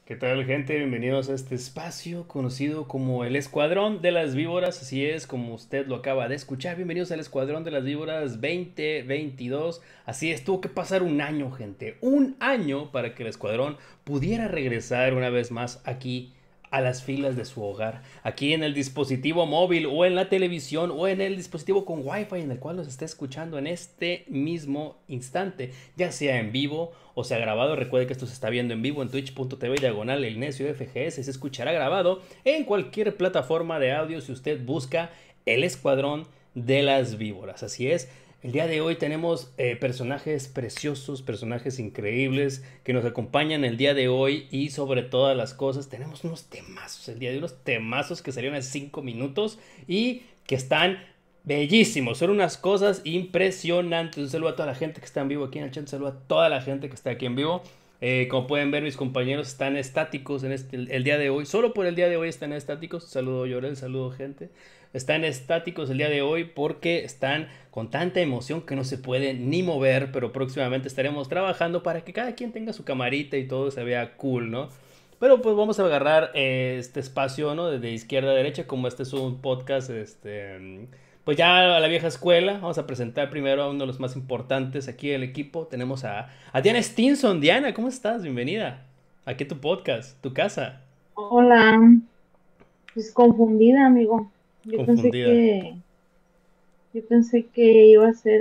¿Qué tal, gente? Bienvenidos a este espacio conocido como el Escuadrón de las Víboras. Así es, como usted lo acaba de escuchar. Bienvenidos al Escuadrón de las Víboras 2022. Así es, tuvo que pasar un año, gente. Un año para que el Escuadrón pudiera regresar una vez más aquí a las filas de su hogar, aquí en el dispositivo móvil o en la televisión o en el dispositivo con wifi en el cual nos esté escuchando en este mismo instante, ya sea en vivo o sea grabado. Recuerde que esto se está viendo en vivo en twitch.tv diagonal el necio FGS, se escuchará grabado en cualquier plataforma de audio si usted busca el Escuadrón de las Víboras. Así es, el día de hoy tenemos personajes preciosos, personajes increíbles que nos acompañan el día de hoy y sobre todas las cosas tenemos unos temazos el día de hoy, unos temazos que salieron hace 5 minutos y que están bellísimos, son unas cosas impresionantes. Un saludo a toda la gente que está en vivo aquí en el chat, un saludo a toda la gente que está aquí en vivo. Como pueden ver, mis compañeros están estáticos en el día de hoy. Solo por el día de hoy están estáticos. Saludo Llorel, saludo gente. Están estáticos el día de hoy porque están con tanta emoción que no se pueden ni mover. Pero próximamente estaremos trabajando para que cada quien tenga su camarita y todo se vea cool, ¿no? Pero pues vamos a agarrar este espacio, ¿no? De izquierda a derecha, como este es un podcast, pues ya a la vieja escuela. Vamos a presentar primero a uno de los más importantes aquí del equipo. Tenemos a Diana Stinson. Diana, ¿cómo estás? Bienvenida. Aquí a tu podcast, tu casa. Hola, pues confundida, amigo. Yo pensé Confundida. que, yo pensé que iba a ser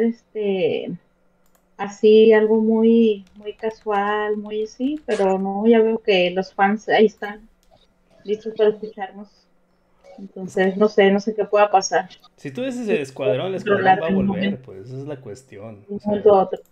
así, algo muy casual, muy así, pero no, ya veo que los fans ahí están listos para escucharnos. Entonces, no sé qué pueda pasar. Si tú dices el escuadrón Controlar va a de un volver, momento, pues esa es la cuestión. de O un sea, momento a otro.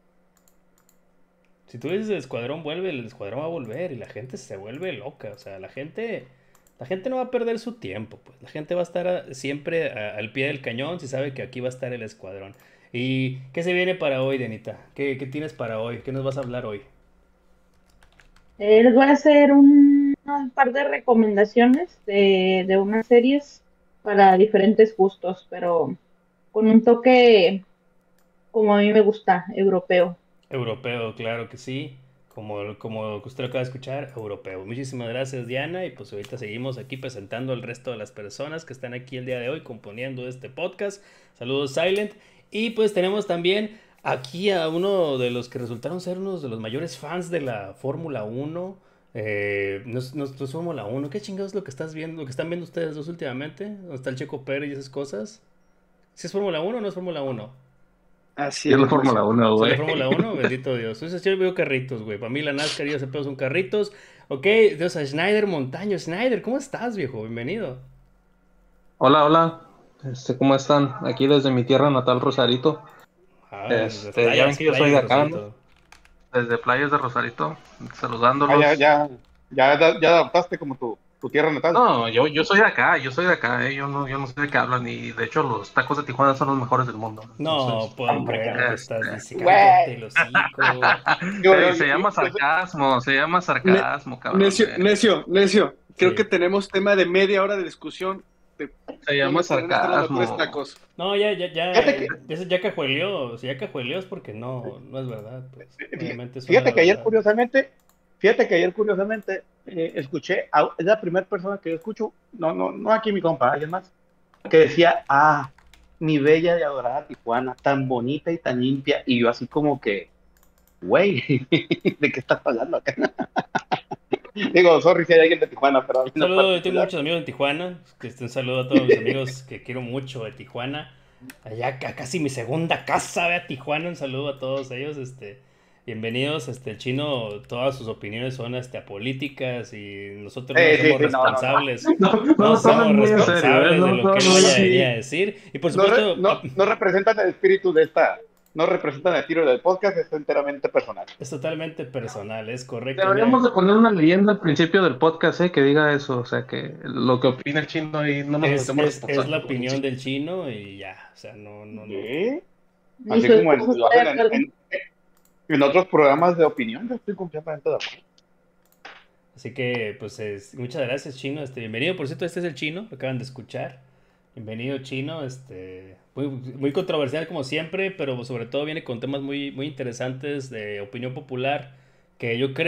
si tú dices el escuadrón vuelve, el escuadrón va a volver y la gente se vuelve loca. O sea, la gente no va a perder su tiempo, pues. La gente va a estar siempre al pie del cañón si sabe que aquí va a estar el escuadrón. ¿Y qué se viene para hoy, Denita? ¿Qué tienes para hoy? ¿Qué nos vas a hablar hoy? Les voy a hacer un par de recomendaciones de unas series para diferentes gustos, pero con un toque como a mí me gusta, europeo. Europeo, claro que sí. Como usted lo acaba de escuchar, europeo. Muchísimas gracias, Diana. Y pues ahorita seguimos aquí presentando al resto de las personas que están aquí el día de hoy componiendo este podcast. Saludos, Silent. Y pues tenemos también aquí a uno de los que resultaron ser uno de los mayores fans de la Fórmula Uno. No es Fórmula Uno. ¿Qué chingados es lo que estás viendo, lo que están viendo ustedes dos últimamente? ¿Dónde está el Checo Pérez y esas cosas? ¿Si es Fórmula Uno o no es Fórmula Uno? Así Y es la es, Fórmula necio. 1, Si es la güey. Fórmula Uno, bendito Dios. Entonces yo veo carritos, güey. Para mí la NASCAR y ese pedo son carritos. Ok, Dios a Schneider Montaño. Schneider, ¿cómo estás, viejo? Bienvenido. Hola, hola. ¿Cómo están? Aquí desde mi tierra natal, Rosarito. Ah, desde las Ya ven que yo soy playas de de acá, ¿no? Rosarito. Desde Playas de Rosarito, Ah, ya, saludándolos. ya, ya adaptaste como tu tierra natal. No, yo soy de acá, yo no sé de qué hablan y de hecho los tacos de Tijuana son los mejores del mundo. No Entonces, puedo Hombre, creer lo que estás este, diciendo. Cállate güey. el hocico. Digo, se llama Ne- sarcasmo, cabrón. necio, necio, necio. Creo que Sí. tenemos tema de media hora de discusión de Se llama dónde podrían estar los mejores sarcasmo. tacos. No, Fíjate que, ya cajueleó. Si ya cajueleó es porque no es verdad, pues. Obviamente eso no fíjate era que ayer verdad. curiosamente, escuché, es la primera persona que yo escucho, no aquí mi compa, alguien más, que decía, mi bella y adorada Tijuana, tan bonita y tan limpia, y yo así como que, güey, ¿de qué estás hablando acá? Digo, sorry si hay alguien de Tijuana, pero a mí Un en lo saludo, yo tengo particular. muchos amigos en Tijuana. Un saludo a todos mis amigos que quiero mucho de Tijuana. Allá casi mi segunda casa, ve a Tijuana. Un saludo a todos ellos. Bienvenidos. El chino, todas sus opiniones son apolíticas y nosotros no Sí, somos sí, no, no, no. responsables. No No lo tomen somos muy en serio, ¿eh? responsables de lo que él No, vaya a venir Sí, a decir. Y por no, supuesto, no representan el espíritu no representan el tiro del podcast, es enteramente personal. es totalmente personal, es correcto. deberíamos Mira, de poner una leyenda al principio del podcast, que diga eso, o sea, que lo que opina el chino y no nos hacemos es la responsables. opinión del chino y ya. O sea, no. Sí, así Listo, como estamos lo de hacen acuerdo. en otros programas de opinión, yo estoy completamente de acuerdo. Así que, pues, muchas gracias, Chino. Bienvenido, por cierto, este es el Chino, lo acaban de escuchar. Bienvenido, Chino. Muy controversial como siempre, pero sobre todo viene con temas muy interesantes de opinión popular que yo creo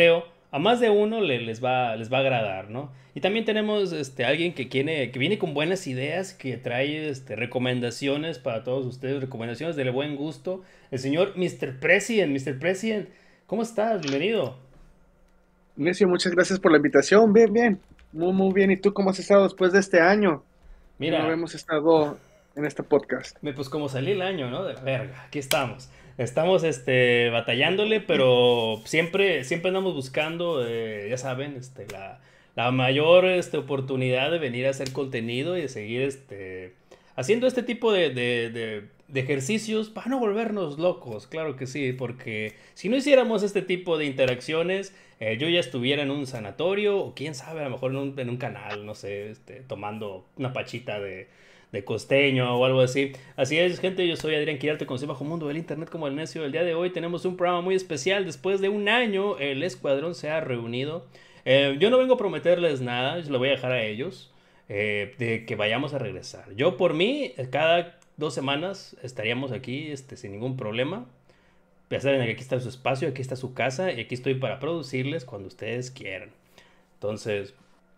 a más de uno les va a agradar, ¿no? Y también tenemos alguien que viene con buenas ideas, que trae recomendaciones para todos ustedes, recomendaciones de buen gusto. El señor Mr. President. Mr. President, ¿cómo estás? Bienvenido. Necio, muchas gracias por la invitación. Bien, bien. Muy, muy bien. ¿Y tú cómo has estado después de este año? Que no Mira, habíamos estado en este podcast. pues como salí el año, ¿no? De la verga, aquí estamos. Estamos batallándole, pero siempre andamos buscando, ya saben, la mayor oportunidad de venir a hacer contenido y de seguir haciendo este tipo de ejercicios para no volvernos locos, claro que sí, porque si no hiciéramos este tipo de interacciones, yo ya estuviera en un sanatorio o quién sabe, a lo mejor en un canal, no sé, tomando una pachita de costeño o algo así. Así es, gente, yo soy Adrián Quirarte, conocido bajo mundo del internet como El Necio. El día de hoy tenemos un programa muy especial. Después de un año, el escuadrón se ha reunido. Yo no vengo a prometerles nada, yo lo voy a dejar a ellos, de que vayamos a regresar. Yo por mí, cada 2 semanas estaríamos aquí sin ningún problema. Ya saben que aquí está su espacio, aquí está su casa y aquí estoy para producirles cuando ustedes quieran. Entonces,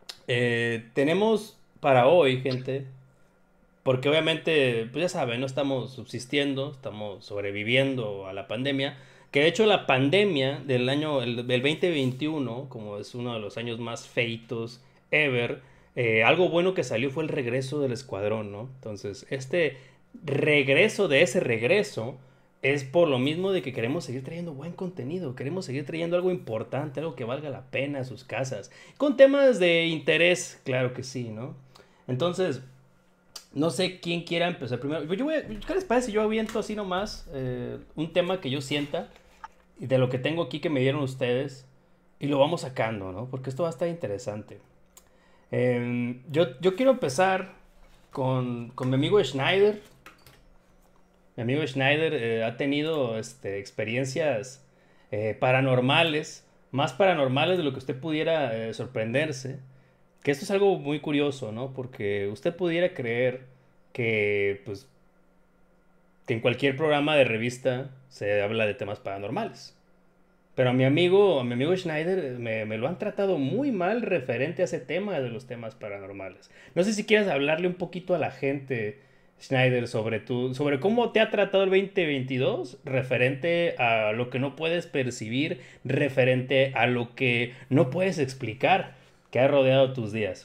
tenemos para hoy, gente, porque obviamente, pues ya saben, no estamos subsistiendo, estamos sobreviviendo a la pandemia. Que de hecho la pandemia del 2021, como es uno de los años más feitos ever, algo bueno que salió fue el regreso del escuadrón, ¿no? Entonces, este regreso de ese regreso es por lo mismo de que queremos seguir trayendo buen contenido, queremos seguir trayendo algo importante, algo que valga la pena a sus casas, con temas de interés, claro que sí, ¿no? Entonces, no sé quién quiera empezar primero. ¿Qué les parece si yo aviento así nomás un tema que yo sienta y de lo que tengo aquí que me dieron ustedes y lo vamos sacando, ¿no? Porque esto va a estar interesante. Yo quiero empezar con mi amigo Schneider. Mi amigo Schneider ha tenido experiencias paranormales, más paranormales de lo que usted pudiera sorprenderse. Que esto es algo muy curioso, ¿no? Porque usted pudiera creer que, pues, que en cualquier programa de revista se habla de temas paranormales. Pero a mi amigo Schneider me lo han tratado muy mal referente a ese tema de los temas paranormales. No sé si quieres hablarle un poquito a la gente, Schneider, sobre cómo te ha tratado el 2022 referente a lo que no puedes percibir, referente a lo que no puedes explicar que ha rodeado tus días.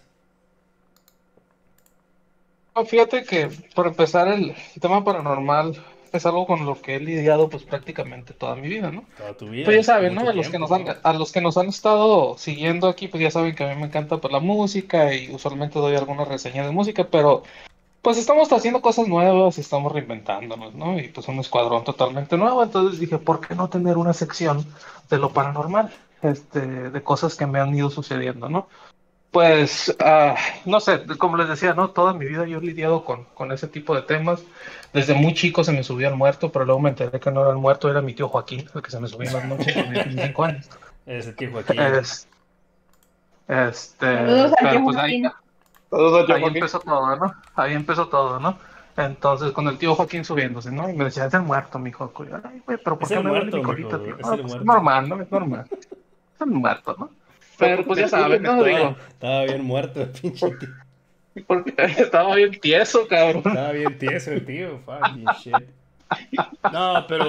Fíjate que, por empezar, el tema paranormal es algo con lo que he lidiado pues prácticamente toda mi vida, ¿no? Toda tu Pues vida, ya saben, ¿no? mucho tiempo, ¿no? A los que nos han estado siguiendo aquí, pues ya saben que a mí me encanta pues la música y usualmente doy alguna reseña de música, pero pues estamos haciendo cosas nuevas, estamos reinventándonos, ¿no? Y pues un escuadrón totalmente nuevo, entonces dije, ¿por qué no tener una sección de lo paranormal? De cosas que me han ido sucediendo, ¿no? Pues, no sé, como les decía, ¿no? Toda mi vida yo he lidiado con ese tipo de temas. Desde muy chico se me subía el muerto, pero luego me enteré que no era el muerto, era mi tío Joaquín, el que se me subía en las noches cuando yo tenía 5 años. Ese tío Joaquín. Es- Saludos al pero tío pues Joaquín. Todos allá, ahí Joaquín. empezó todo, ¿no? Ahí empezó todo, ¿no? Entonces, con el tío Joaquín subiéndose, ¿no? Y me decía, es el muerto, mijo. Ay, güey, pero ¿por Es qué el me duele muerto, mi colita, mijo. tío? Es No, el pues es muerto. normal, ¿no? Es normal. Es el muerto, ¿no? Pero pues ya saben, ¿no? Digo, Estaba bien muerto el pinche tío. porque estaba bien tieso, cabrón. Estaba bien tieso el tío. Fucking shit. No, pero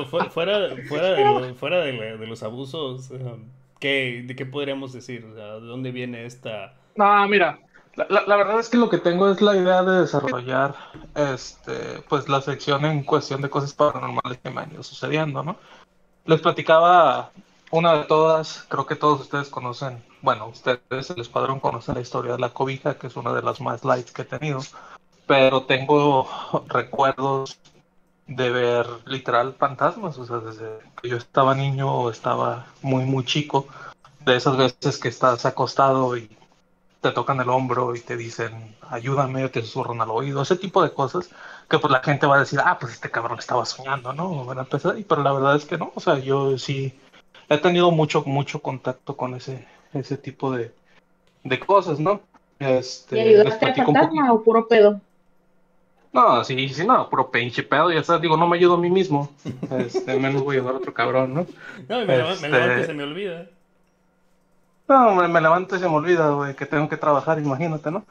fuera de los abusos, ¿de qué podríamos decir? O sea, ¿de dónde viene esta? No, mira, la verdad es que lo que tengo es la idea de desarrollar, pues la sección en cuestión de cosas paranormales que me han ido sucediendo, ¿no? Les platicaba una de todas, creo que todos ustedes conocen, bueno, ustedes, el escuadrón, conocen la historia de la cobija, que es una de las más lights que he tenido, pero tengo recuerdos de ver literal fantasmas, o sea, desde que yo estaba niño o estaba muy, muy chico, de esas veces que estás acostado y te tocan el hombro y te dicen, ayúdame, o te susurran al oído, ese tipo de cosas que pues la gente va a decir, pues este cabrón estaba soñando, ¿no? Van a empezar, pero la verdad es que no, o sea, yo sí he tenido mucho, mucho contacto con ese tipo de cosas, ¿no? ¿Y Les ayudaste al platico un fantasma poquito. o puro pedo? No, sí, sí, no, puro pinche pedo, ya sabes, digo, no me ayudo a mí mismo, menos voy a ayudar a otro cabrón, ¿no? No, me levanto y se Este, me olvida. No, me levanto y se me olvida, güey, que tengo que trabajar, imagínate, ¿no?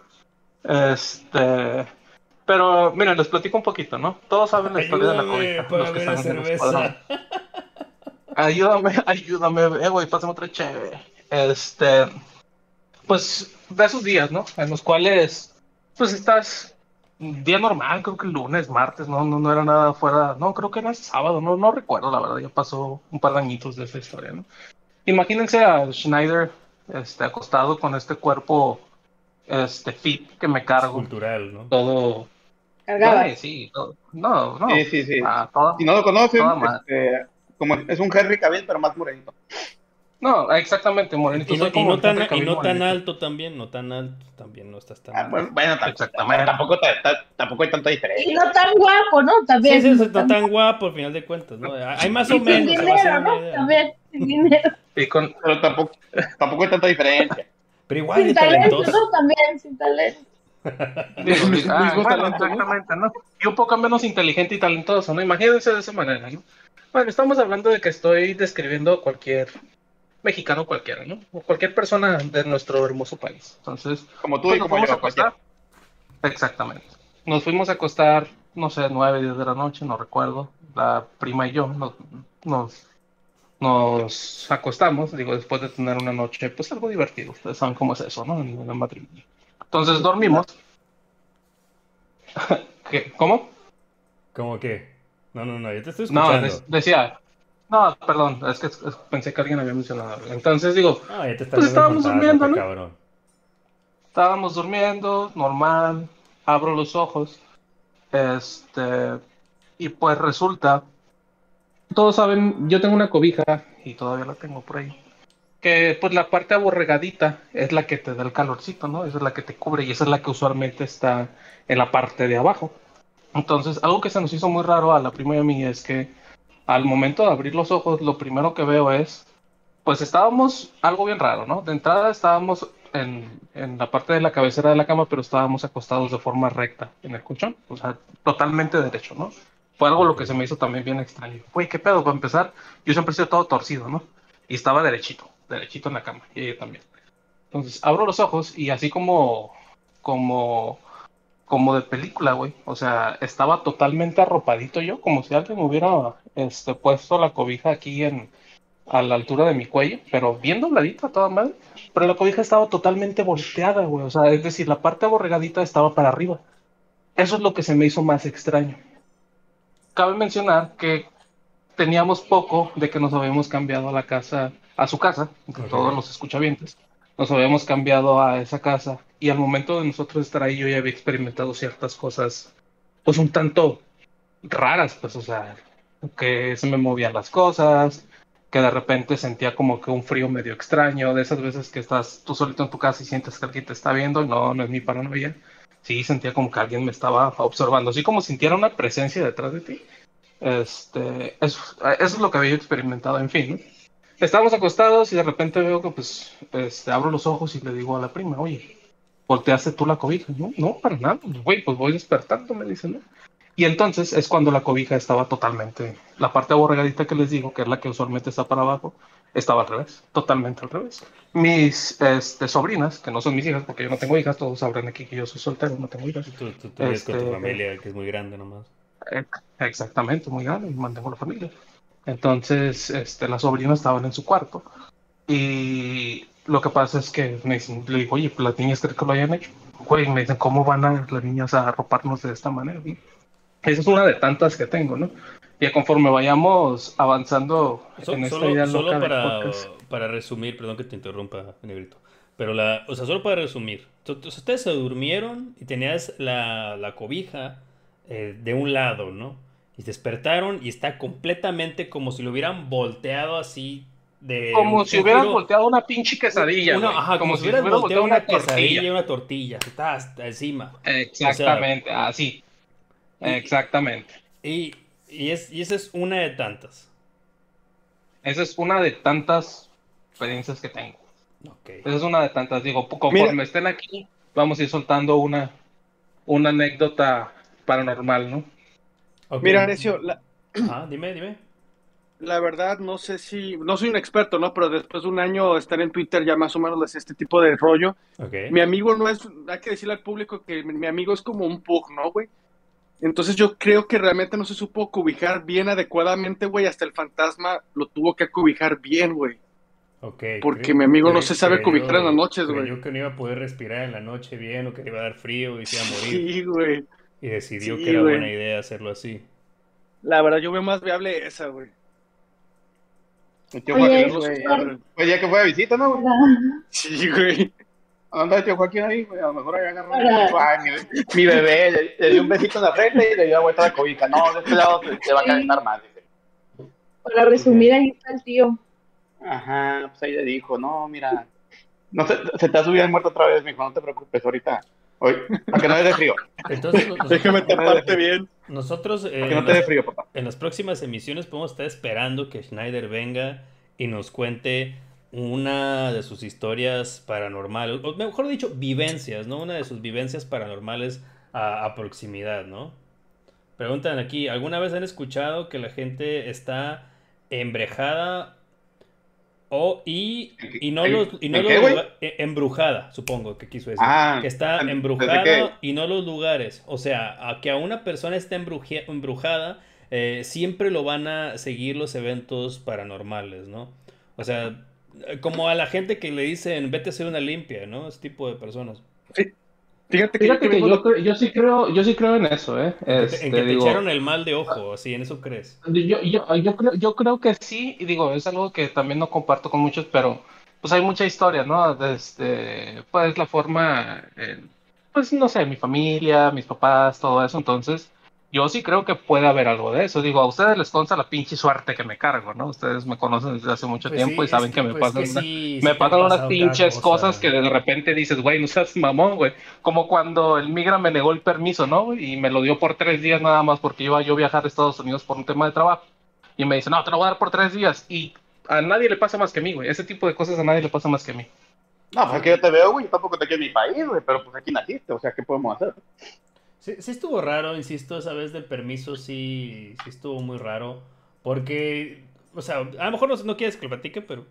Pero, miren, les platico un poquito, ¿no? Todos saben la historia de la Ayúdame, cobija, los que págame la están en el escuadrón. cerveza. Ayúdame, ayúdame, güey, pásame otra chévere. Pues, de esos días, ¿no? En los cuales, pues, estás un día normal, creo que el lunes, martes, no era nada fuera, no, creo que era sábado, no recuerdo, la verdad, ya pasó un par de añitos de esa historia, ¿no? Imagínense a Schneider, acostado con este cuerpo, fit que me cargo, Cultural, ¿no? todo, Cargabas. sí, no, Sí, sí, sí. a Si no lo toda conocen, madre. como es un Henry Cavill, pero más morenito. No, exactamente, Morenito, Y no, soy como el Henry y Cavill no tan Morenito. alto también, no tan alto, también no estás tan Ah, alto. bueno, Exactamente. tampoco hay tanta Y diferencia. no tan guapo, ¿no? Sí, También, sí, sí, no no tan tan guapo al final de cuentas, ¿no? Hay más o Y sin menos, se va dinero, haciendo ¿no? una idea. También, sin dinero. Y con, Pero tampoco hay tanta diferencia. Pero igual Sin de talento, talentoso. ¿no? También, sin talento. Mismo bueno, talento, ¿no? exactamente, ¿no? Y un poco menos inteligente y talentoso, ¿no? Imagínense de esa manera, ¿no? Bueno, estamos hablando de que estoy describiendo cualquier mexicano cualquiera, ¿no? O cualquier persona de nuestro hermoso país. Entonces, Como tú pues y nos como fuimos a yo, cualquiera. acostar. Exactamente. Nos fuimos a acostar, no sé, 9, 10 de la noche, no recuerdo. La prima y yo nos, nos acostamos, digo, después de tener una noche, pues algo divertido. Ustedes saben cómo es eso, ¿no? En el matrimonio. Entonces dormimos. ¿Cómo? ¿Cómo que? No, yo te estoy No, escuchando. decía. No, perdón, pensé que alguien había mencionado algo. Entonces digo, No, ya te estás pues viendo el estábamos fantasma, durmiendo, qué ¿no? cabrón. Estábamos durmiendo, normal, abro los ojos, y pues resulta, todos saben, yo tengo una cobija y todavía la tengo por ahí, que pues la parte aborregadita es la que te da el calorcito, ¿no? Esa es la que te cubre y esa es la que usualmente está en la parte de abajo. Entonces, algo que se nos hizo muy raro a la prima y a mí es que al momento de abrir los ojos, lo primero que veo es, pues estábamos algo bien raro, ¿no? De entrada estábamos en la parte de la cabecera de la cama, pero estábamos acostados de forma recta en el colchón, o sea, totalmente derecho, ¿no? Fue algo lo Ok. que se me hizo también bien extraño. Güey, ¿qué pedo? Para empezar, yo siempre he sido todo torcido, ¿no? Y estaba derechito en la cama, y ella también. Entonces, abro los ojos y así como, como de película, güey. O sea, estaba totalmente arropadito yo, como si alguien me hubiera puesto la cobija aquí a la altura de mi cuello, pero bien dobladita toda madre. Pero la cobija estaba totalmente volteada, güey. O sea, es decir, la parte aborregadita estaba para arriba. Eso es lo que se me hizo más extraño. Cabe mencionar que teníamos poco de que nos habíamos cambiado a la casa, a su casa, de Ok. todos los escuchavientes. Nos habíamos cambiado a esa casa y al momento de nosotros estar ahí yo ya había experimentado ciertas cosas, pues un tanto raras, pues, o sea, que se me movían las cosas, que de repente sentía como que un frío medio extraño, de esas veces que estás tú solito en tu casa y sientes que alguien te está viendo, y no es mi paranoia. Sí, sentía como que alguien me estaba observando, así como sintiera una presencia detrás de ti. Eso es lo que había experimentado, en fin, ¿no? Estábamos acostados y de repente veo que, pues, abro los ojos y le digo a la prima, oye, ¿volteaste tú la cobija? No, para nada, güey, pues voy despertando, me dice, ¿no? Y entonces es cuando la cobija estaba totalmente, la parte aborregadita que les digo, que es la que usualmente está para abajo, estaba al revés, totalmente al revés. Mis sobrinas, que no son mis hijas, porque yo no tengo hijas, todos sabrán aquí que yo soy soltero, no tengo hijas. Tú vives con tu Este, familia, que es muy grande nomás. Exactamente, muy grande, y mantengo la familia. Entonces, las sobrinas estaban en su cuarto y lo que pasa es que le digo, oye, pues las niñas creen que lo hayan hecho. Güey, me dicen, ¿cómo van a las niñas a arroparnos de esta manera? ¿No? Esa es una de tantas que tengo, ¿no? Y conforme vayamos avanzando en esta idea Solo loca del podcast, para resumir, perdón que te interrumpa, Negrito. Pero o sea, solo para resumir. Ustedes se durmieron y tenías la cobija de un lado, ¿no? Y despertaron y está completamente como si lo hubieran volteado así de como si un hubieras giro. volteado una pinche quesadilla, güey. Ajá, como Como si si hubieras hubieras volteado volteado una una quesadilla tortilla. y una tortilla. Está hasta encima. O sea, Exactamente, así. y, Exactamente. y esa es una de tantas. Esa es una de tantas experiencias que tengo. Ok. Esa es una de tantas. Digo, Mira, conforme estén aquí, vamos a ir soltando una anécdota paranormal, ¿no? Ok. mira, Necio, Ajá, dime. la verdad, no sé si, no soy un experto, ¿no? Pero después de un año estar en Twitter ya más o menos les este tipo de rollo. Ok. Mi amigo no es, hay que decirle al público que mi amigo es como un pug, ¿no, güey? Entonces yo creo que realmente no se supo cobijar bien adecuadamente, güey. Hasta el fantasma lo tuvo que cobijar bien, güey. Ok, Porque mi amigo no se sabe cobijar en las noches, güey. creyó que no iba a poder respirar en la noche bien o que le iba a dar frío y se iba a morir. Sí, güey. Y decidió que Sí, era buena güey. idea hacerlo así. La verdad, yo veo más viable esa, güey. El tío Oye, Joaquín, Verlo güey. asustar. Pues ya que fue de visita, ¿no, güey? Sí, güey. Anda el tío Joaquín ahí, güey. A lo mejor ahí agarró y Para, dijo, ay, mi bebé, le dio un besito en la frente y le dio la vuelta a la cobija. No, de este lado te va a calentar más, dice. para resumir, ahí está el tío. Ajá, pues ahí le dijo, no, mira, no se te ha subido el muerto otra vez, mijo, no te preocupes ahorita. Hoy, para que no le dé frío. Entonces, Déjame nosotros, taparte bien. nosotros Para que no te dé frío, papá. en las próximas emisiones podemos estar esperando que Schneider venga y nos cuente una de sus historias paranormales, o mejor dicho, vivencias, ¿no? Una de sus vivencias paranormales a proximidad, ¿no? Preguntan aquí, ¿alguna vez han escuchado que la gente está embrejada y no los, y no ¿En los qué, güey? embrujada, supongo que quiso decir? Que Ah, está pensé que... embrujada y no los lugares. O sea, a que a una persona esté embrujada, siempre lo van a seguir los eventos paranormales, ¿no? O sea, como a la gente que le dicen, vete a hacer una limpia, ¿no? Ese tipo de personas. Sí. Fíjate que yo Fíjate que que vengo de... yo sí creo en eso, ¿eh? En que te echaron Digo, el mal de ojo, así, ¿en eso crees? yo creo que sí, y digo, es algo que también no comparto con muchos, pero pues hay mucha historia, ¿no? Pues la forma, pues no sé, mi familia, mis papás, todo eso, entonces yo sí creo que puede haber algo de eso. Digo, a ustedes les consta la pinche suerte que me cargo, ¿no? Ustedes me conocen desde hace mucho Pues tiempo sí, y saben que pues que sí, sí me te han pasan unas pasado cada pinches cosas cosa. que de repente dices, güey, no seas mamón, güey. Como cuando el migra me negó el permiso, ¿no? Y me lo dio por 3 días nada más porque iba yo a viajar a Estados Unidos por un tema de trabajo. Y me dice, no, te lo voy a dar por 3 días. Y a nadie le pasa más que a mí, güey. Ese tipo de cosas a nadie le pasa más que a mí. No, pues es que yo Sí, te veo, güey, yo tampoco te quiero en mi país, güey, pero pues aquí naciste, o sea, ¿qué podemos hacer? sí, sí estuvo raro, insisto, esa vez del permiso sí, sí estuvo muy raro. Porque, o sea, a lo mejor no quieres que lo platique, pero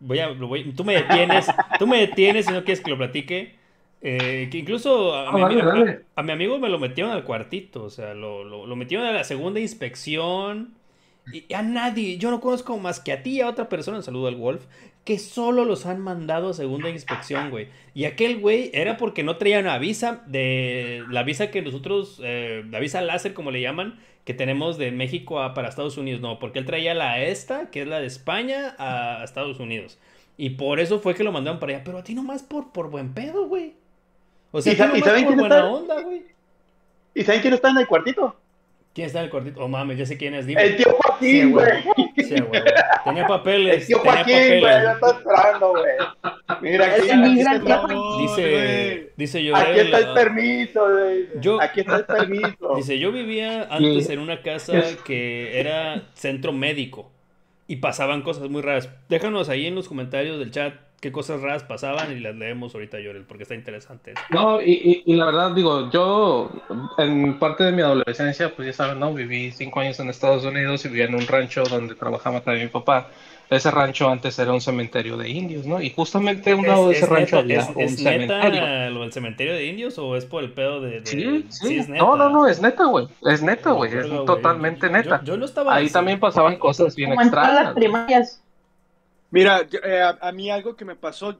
tú me detienes si no quieres que lo platique. Que incluso Ah, dale, dale. a mi amigo me lo metieron al cuartito, o sea, lo metieron a la segunda inspección. Y a nadie, yo no conozco más que a ti y a otra persona, saludo al Wolf, que solo los han mandado a segunda inspección, güey. Y aquel güey era porque no traía una visa la visa que nosotros, la visa láser como le llaman, que tenemos de México para Estados Unidos, no, porque él traía la esta, que es la de España, a Estados Unidos. Y por eso fue que lo mandaron para allá, pero a ti nomás por buen pedo, güey. O sea, ¿Y, a ti y nomás saben por quién buena está? onda, güey. ¿Y saben quién está en el cuartito? ¿Quién está en el cuartito? Oh, mames, ya sé quién es, El dime. tío Sí, a Joaquín, güey. huevo. Sí, a huevo. El tío Tenía Joaquín, güey, papeles. lo está esperando, güey. Mira, Es aquí, el aquí migra, te el tío está, Mamón, güey. Dice aquí Llorel, está el permiso, güey. yo, Aquí está el permiso. dice, yo vivía Y antes en una es, casa que era centro médico y pasaban cosas muy raras. Déjanos ahí en los comentarios del chat qué cosas raras pasaban y las leemos ahorita, Llorel, porque está interesante eso. no, y la verdad, digo, yo en parte de mi adolescencia, pues ya saben, ¿no? Viví 5 años en Estados Unidos y vivía en un rancho donde trabajaba también mi papá. Ese rancho antes era un cementerio de indios, ¿no? Y justamente a un lado de ese rancho había un Es cementerio. neta lo del cementerio de indios o es por el pedo Sí, Sí, es sí. No, no, neta. no, es neta, güey. Es neta, Oh, güey. Es verga, güey. totalmente neta. Yo no estaba... Ahí también pasaban cosas bien Como en todas las extrañas, güey. primarias. Mira, a mí algo que me pasó,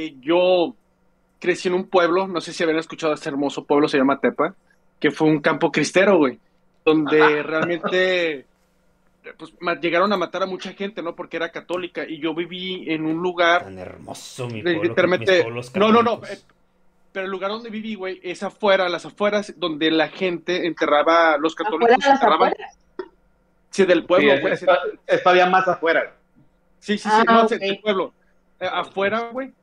yo crecí en un pueblo, no sé si habían escuchado este hermoso pueblo, se llama Tepa, que fue un campo cristero, güey, donde realmente pues, llegaron a matar a mucha gente, ¿no? Porque era católica, y yo viví en un lugar, Tan hermoso mi pueblo, mis literalmente, pueblos no, católicos. pero el lugar donde viví, güey, es afuera, las afueras, donde la gente enterraba, los Afuera católicos de las enterraban, afueras. sí, del Sí, pueblo, güey, es todavía más afuera. sí, sí, sí, Ah, no, ok. del pueblo, afuera, güey,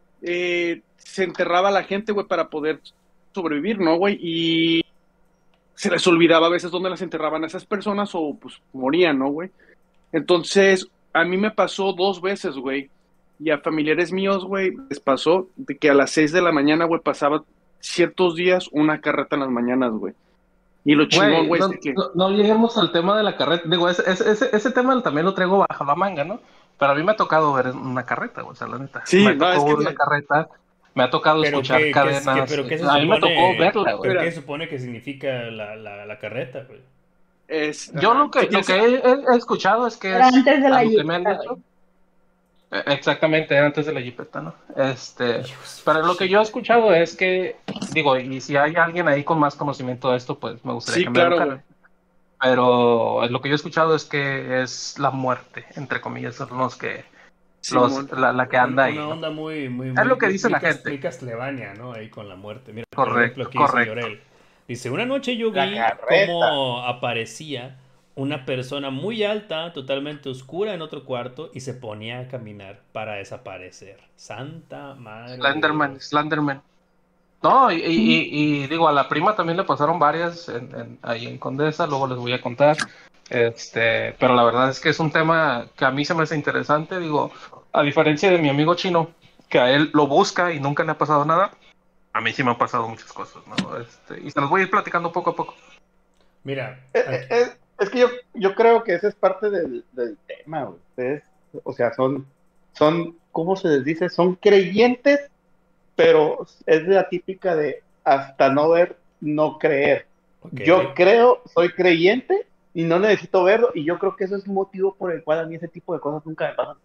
se enterraba a la gente, güey, para poder sobrevivir, ¿no, güey? Y se les olvidaba a veces dónde las enterraban a esas personas o pues morían, ¿no, güey? Entonces, a mí me pasó 2 veces, güey, y a familiares míos, güey, les pasó de que a las 6 de la mañana, güey, pasaba ciertos días una carreta en las mañanas, güey. Y lo chingón, Güey, güey, es no, de que... no lleguemos al tema de la carreta. Digo, ese tema también lo traigo bajo la manga, ¿no? Pero a mí me ha tocado ver una carreta, güey, o sea, la neta. Sí, Me no, tocó ver una carreta, me ha tocado Pero escuchar cadenas. pero qué se A mí me tocó supone, verla, güey. pero qué Mira, se supone que significa la carreta, güey. Yo ajá, si lo quieres, que he escuchado es que Era es, antes de a la lo que me han jipeta, dicho, güey. exactamente antes de la jipeta, ¿no? Dios, Pero lo que yo he escuchado es que, digo, y si hay alguien ahí con más conocimiento de esto, pues me gustaría sí, que me claro, güey. educara. Pero lo que yo he escuchado es que es la muerte, entre comillas, son Simón. la que anda ahí, Una ¿no? onda muy, muy, Es muy, lo que muy, dice muy, la gente. muy Castlevania, ¿no? Ahí con la muerte. Mira, por ejemplo, Correcto, aquí dice correcto. Llorel. Dice, una noche yo La vi carreta. cómo aparecía una persona muy alta, totalmente oscura en otro cuarto y se ponía a caminar para desaparecer. Santa madre de Slenderman, Dios. Slenderman. No, y digo, a la prima también le pasaron varias ahí en Condesa, luego les voy a contar. Pero la verdad es que es un tema que a mí se me hace interesante, digo, a diferencia de mi amigo chino, que a él lo busca y nunca le ha pasado nada, a mí sí me han pasado muchas cosas, ¿no? Y se los voy a ir platicando poco a poco. Mira, Es que yo creo que ese es parte del tema, güey. Ustedes, o sea, ¿cómo se les dice? Son creyentes, pero es la típica de hasta no ver, no creer. ok, Yo creo, soy creyente y no necesito verlo, y yo creo que eso es un motivo por el cual a mí ese tipo de cosas nunca me pasan.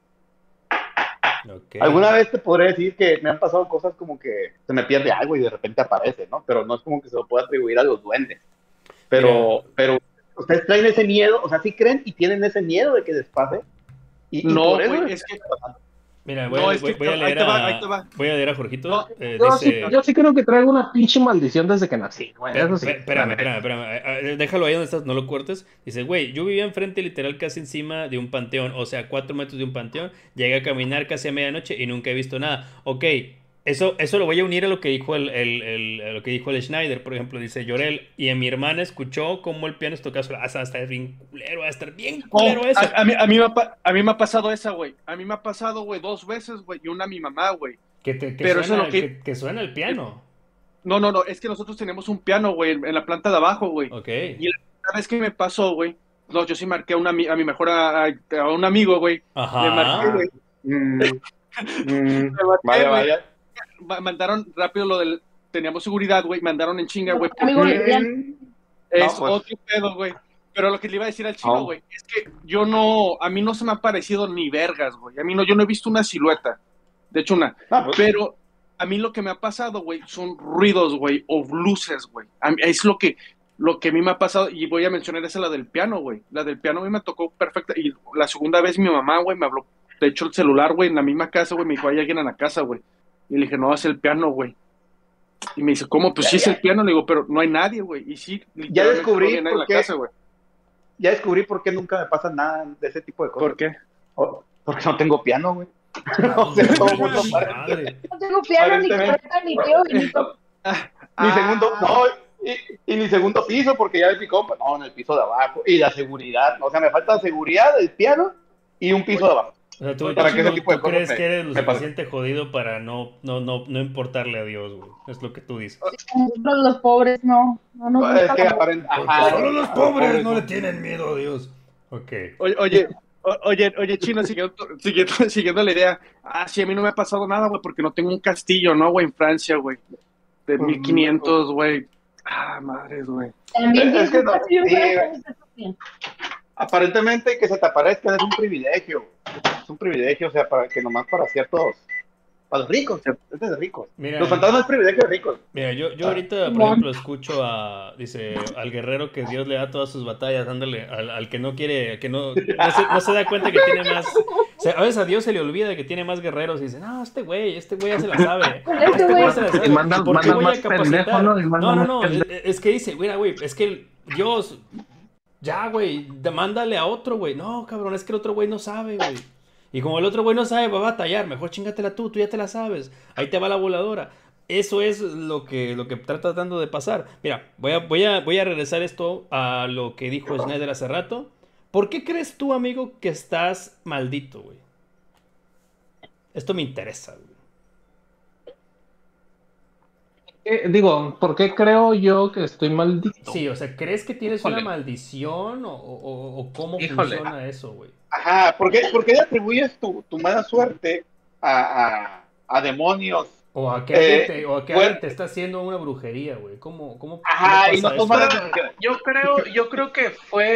ok. Alguna vez te podré decir que me han pasado cosas como que se me pierde algo y de repente aparece, ¿no? Pero no es como que se lo pueda atribuir a los duendes. Mira, Pero ustedes traen ese miedo, o sea, sí creen y tienen ese miedo de que les pase, y por No, eso güey, es que... mira, No, es que... voy a Ahí leer te va, ahí te a, va. voy a leer a Jorgito. No, Dice... Yo sí creo que traigo una pinche maldición desde que nací, güey, eso sí. Espérame, espérame, espérame. Déjalo ahí donde estás, no lo cortes. Dice, güey, yo vivía enfrente, literal, casi encima de un panteón. O sea, 4 metros de un panteón. Llegué a caminar casi a medianoche y nunca he visto nada. Ok, eso lo voy a unir a lo que dijo a lo que dijo el Schneider, por ejemplo. Dice Llorel, y a mi hermana escuchó cómo el piano se tocaba sola. Va a estar bien culero, va a estar bien culero eso. a mí me ha pasado esa, güey. A mí me ha pasado, güey, 2 veces, güey, y una a mi mamá, güey. Que Pero eso es suena, lo que... que suena el piano. No, no, no, es que nosotros tenemos un piano, güey, en la planta de abajo, güey. Ok. Y la primera vez que me pasó, güey, no, yo sí marqué a mi mejor, a un amigo, güey. Le marqué, Ajá. güey. Mm, Le marqué, vaya, güey. vaya. Mandaron rápido lo del... Teníamos seguridad, güey, mandaron en chinga, güey, Amigo porque lesbiano. es No, pues, otro pedo, güey. Pero lo que le iba a decir al chino, no. güey, es que a mí no se me ha parecido ni vergas, güey. A mí no, yo no he visto una silueta. De hecho, una. No, pues, Pero a mí lo que me ha pasado, güey, son ruidos, güey, o luces, güey. Es lo que a mí me ha pasado, y voy a mencionar esa, la del piano, güey. La del piano a mí me tocó perfecta. Y la segunda vez mi mamá, güey, me habló, de hecho, el celular, güey, en la misma casa, güey, me dijo, hay alguien en la casa, güey. Y le dije, no, es el piano, güey. Y me dice, ¿cómo? Pues ya, sí es el ya, piano. Le digo, pero no hay nadie, güey. Y sí, ya literalmente no descubrí había nadie en por la qué, casa, güey. ya descubrí por qué nunca me pasa nada de ese tipo de cosas. ¿Por qué? Porque no tengo piano, güey. O sea, todo el mundo Madre. No tengo piano, ni Aparentemente. carreta, ni tío, ni todo. Mi segundo, no, y mi segundo piso, porque ya es mi compa, no, en el piso de abajo, y la seguridad, o sea, me falta seguridad, el piano y un piso de abajo. O sea, Para que ese tipo de tú cosas crees que eres lo me pasen. suficiente jodido para no importarle a Dios, güey. Es lo que tú dices. Nosotros los pobres no nos Es gusta que la aparentemente, Porque solo los pobres no no. le tienen miedo a Dios. Ok. Oye, Chino, siguiendo la idea. Ah, sí, a mí no me ha pasado nada, güey, porque no tengo un castillo, ¿no, güey? En Francia, güey. De 1500, güey. Ah, madres, güey. También Es tienes que un no, castillo en sí, Francia, está bien. aparentemente que se te aparezca es un privilegio. Es un privilegio, o sea, para que nomás para ciertos, para los ricos, es de ricos. Mira, Los fantasmas es privilegio de ricos. Mira, yo ahorita, por Simón. ejemplo, escucho dice, al guerrero que Dios le da todas sus batallas, dándole al que no quiere, al que no se da cuenta que tiene más. O sea, a veces a Dios se le olvida que tiene más guerreros y dice, no, este güey ya se la sabe. Este güey. Ya se la sabe. Y manda ¿Por qué voy más a capacitar? pendejo, ¿no? Y manda más No, pendejo. es que dice, mira, güey, es que Dios, ya, güey, mándale a otro, güey. No, cabrón, es que el otro güey no sabe, güey. Y como el otro güey no sabe, va a batallar. Mejor chingatela tú ya te la sabes. Ahí te va la voladora. Eso es lo que está tratando de pasar. Mira, voy a regresar esto a lo que dijo Schneider hace rato. ¿Por qué crees tú, amigo, que estás maldito, güey? Esto me interesa, güey. ¿por qué creo yo que estoy maldito? Sí, o sea, ¿crees que tienes una Híjole. maldición o cómo Híjole. funciona eso, güey? Ajá, por qué le atribuyes tu mala suerte a demonios? O a que Bueno, alguien te está haciendo una brujería, güey. ¿Cómo ajá, y no pasa eso? tomas la decisión. Yo creo que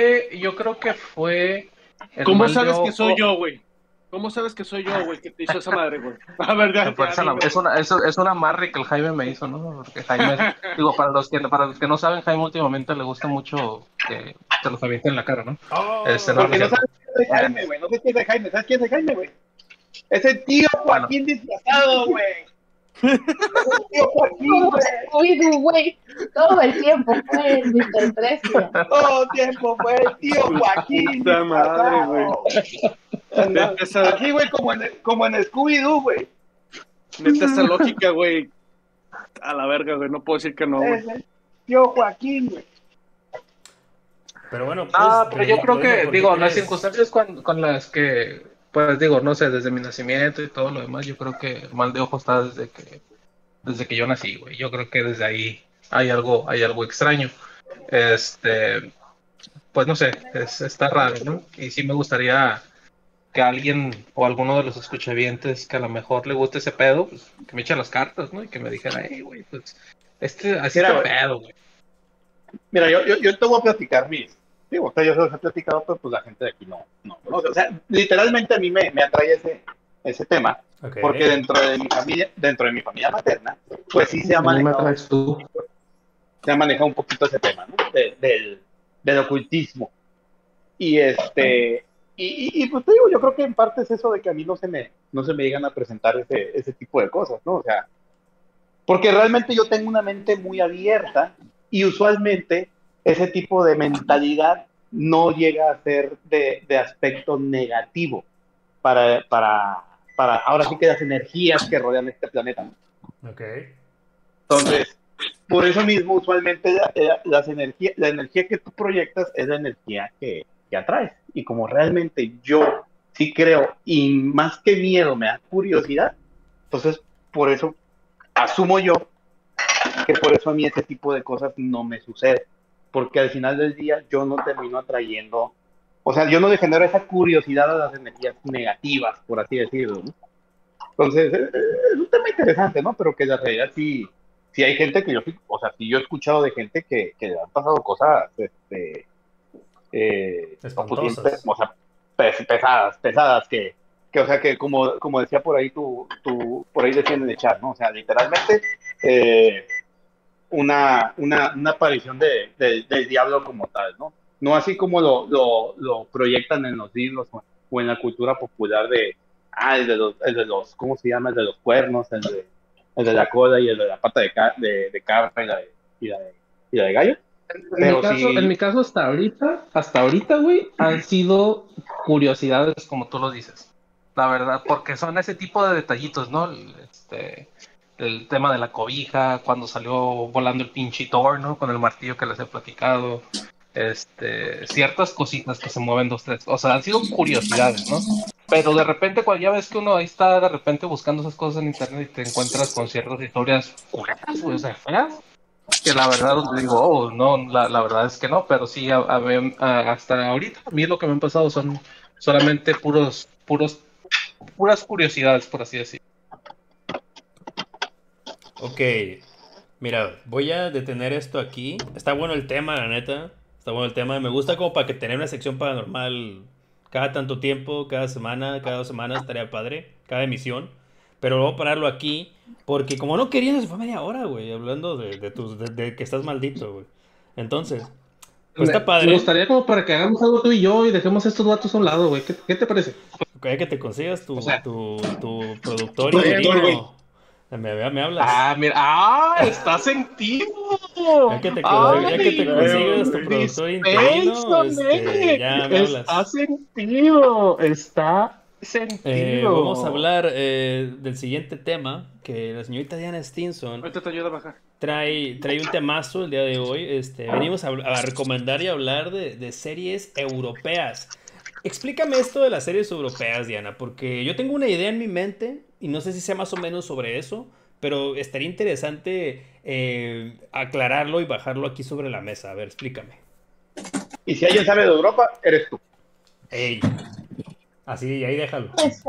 fue el ¿Cómo mal de sabes que soy ojo. yo, güey? ¿Cómo sabes que soy yo, güey, que te hizo esa madre, güey? A ver, ya, Pues, dime, es güey. es un amarre que el Jaime me hizo, ¿no? Porque Jaime, digo, para los que no saben, Jaime últimamente le gusta mucho que se los avienten en la cara, ¿no? Oh, No, no Porque es no cierto. sabes quién es Jaime, güey. No sabes quién es Jaime. ¿Sabes quién es Jaime, güey? Es el tío Bueno, Joaquín disfrazado, güey. Es el tío Joaquín, Como güey. Scooby-Doo, güey. Todo el tiempo fue el Mr. Precia. Todo el tiempo fue el tío Su Joaquín puta madre, güey. disfrazado. Neta esa, Así, güey, como en Scooby-Doo, güey. neta esa lógica, güey. A la verga, güey. No puedo decir que no, güey. Es el tío Joaquín, güey. pero bueno, pues, no, pero yo creo dime, que, ¿por qué digo, las crees? circunstancias con las que, pues digo, no sé, desde mi nacimiento y todo lo demás, yo creo que el mal de ojo está desde que yo nací, güey. Yo creo que desde ahí hay algo extraño. Este, pues no sé, está raro, ¿no? Y sí me gustaría que alguien o alguno de los escuchavientes que a lo mejor le guste ese pedo, pues que me eche las cartas, ¿no? Y que me dijera, hey, güey, pues así Mira, está el güey. pedo, güey. Mira, yo te voy a platicar mis. Digo, o sea, yo se los he platicado, pero pues la gente de aquí no conoce. O sea, literalmente a mí me atrae ese tema, Ok. porque dentro de mi familia materna, pues sí A mí me traes tú. se ha manejado un poquito ese tema, ¿no? Del ocultismo. Y pues te digo, yo creo que en parte es eso de que a mí no se me llegan a presentar ese tipo de cosas, ¿no? O sea, porque realmente yo tengo una mente muy abierta y usualmente ese tipo de mentalidad no llega a ser de aspecto negativo para ahora sí que las energías que rodean este planeta. Ok. Entonces, por eso mismo, usualmente la energía que tú proyectas es la energía que atraes. Y como realmente yo sí creo, y más que miedo me da curiosidad, entonces por eso asumo yo que por eso a mí ese tipo de cosas no me sucede. Porque al final del día yo no termino atrayendo, o sea, yo no le genero esa curiosidad a las energías negativas, por así decirlo, ¿no? Entonces, es un tema interesante, ¿no? Pero que la realidad sí hay gente que o sea, sí yo he escuchado de gente que le han pasado cosas, no, pues bien, Espantosas. o sea, pesadas, o sea, que como decía por ahí por ahí decían en el chat, ¿no? O sea, literalmente, una aparición del diablo como tal, ¿no? No así como lo proyectan en los libros o en la cultura popular el de los, ¿cómo se llama? El de los cuernos, el de la cola y el de la pata de cabra y la de gallo. Pero En sí, mi caso hasta ahorita, güey, han sido curiosidades como tú lo dices. La verdad, porque son ese tipo de detallitos, ¿no? El tema de la cobija, cuando salió volando el pinche Thor, ¿no? Con el martillo que les he platicado. Ciertas cositas que se mueven dos, tres. O sea, han sido curiosidades, ¿no? Pero de repente, cuando ya ves que uno ahí está de repente buscando esas cosas en internet y te encuentras con ciertas historias culeras, güey, o sea, feas, que la verdad digo, oh, no, la verdad es que no, pero sí, hasta ahorita a mí lo que me han pasado son solamente puras curiosidades, por así decir. Ok. Mira, voy a detener esto aquí. Está bueno el tema, la neta. Está bueno el tema. Me gusta como para que tener una sección paranormal cada tanto tiempo, cada semana, cada 2 semanas, estaría padre. Cada emisión. Pero voy a pararlo aquí. Porque como no quería, se fue media hora, güey. Hablando de que estás maldito, güey. Entonces, pues está Me padre. gustaría como para que hagamos algo tú y yo y dejemos estos datos a un lado, güey. ¿Qué te parece? Que te consigas O sea, tu productor productor, güey. interino. Me hablas. mira, está sentido. Ya que te consigas tu productor interino, ya me Está hablas. sentido, está Vamos a sentido. hablar del siguiente tema, que la señorita Diana Stinson Ahorita te ayuda a bajar. trae un temazo el día de hoy. Venimos a recomendar y hablar de series europeas. Explícame esto de las series europeas, Diana, porque yo tengo una idea en mi mente y no sé si sea más o menos sobre eso, pero estaría interesante aclararlo y bajarlo aquí sobre la mesa. A ver, explícame. Y si alguien sabe de Europa, eres tú. Ey, así, ahí déjalo.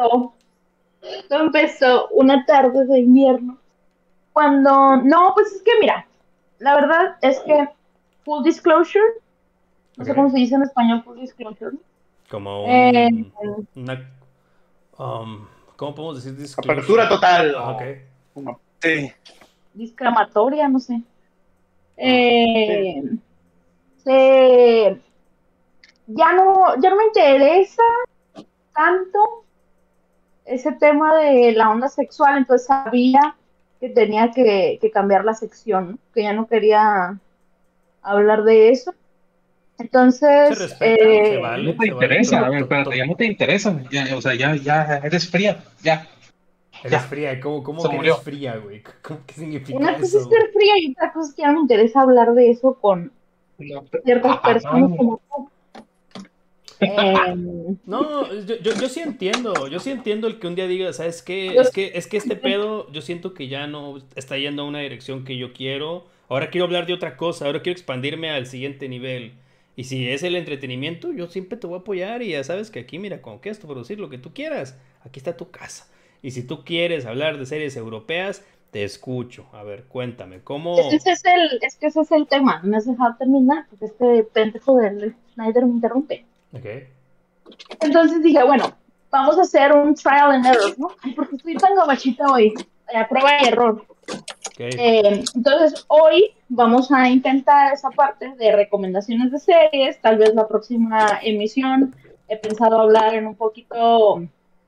Empezó una tarde de invierno. Cuando, no, pues es que mira, la verdad es que full disclosure, no sé Ok. cómo se dice en español full disclosure. Como Eh, una, um, ¿cómo podemos decir Apertura disclosure? total. Ah, ok. Sí. disclamatoria, no sé. Ah, Sí. Eh, se, ya no me interesa tanto ese tema de la onda sexual, entonces sabía que tenía que cambiar la sección, ¿no? Que ya no quería hablar de eso. se Entonces, respeta, No te se vale, interesa, a ver, espérate, ya no te interesa, ya, o sea, ya eres fría, ya, eres ya, fría, se ¿cómo que eres murió. fría, güey? ¿Qué significa una cosa es eso, güey? ser fría y otra cosa es que ya no me interesa hablar de eso con No, ciertas ajá, personas como tú. Eh, No, yo sí entiendo el que un día diga, ¿sabes qué? yo, Es que este pedo, yo siento que ya no está yendo a una dirección que yo quiero. Ahora quiero hablar de otra cosa, ahora quiero expandirme al siguiente nivel. Y si es el entretenimiento, yo siempre te voy a apoyar y ya sabes que aquí, mira, con que esto, producir lo que tú quieras, aquí está tu casa. Y si tú quieres hablar de series europeas, te escucho. A ver, cuéntame, ¿cómo? es que ese es el tema, no me has dejado terminar, porque este pendejo del Snyder me interrumpe. Ok, Entonces dije, bueno, vamos a hacer un trial and error, ¿no? Ay, porque estoy tan gabachita hoy, a prueba y error. ok, Entonces, hoy vamos a intentar esa parte de recomendaciones de series. Tal vez la próxima emisión he pensado hablar en un poquito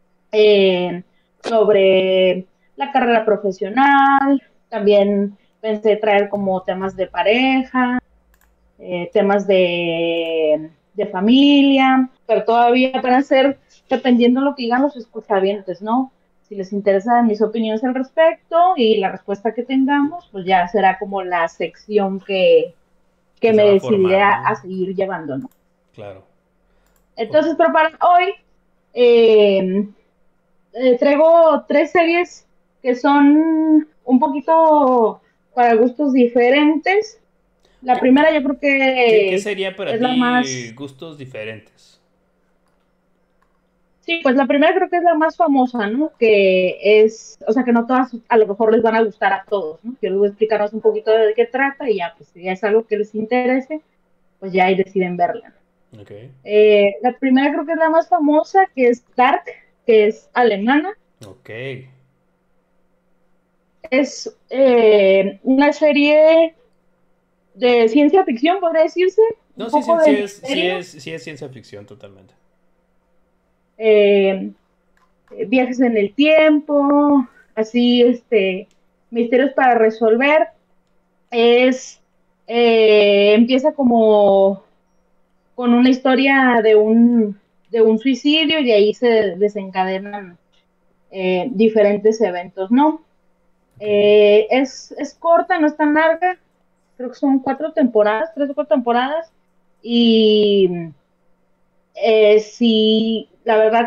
sobre la carrera profesional. También pensé traer como temas de pareja, temas de familia, pero todavía van a ser, dependiendo de lo que digan los escuchavientes, ¿no? Si les interesan mis opiniones al respecto y la respuesta que tengamos, pues ya será como la sección que que se me va a decidiré formar, ¿no? a seguir llevando, ¿no? Claro. O- Entonces, pero para hoy eh, traigo tres series que son un poquito para gustos diferentes. La ¿Qué, primera yo creo qué que sería para es la ti más. gustos diferentes? Sí, pues la primera creo que es la más famosa, ¿no? Que es, o sea, que no todas a lo mejor les van a gustar a todos, ¿no? Quiero explicarnos un poquito de qué trata y ya, pues si es algo que les interese, pues ya ahí deciden verla. Ok. La primera creo que es la más famosa, que es Dark, que es alemana. Ok. Es una serie de ciencia ficción, podría decirse, No, un sí, poco de misterio, sí es ciencia ficción totalmente. eh, viajes en el tiempo, así, misterios para resolver. Es, empieza como con una historia de un suicidio y de ahí se desencadenan diferentes eventos, ¿no? Ok. Es corta, no es tan larga, creo que son cuatro temporadas, tres o cuatro temporadas, y sí, la verdad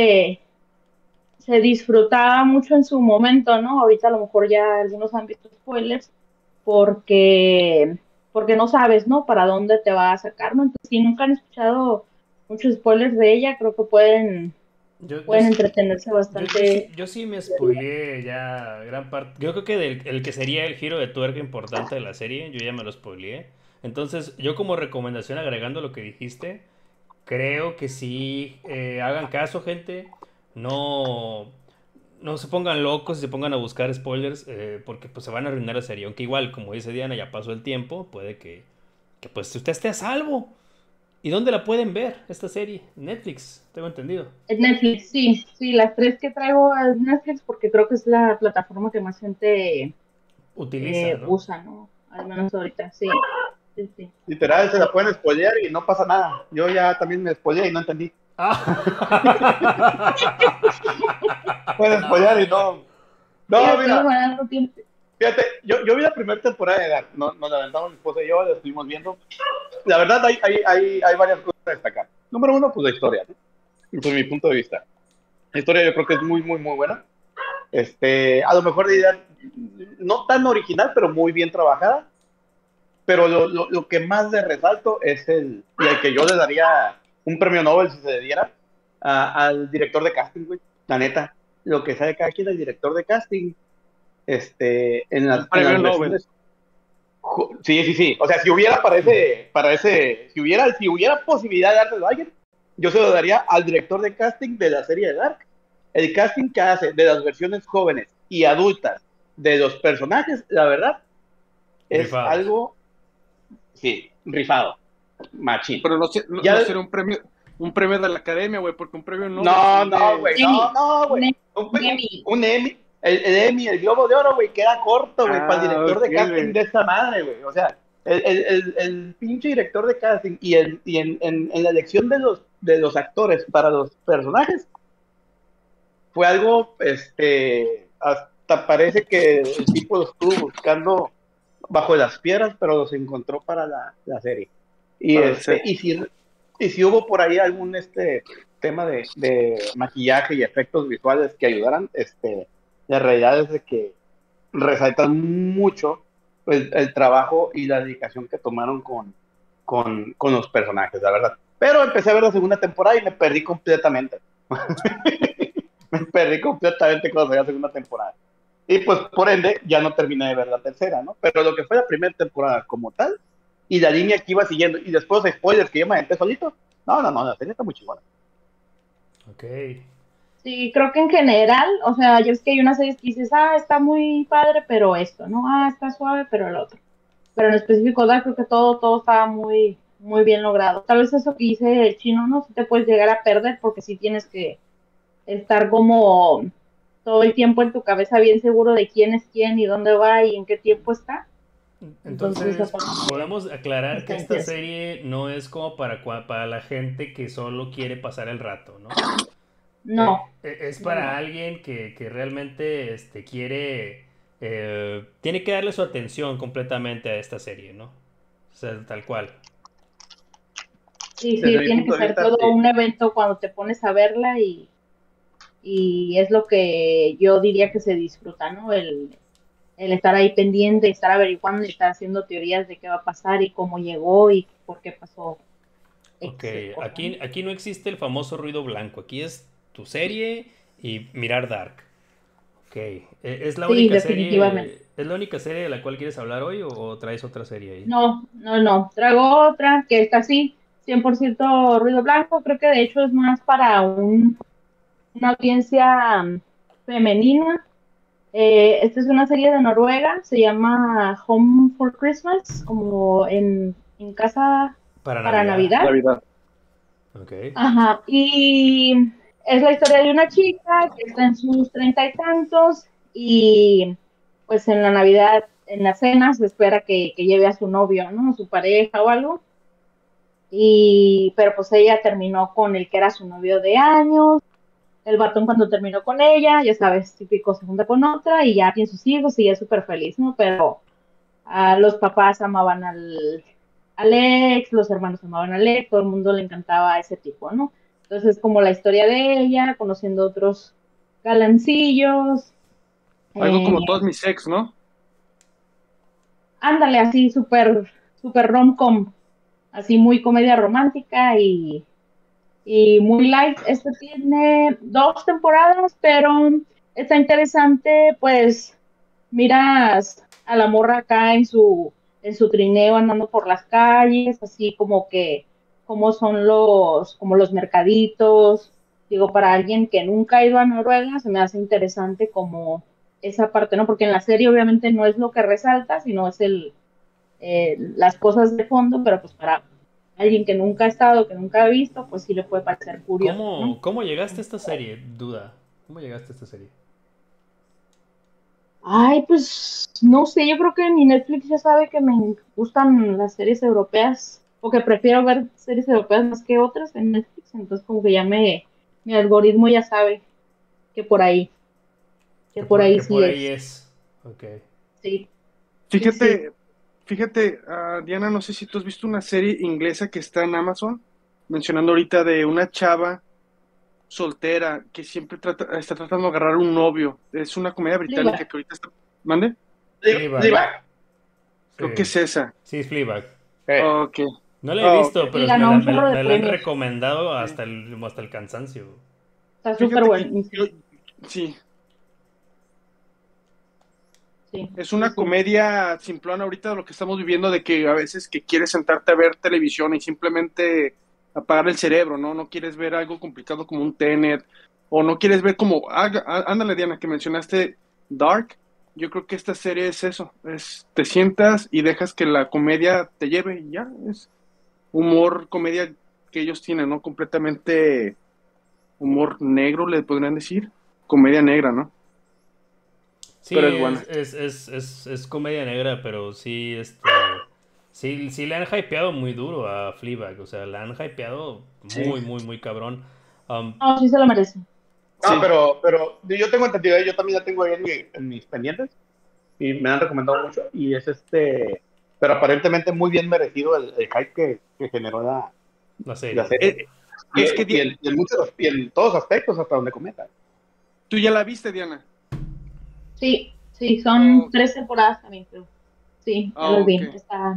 se disfrutaba mucho en su momento, ¿no? Ahorita a lo mejor ya algunos han visto spoilers porque, porque no sabes, ¿no? Para dónde te va a sacar, ¿no? Entonces, si nunca han escuchado muchos spoilers de ella, creo que pueden entretenerse bastante. Yo sí me spoileé ya gran parte. Yo creo que el que sería el giro de tuerca importante de la serie, yo ya me lo spoileé. Entonces, yo como recomendación, agregando lo que dijiste, creo que sí, hagan caso, gente. No, no se pongan locos y se pongan a buscar spoilers, porque pues se van a arruinar la serie. Aunque igual, como dice Diana, ya pasó el tiempo, puede que pues usted esté a salvo. ¿Y dónde la pueden ver esta serie? Netflix, tengo entendido. Netflix, sí, sí, las tres que traigo es Netflix porque creo que es la plataforma que más gente Utiliza, ¿no? usa, ¿no? Al menos ahorita, sí, sí, sí. Literal, se la pueden spoilear y no pasa nada. Yo ya también me spoileé y no entendí. Pueden spoilear y Ah. no. No, Fíjate, mira, bueno, no tiene- fíjate, yo vi la primera temporada de Dark. Nos la aventamos mi esposa y yo, la estuvimos viendo. La verdad, hay varias cosas a destacar. Número uno, pues la historia, ¿no? Desde mi punto de vista. La historia yo creo que es muy, muy, muy buena. A lo mejor no tan original, pero muy bien trabajada. Pero lo que más de resalto es y al que yo le daría un premio Nobel si se le diera, al director de casting, güey. La neta, lo que sabe cada quien del director de casting, en las Premio Nobel. versiones. Sí. O sea, si hubiera si hubiera posibilidad de dárselo a alguien, yo se lo daría al director de casting de la serie de Dark. El casting que hace de las versiones jóvenes y adultas de los personajes, la verdad, es Rifado. algo, sí, rifado, machín. Pero no será un premio de la academia, güey, porque un premio Nobel. No, güey. Un Emmy. El Emmy, el Globo de Oro, güey, queda corto, güey, para el director de casting de esta madre, güey. O sea, el pinche director de casting y en la elección de los actores para los personajes fue algo, hasta parece que el tipo lo estuvo buscando bajo las piedras, pero los encontró para la serie. Y si hubo por ahí algún tema de maquillaje y efectos visuales que ayudaran, la realidad es de que resaltan mucho el trabajo y la dedicación que tomaron con los personajes, la verdad. Pero empecé a ver la segunda temporada y me perdí completamente. Me perdí completamente cuando salió la segunda temporada. Y pues, por ende, ya no terminé de ver la tercera, ¿no? Pero lo que fue la primera temporada como tal, y la línea que iba siguiendo, y después de spoilers que yo me aventé solito, no, la serie está muy chingona. Ok. Sí, creo que en general, o sea, ya es que hay unas series que dices, está muy padre, pero esto, ¿no? Está suave, pero el otro. Pero en específico, creo que todo estaba muy, muy bien logrado. Tal vez eso que dice el chino, ¿no? Si te puedes llegar a perder porque sí tienes que estar como todo el tiempo en tu cabeza bien seguro de quién es quién y dónde va y en qué tiempo está. Entonces, esa parte podemos aclarar que esta interesante. serie no es como para la gente que solo quiere pasar el rato, ¿no? No. Es para No. alguien que realmente quiere, tiene que darle su atención completamente a esta serie, ¿no? O sea, tal cual. Sí, Desde mi tiene que punto de ser vista, todo sí. un evento cuando te pones a verla y es lo que yo diría que se disfruta, ¿no? El estar ahí pendiente, estar averiguando y estar haciendo teorías de qué va a pasar y cómo llegó y por qué pasó Ok, X cosa, ¿no? aquí no existe el famoso ruido blanco, aquí es tu serie y mirar Dark. Ok, ¿es la Sí, única definitivamente. serie de la cual quieres hablar hoy o traes otra serie ahí? No. Traigo otra que está así, 100% ruido blanco. Creo que de hecho es más para una audiencia femenina. Esta es una serie de Noruega, se llama Home for Christmas, como en casa Para para Navidad. Navidad. Ok. Ajá, y es la historia de una chica que está en sus 30 y tantos y pues en la Navidad, en la cena, se espera que lleve a su novio, ¿no? Su pareja o algo. Pero pues ella terminó con el que era su novio de años. El batón cuando terminó con ella, ya sabes, típico, se junta con otra y ya tiene sus hijos y ya es súper feliz, ¿no? Pero los papás amaban al ex, los hermanos amaban al ex, todo el mundo le encantaba a ese tipo, ¿no? Entonces, como la historia de ella, conociendo otros galancillos. Algo eh, como todos mis ex, ¿no? Ándale, así súper, súper rom-com, así muy comedia romántica y muy light. Este tiene 2 temporadas, pero está interesante, pues miras a la morra acá en su trineo andando por las calles, así como que como son como los mercaditos. Digo, para alguien que nunca ha ido a Noruega, se me hace interesante como esa parte, ¿no? Porque en la serie obviamente no es lo que resalta, sino es las cosas de fondo, pero pues para alguien que nunca ha estado, que nunca ha visto, pues sí le puede parecer curioso, ¿no? ¿Cómo llegaste a esta serie? Duda. ¿Cómo llegaste a esta serie? Ay, pues no sé, yo creo que mi Netflix ya sabe que me gustan las series europeas, o que prefiero ver series europeas más que otras en Netflix, entonces como que ya mi algoritmo ya sabe que por ahí, que por ahí Que por sí ahí es, es. Ok. sí, sí, sí. Fíjate, Diana, no sé si tú has visto una serie inglesa que está en Amazon, mencionando ahorita de una chava soltera que siempre está tratando de agarrar un novio. Es una comedia británica Fleabag. que ahorita está. ¿Mande? Fleabag. Fleabag. Creo Sí. que es esa. Sí, es Fleabag. Ok. No la he visto, ok. pero Y me ganó la, un me la- chorro de me la han premios. recomendado hasta el cansancio. Está súper Fíjate bueno. que sí, Sí, es una sí. comedia simplona ahorita de lo que estamos viviendo, de que a veces que quieres sentarte a ver televisión y simplemente apagar el cerebro, ¿no? No quieres ver algo complicado como un Tenet, o no quieres ver como, ándale Diana, que mencionaste Dark. Yo creo que esta serie es eso, te sientas y dejas que la comedia te lleve y ya, es humor, comedia que ellos tienen, ¿no? Completamente humor negro, le podrían decir, comedia negra, ¿no? Sí, Pero es buena. es comedia negra, pero sí, sí le han hypeado muy duro a Fleabag, o sea, la han hypeado Sí. muy cabrón. No, sí se lo merece. No, Sí. pero yo tengo entendido, yo también la tengo ahí en mis pendientes y me han recomendado mucho y es pero aparentemente muy bien merecido el hype que generó La la serie. serie Es que y en todos aspectos hasta donde cometa. tú ya la viste, Diana. Sí, son Oh, 3 temporadas también, creo. Sí, ya las ok. vi.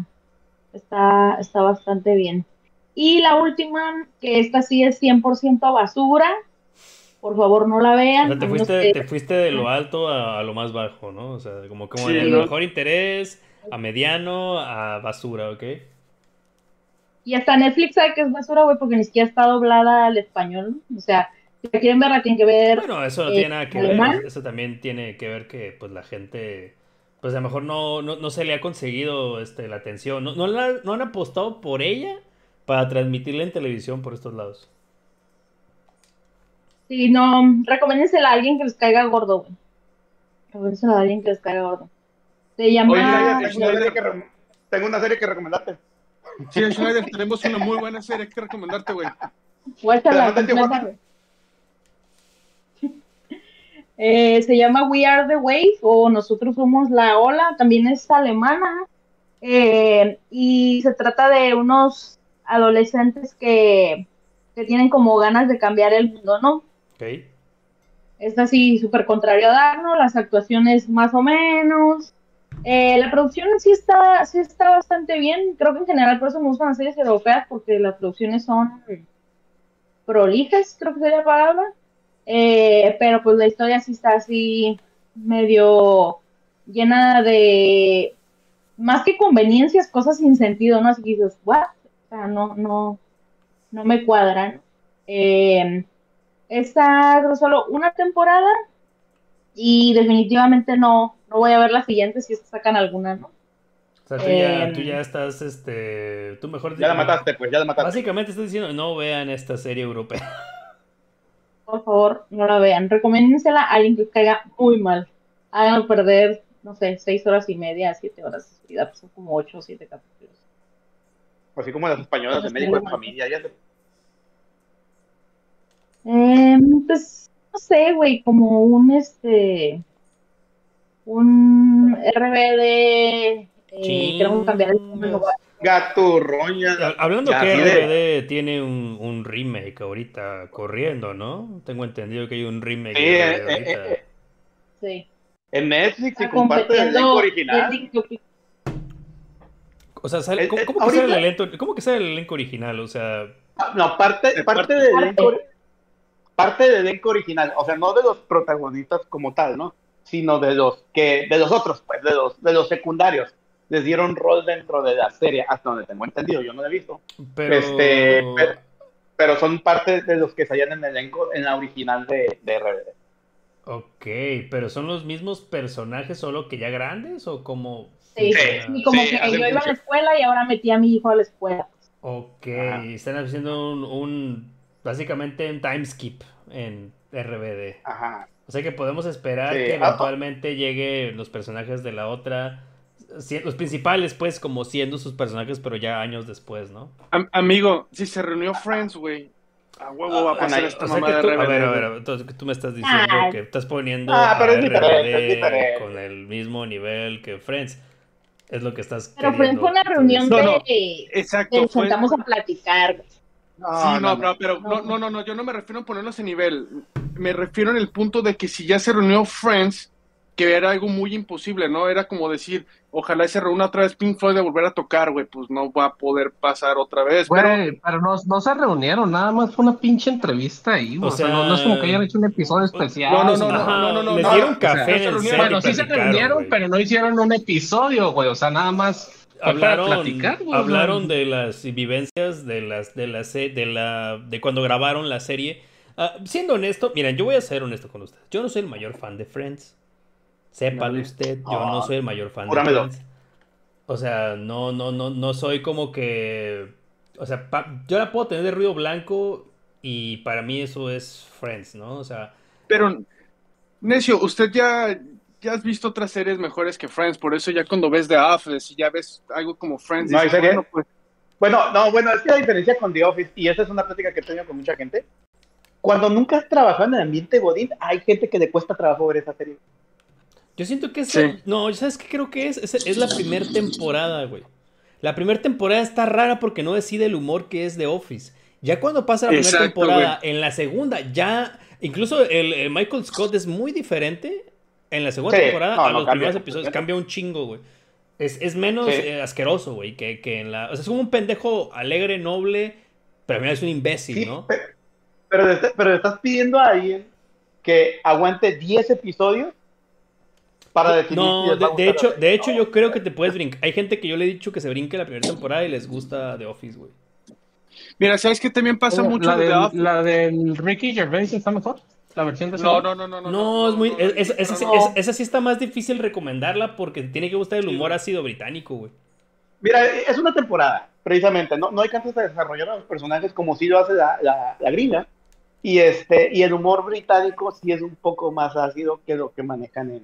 Está bastante bien. Y la última, que esta sí es 100% basura, por favor no la O vean, sea, a menos que... te fuiste de lo alto a lo más bajo, ¿no? O sea, como en Sí, el ¿no? mejor interés, a mediano, a basura, ¿ok? Y hasta Netflix sabe que es basura, güey, porque ni siquiera está doblada al español, ¿no? O sea, si la quieren ver, la tienen que ver Bueno, eso no tiene nada en que ver, alemán. eso también tiene que ver que pues la gente, pues a lo mejor no se le ha conseguido la atención, no han apostado por ella para transmitirla en televisión por estos lados. Sí, no, recomiéndensela a alguien que les caiga gordo, güey. Recomiéndensela a alguien que les caiga gordo. Se Oye, llama... Schneider, Schneider. tengo una serie que recomendarte. Sí, Schneider, tenemos una muy buena serie que recomendarte, güey. ¿Te la Guáchala mandé a completa, Tijuana? güey. Se llama We Are the Wave o Nosotros Somos la Ola, también es alemana, y se trata de unos adolescentes que tienen como ganas de cambiar el mundo, ¿no? ¿Ok? Es así súper contrario a Darno, las actuaciones más o menos. La producción sí está bastante bien, creo que en general por eso me gustan las series europeas, porque las producciones son prolijas, creo que sería la palabra. Pero pues la historia sí está así medio llena de más que conveniencias, cosas sin sentido, ¿no? Así que dices, ¿what? O sea, no me cuadran. Está creo, solo una temporada y definitivamente no voy a ver la siguiente si es que sacan alguna, ¿no? O sea, tú ya estás, tú mejor, Ya la mataste, pues, ya la mataste. básicamente estás diciendo, no vean esta serie europea. Por favor, no la vean. Recomiéndensela a alguien que os caiga muy mal. Háganlo perder, no sé, 6 horas y media, 7 horas de su vida, pues son como 8 o 7 capítulos. Así como las españolas de médico de familia. Pues, no sé, güey, como un RBD, queremos cambiar el mundo. Chingas. Gaturroña. Hablando que Así de. RBD tiene un remake ahorita corriendo, ¿no? Tengo entendido que hay un remake Sí, de RBD ahorita. Sí. en Netflix y Está comparte el elenco compitiendo original. O sea, ¿cómo que ahorita- sale el elenco, cómo que sale el elenco original? O sea, No, parte del elenco original. O sea, no de los protagonistas como tal, ¿no? Sino de los otros, pues, de los secundarios. Les dieron rol dentro de la serie, hasta donde tengo entendido, yo no lo he visto. pero... Pero son parte de los que salían en el elenco en la original de RBD. Ok, pero ¿son los mismos personajes solo que ya grandes o cómo Sí, funciona? y como Sí, que hacen yo iba a la función. escuela y ahora metí a mi hijo a la escuela. Ok, Ajá. están haciendo básicamente un time skip en RBD. Ajá. O sea que podemos esperar Sí. que eventualmente lleguen los personajes de la otra, los principales pues como siendo sus personajes pero ya años después, ¿no? Amigo, si se reunió Friends, güey, a huevo va a pasar esta O sea mamá que de tú, RBD, a ver, güey. entonces que tú me estás diciendo Ah, que estás poniendo pero a es diferente, RBD es diferente. con el mismo nivel que Friends. Es lo que estás pero fue queriendo una tú reunión decir. No, de exacto, nos sentamos a platicar. Sí, No, pero no, yo no me refiero a ponerlos en nivel. Me refiero en el punto de que si ya se reunió Friends, que era algo muy imposible, ¿no? Era como decir, ojalá se reúna otra vez Pink Floyd de volver a tocar, güey, pues no va a poder pasar otra vez, pero Güey, pero no se reunieron, nada más fue una pinche entrevista ahí, güey. O O sea, no es como que sea, hayan hecho un episodio no, especial. ajá, les no, dieron O sea, café no en se el reunieron. set y bueno, sí se platicaron, reunieron, güey. pero no hicieron un episodio, güey. O sea, nada más fue para platicar, güey. O sea, Hablaron de las vivencias de cuando grabaron la serie. Siendo honesto, miren, yo voy a ser honesto con ustedes. Yo no soy el mayor fan de Friends. Sépalo usted, yo no soy el mayor fan de júramelo. Friends. O sea, no soy como que. O sea, yo la puedo tener de ruido blanco y para mí eso es Friends, ¿no? O sea, Pero, Necio, usted ya has visto otras series mejores que Friends, por eso ya cuando ves The Office y ya ves algo como Friends, ¿No hay dices, serie? bueno, pues, Bueno, es que la diferencia con The Office, y esa es una plática que he tenido con mucha gente, cuando nunca has trabajado en el ambiente godín, hay gente que le cuesta trabajo ver esa serie. yo siento que Sí. no, ¿sabes qué creo que es? Es la primera temporada, güey. La primera temporada está rara porque no decide el humor que es The Office. Ya cuando pasa la primera Exacto, temporada, en la segunda, ya. Incluso el Michael Scott es muy diferente en la segunda Sí, temporada no, a no los cambia, primeros episodios. ¿no? Cambia un chingo, güey. Es menos Sí. asqueroso, güey, que en la. O sea, es como un pendejo alegre, noble, pero al final es un imbécil, Sí, ¿no? pero le estás pidiendo a alguien que aguante 10 episodios para definir si No, les va a gustar la serie. de hecho, yo creo que te puedes brincar. Hay gente que yo le he dicho que se brinque la primera temporada y les gusta The Office, güey. Mira, ¿sabes qué también pasa mucho de The Office? la del Ricky Gervais está mejor. La versión de ese No, güey. No, es muy. no, Esa sí está más difícil recomendarla porque te tiene que gustar el Sí, humor güey. ácido británico, güey. Mira, es una temporada, precisamente, no alcanzas a desarrollar a los personajes como sí lo hace la gringa, y el humor británico sí es un poco más ácido que lo que manejan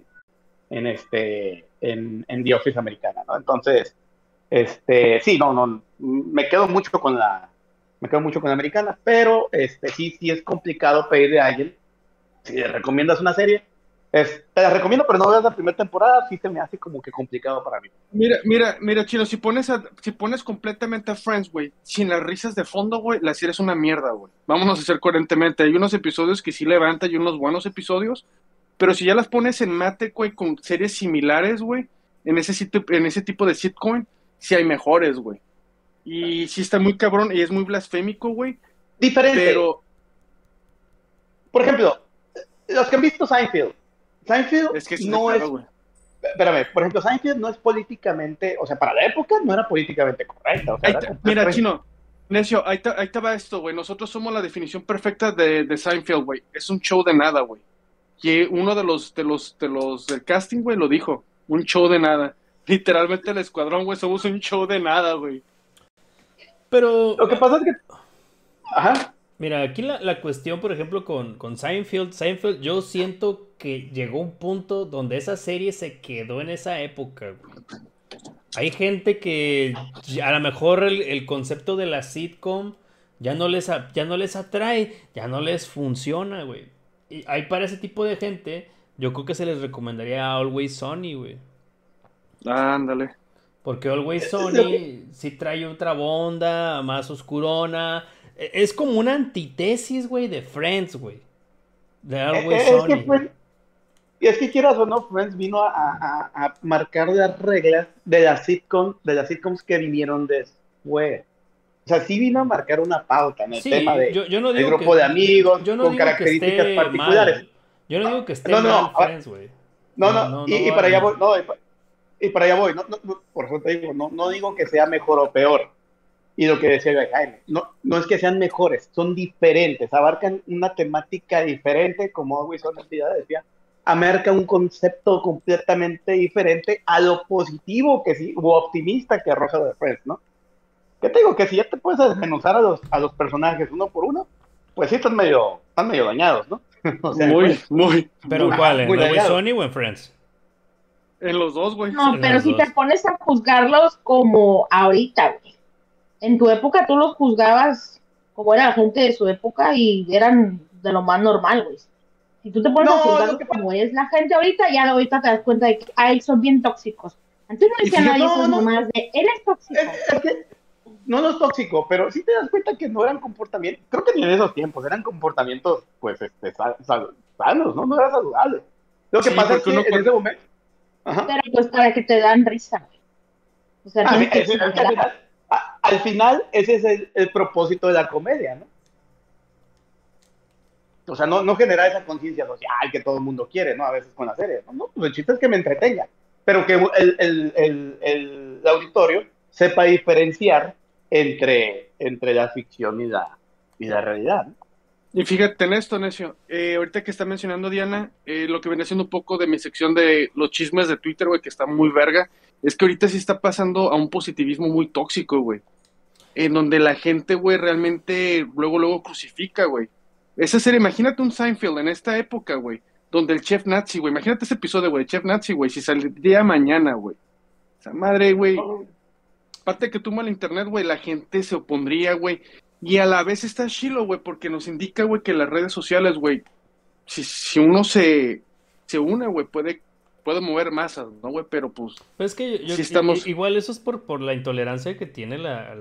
en The Office americana, ¿no? Entonces, sí, me quedo mucho con la americana, pero sí es complicado pedirle a alguien, si le recomiendas una serie, te la recomiendo, pero no veas la primera temporada, sí se me hace como que complicado para mí. Mira, Chino, si pones completamente a Friends, güey, sin las risas de fondo, güey, la serie es una mierda, güey. Vámonos a hacer coherentemente. Hay unos episodios que sí levantan y unos buenos episodios, pero si ya las pones en mate, güey, con series similares, güey, en ese tipo de sitcom, sí hay mejores, güey. Y sí está muy cabrón y es muy blasfémico, güey, Diferente. pero Por ejemplo, los que han visto Seinfeld es que sí, no claro, es, güey. espérame, por ejemplo, Seinfeld no es políticamente, o sea, para la época no era políticamente correcta, o sea, Mira, Chino, Necio, ahí te va esto, güey. Nosotros somos la definición perfecta de Seinfeld, güey. Es un show de nada, güey. Y uno de los del casting, güey, lo dijo. Un show de nada. Literalmente el escuadrón, güey, somos un show de nada, güey. Pero. Lo que pasa es que, ajá, Mira, aquí la cuestión, por ejemplo, con Seinfeld, yo siento que llegó un punto donde esa serie se quedó en esa época, güey. Hay gente que a lo mejor el concepto de la sitcom ya no les atrae, ya no les funciona, güey. Y ahí para ese tipo de gente, yo creo que se les recomendaría Always Sunny, güey. Ándale. Porque Always lo Sunny sí trae otra onda, más oscurona. Es como una antítesis, güey, de Friends, güey. De Always es que Sunny. y es que quieras o no, Friends vino a marcar las reglas de las sitcoms que vinieron después. O sea, sí vino a marcar una pauta en el Sí, tema de yo no el digo grupo que, de amigos yo no con digo que características esté particulares. mal. Yo no digo que esté No, mal Friends, güey. y para allá voy, y para allá voy, por eso te digo, no digo que sea mejor o peor. Y lo que decía Jaime, no es que sean mejores, son diferentes, abarcan una temática diferente, como Always Sunny ya decía, abarca un concepto completamente diferente a lo positivo que sí, o optimista que arroja de Friends, ¿no? Que te digo que si ya te puedes desmenuzar a los personajes uno por uno, pues sí están medio dañados, ¿no? O sea, Muy. ¿Pero muy- cuál? ¿En muy Always dañado. Sunny o en Friends? En los dos, güey. No, Sí, pero los si dos. te pones a juzgarlos como ahorita, güey. En tu época tú los juzgabas como era la gente de su época y eran de lo más normal, güey. Si tú te pones a No, juzgarlos lo que como es la gente ahorita, ya ahorita te das cuenta de que ay, son bien tóxicos. Antes no Y decía fíjate, nadie no, esas no. mamadas de él es tóxico. es que no es tóxico, pero sí te das cuenta que no eran comportamientos, creo que ni en esos tiempos, eran comportamientos, pues, sanos, ¿no? No era saludable. Lo que Sí, pasa es porque que uno en ese momento... Ajá. Pero pues para que te dan risa, güey. O sea, Ah, sí, tienes que es que exagerar. al final ese es el propósito de la comedia, ¿no? O sea, no generar esa conciencia social que todo el mundo quiere, ¿no? A veces con las series, ¿no? Pues el chiste es que me entretenga, pero que el auditorio sepa diferenciar entre la ficción y la realidad, ¿no? Y fíjate en esto, Necio. Ahorita que está mencionando Diana, lo que viene haciendo un poco de mi sección de los chismes de Twitter, güey, que está muy verga, es que ahorita sí está pasando a un positivismo muy tóxico, güey. En donde la gente, güey, realmente luego crucifica, güey. Esa serie, imagínate un Seinfeld en esta época, güey, donde el chef nazi, güey, imagínate ese episodio, güey, el chef nazi, güey, si saldría mañana, güey. Esa madre, güey, aparte de que tumba el internet, güey, la gente se opondría, güey. Y a la vez está chilo, güey, porque nos indica, güey, que las redes sociales, güey, si uno se une, güey, puede mover masas, ¿no, güey? Pero pues, Pues es que si estamos... igual eso es por la intolerancia que tiene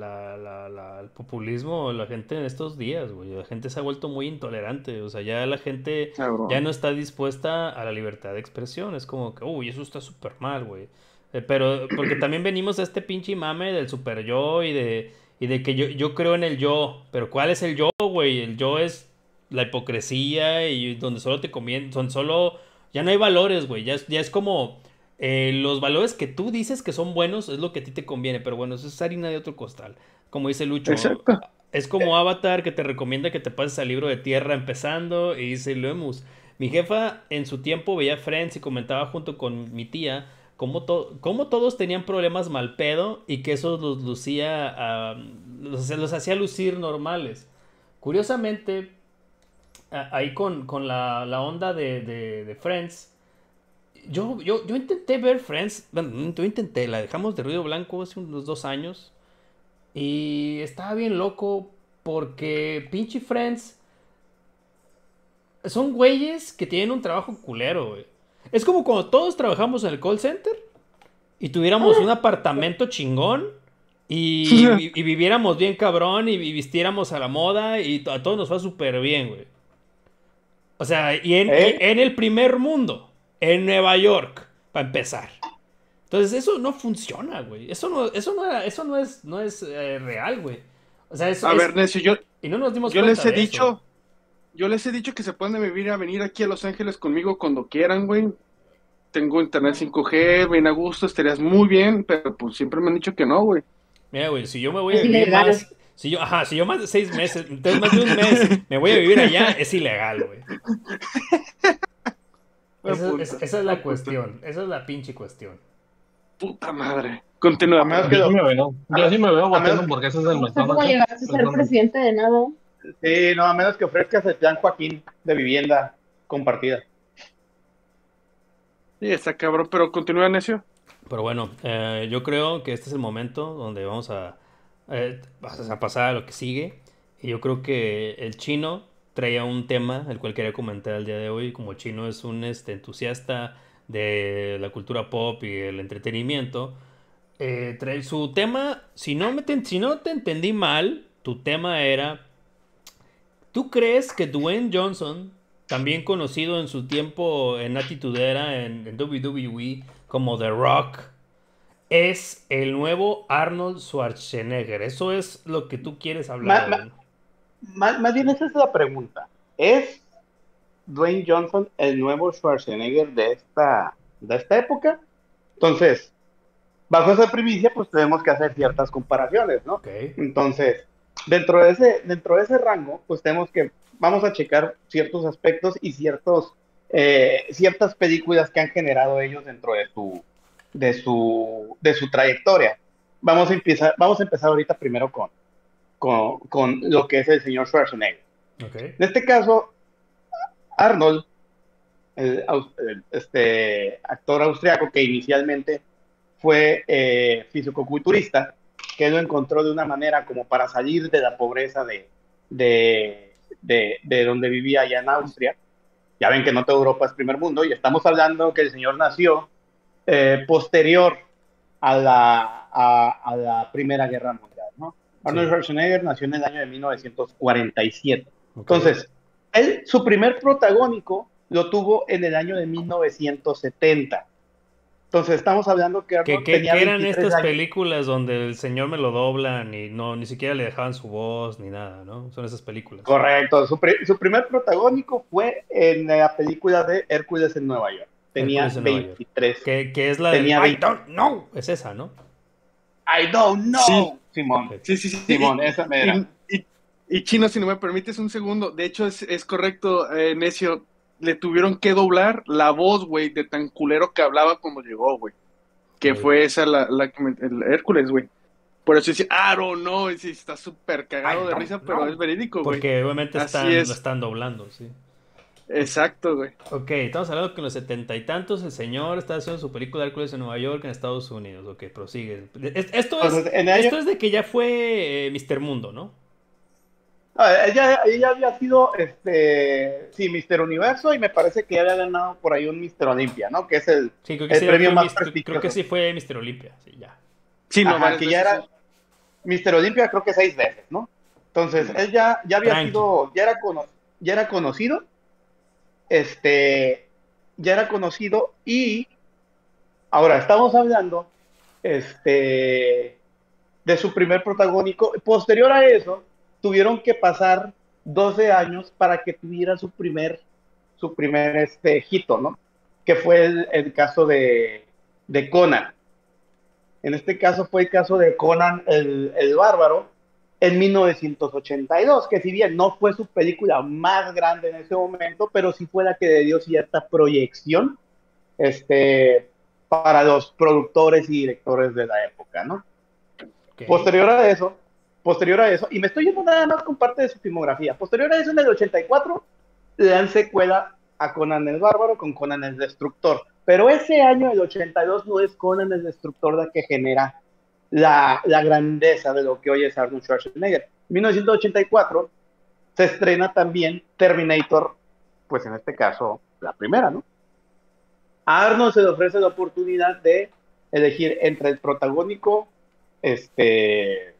el populismo, la gente en estos días, güey. La gente se ha vuelto muy intolerante. O sea, ya la gente ya Cabrón. no está dispuesta a la libertad de expresión. Es como que, uy, eso está súper mal, güey. Pero, porque también venimos a este pinche mame del super yo y de que yo creo en el yo. Pero ¿cuál es el yo, güey? El yo es la hipocresía y donde solo te conviene, son solo, ya no hay valores, güey. Ya es como los valores que tú dices que son buenos es lo que a ti te conviene, pero bueno, eso es harina de otro costal. Como dice Lucho, Exacto. es como Avatar que te recomienda que te pases al libro de tierra empezando y dice Lemus. Mi jefa en su tiempo veía Friends y comentaba junto con mi tía cómo todos tenían problemas mal pedo y que eso los lucía, los hacía lucir normales. Curiosamente, ahí con la onda de Friends, yo intenté ver Friends, bueno, yo intenté, la dejamos de ruido blanco hace unos 2 años y estaba bien loco porque pinche Friends son güeyes que tienen un trabajo culero, güey. Es como cuando todos trabajamos en el call center y tuviéramos un apartamento chingón y viviéramos bien cabrón y vistiéramos a la moda y a todos nos va súper bien, güey. O sea, y ¿Eh? en el primer mundo, en Nueva York, para empezar. Entonces, eso no funciona, güey. Eso no es real, güey. O sea, eso A es. ver, Necio, yo, Y no nos dimos yo les cuenta he de eso. dicho, yo les he dicho que se pueden venir aquí a Los Ángeles conmigo cuando quieran, güey. Tengo internet 5G, bien a gusto, estarías muy bien, pero pues siempre me han dicho que no, güey. Mira, güey, si yo me voy a Es vivir ilegal. más. Si yo más de 6 meses, entonces más de un mes, me voy a vivir allá, es ilegal, güey. Me Esa es me la apunta. cuestión. Esa es la pinche cuestión. Puta madre. A Continúa, menos perdón. que Yo sí lo, me veo, a, yo sí me veo a batiendo menos, hamburguesas del No sé cómo McDonald's, ¿eh? llegaste a ser Personalmente. presidente de nada. sí, no, a menos que ofrezcas el plan Joaquín de vivienda compartida. Sí, está cabrón, pero continúa, Necio. Pero bueno, yo creo que este es el momento donde vamos a pasar a lo que sigue. Y yo creo que el chino traía un tema, el cual quería comentar el día de hoy. Como el chino es un entusiasta de la cultura pop y el entretenimiento, trae su tema, si no te entendí mal, tu tema era, ¿tú crees que Dwayne Johnson, también conocido en su tiempo en Attitude Era en WWE como The Rock, es el nuevo Arnold Schwarzenegger? Eso es lo que tú quieres hablar Má- hoy, má- ¿no? más bien esa es la pregunta. ¿Es Dwayne Johnson el nuevo Schwarzenegger de esta época? Entonces, bajo esa primicia, pues tenemos que hacer ciertas comparaciones, ¿no? Ok. Entonces, dentro de ese rango, pues vamos a checar ciertos aspectos y ciertas películas que han generado ellos dentro de su trayectoria. Vamos a empezar ahorita primero con lo que es el señor Schwarzenegger. Ok. En este caso, Arnold, este actor austriaco que inicialmente fue fisicoculturista, que lo encontró de una manera como para salir de la pobreza de donde vivía allá en Austria. Ya ven que no toda Europa es primer mundo, y estamos hablando que el señor nació posterior a la Primera Guerra Mundial, ¿no? Arnold Sí. Schwarzenegger nació en el año de 1947. Ok. Entonces, su primer protagónico lo tuvo en el año de 1970. Entonces estamos hablando que Arnold ¿Qué tenía eran 23 estas años. películas donde el señor me lo doblan y no, ni siquiera le dejaban su voz ni nada, ¿no? Son esas películas. Correcto. Su primer protagónico fue en la película de Hércules en Nueva York. Tenía Hércules en Nueva York. 23. Que es la del Tenía I 20. don't know. Es esa, ¿no? I don't know. Sí. Simón. Ok. Sí. Simón, esa me era. Y Chino, si no me permites un segundo, de hecho es correcto, Necio, le tuvieron que doblar la voz, güey, de tan culero que hablaba cuando llegó, güey. Que Ok. fue esa el Hércules, güey. Por eso dice, I don't know, y sí, está súper cagado I de don't risa, pero know. es verídico, güey. Porque obviamente Así lo es, están doblando, sí. exacto, güey. Ok, estamos hablando que en los 70 y tantos el señor está haciendo su película Hércules en Nueva York, en Estados Unidos. Ok, prosigue. Entonces, en el año, Esto es de que ya fue Mr. Mundo, ¿no? ella había sido, sí, Mister Universo, y me parece que ya había ganado por ahí un Mister Olympia, ¿no? Que es Sí, creo que el sí, premio más creo que prestigioso. sí fue Mr. Olympia, sí, ya. Sí, no, Ajá, varias que ya veces, era Mister Olympia, creo que 6 veces, ¿no? Entonces, él ya había Tranqui. sido, ya era conocido, ya era conocido, y ahora estamos hablando, de su primer protagónico. Posterior a eso, tuvieron que pasar 12 años para que tuviera su primer hito, ¿no? Que fue el caso de Conan. En este caso fue el caso de Conan el Bárbaro en 1982, que si bien no fue su película más grande en ese momento, pero sí fue la que le dio cierta proyección para los productores y directores de la época, ¿no? Ok. Posterior a eso, y me estoy yendo nada más con parte de su filmografía, posterior a eso, en el 84, le dan secuela a Conan el Bárbaro con Conan el Destructor. Pero ese año, el 82, no es Conan el Destructor la que genera la grandeza de lo que hoy es Arnold Schwarzenegger. En 1984 se estrena también Terminator, pues en este caso, la primera, ¿no? A Arnold se le ofrece la oportunidad de elegir entre el protagónico, el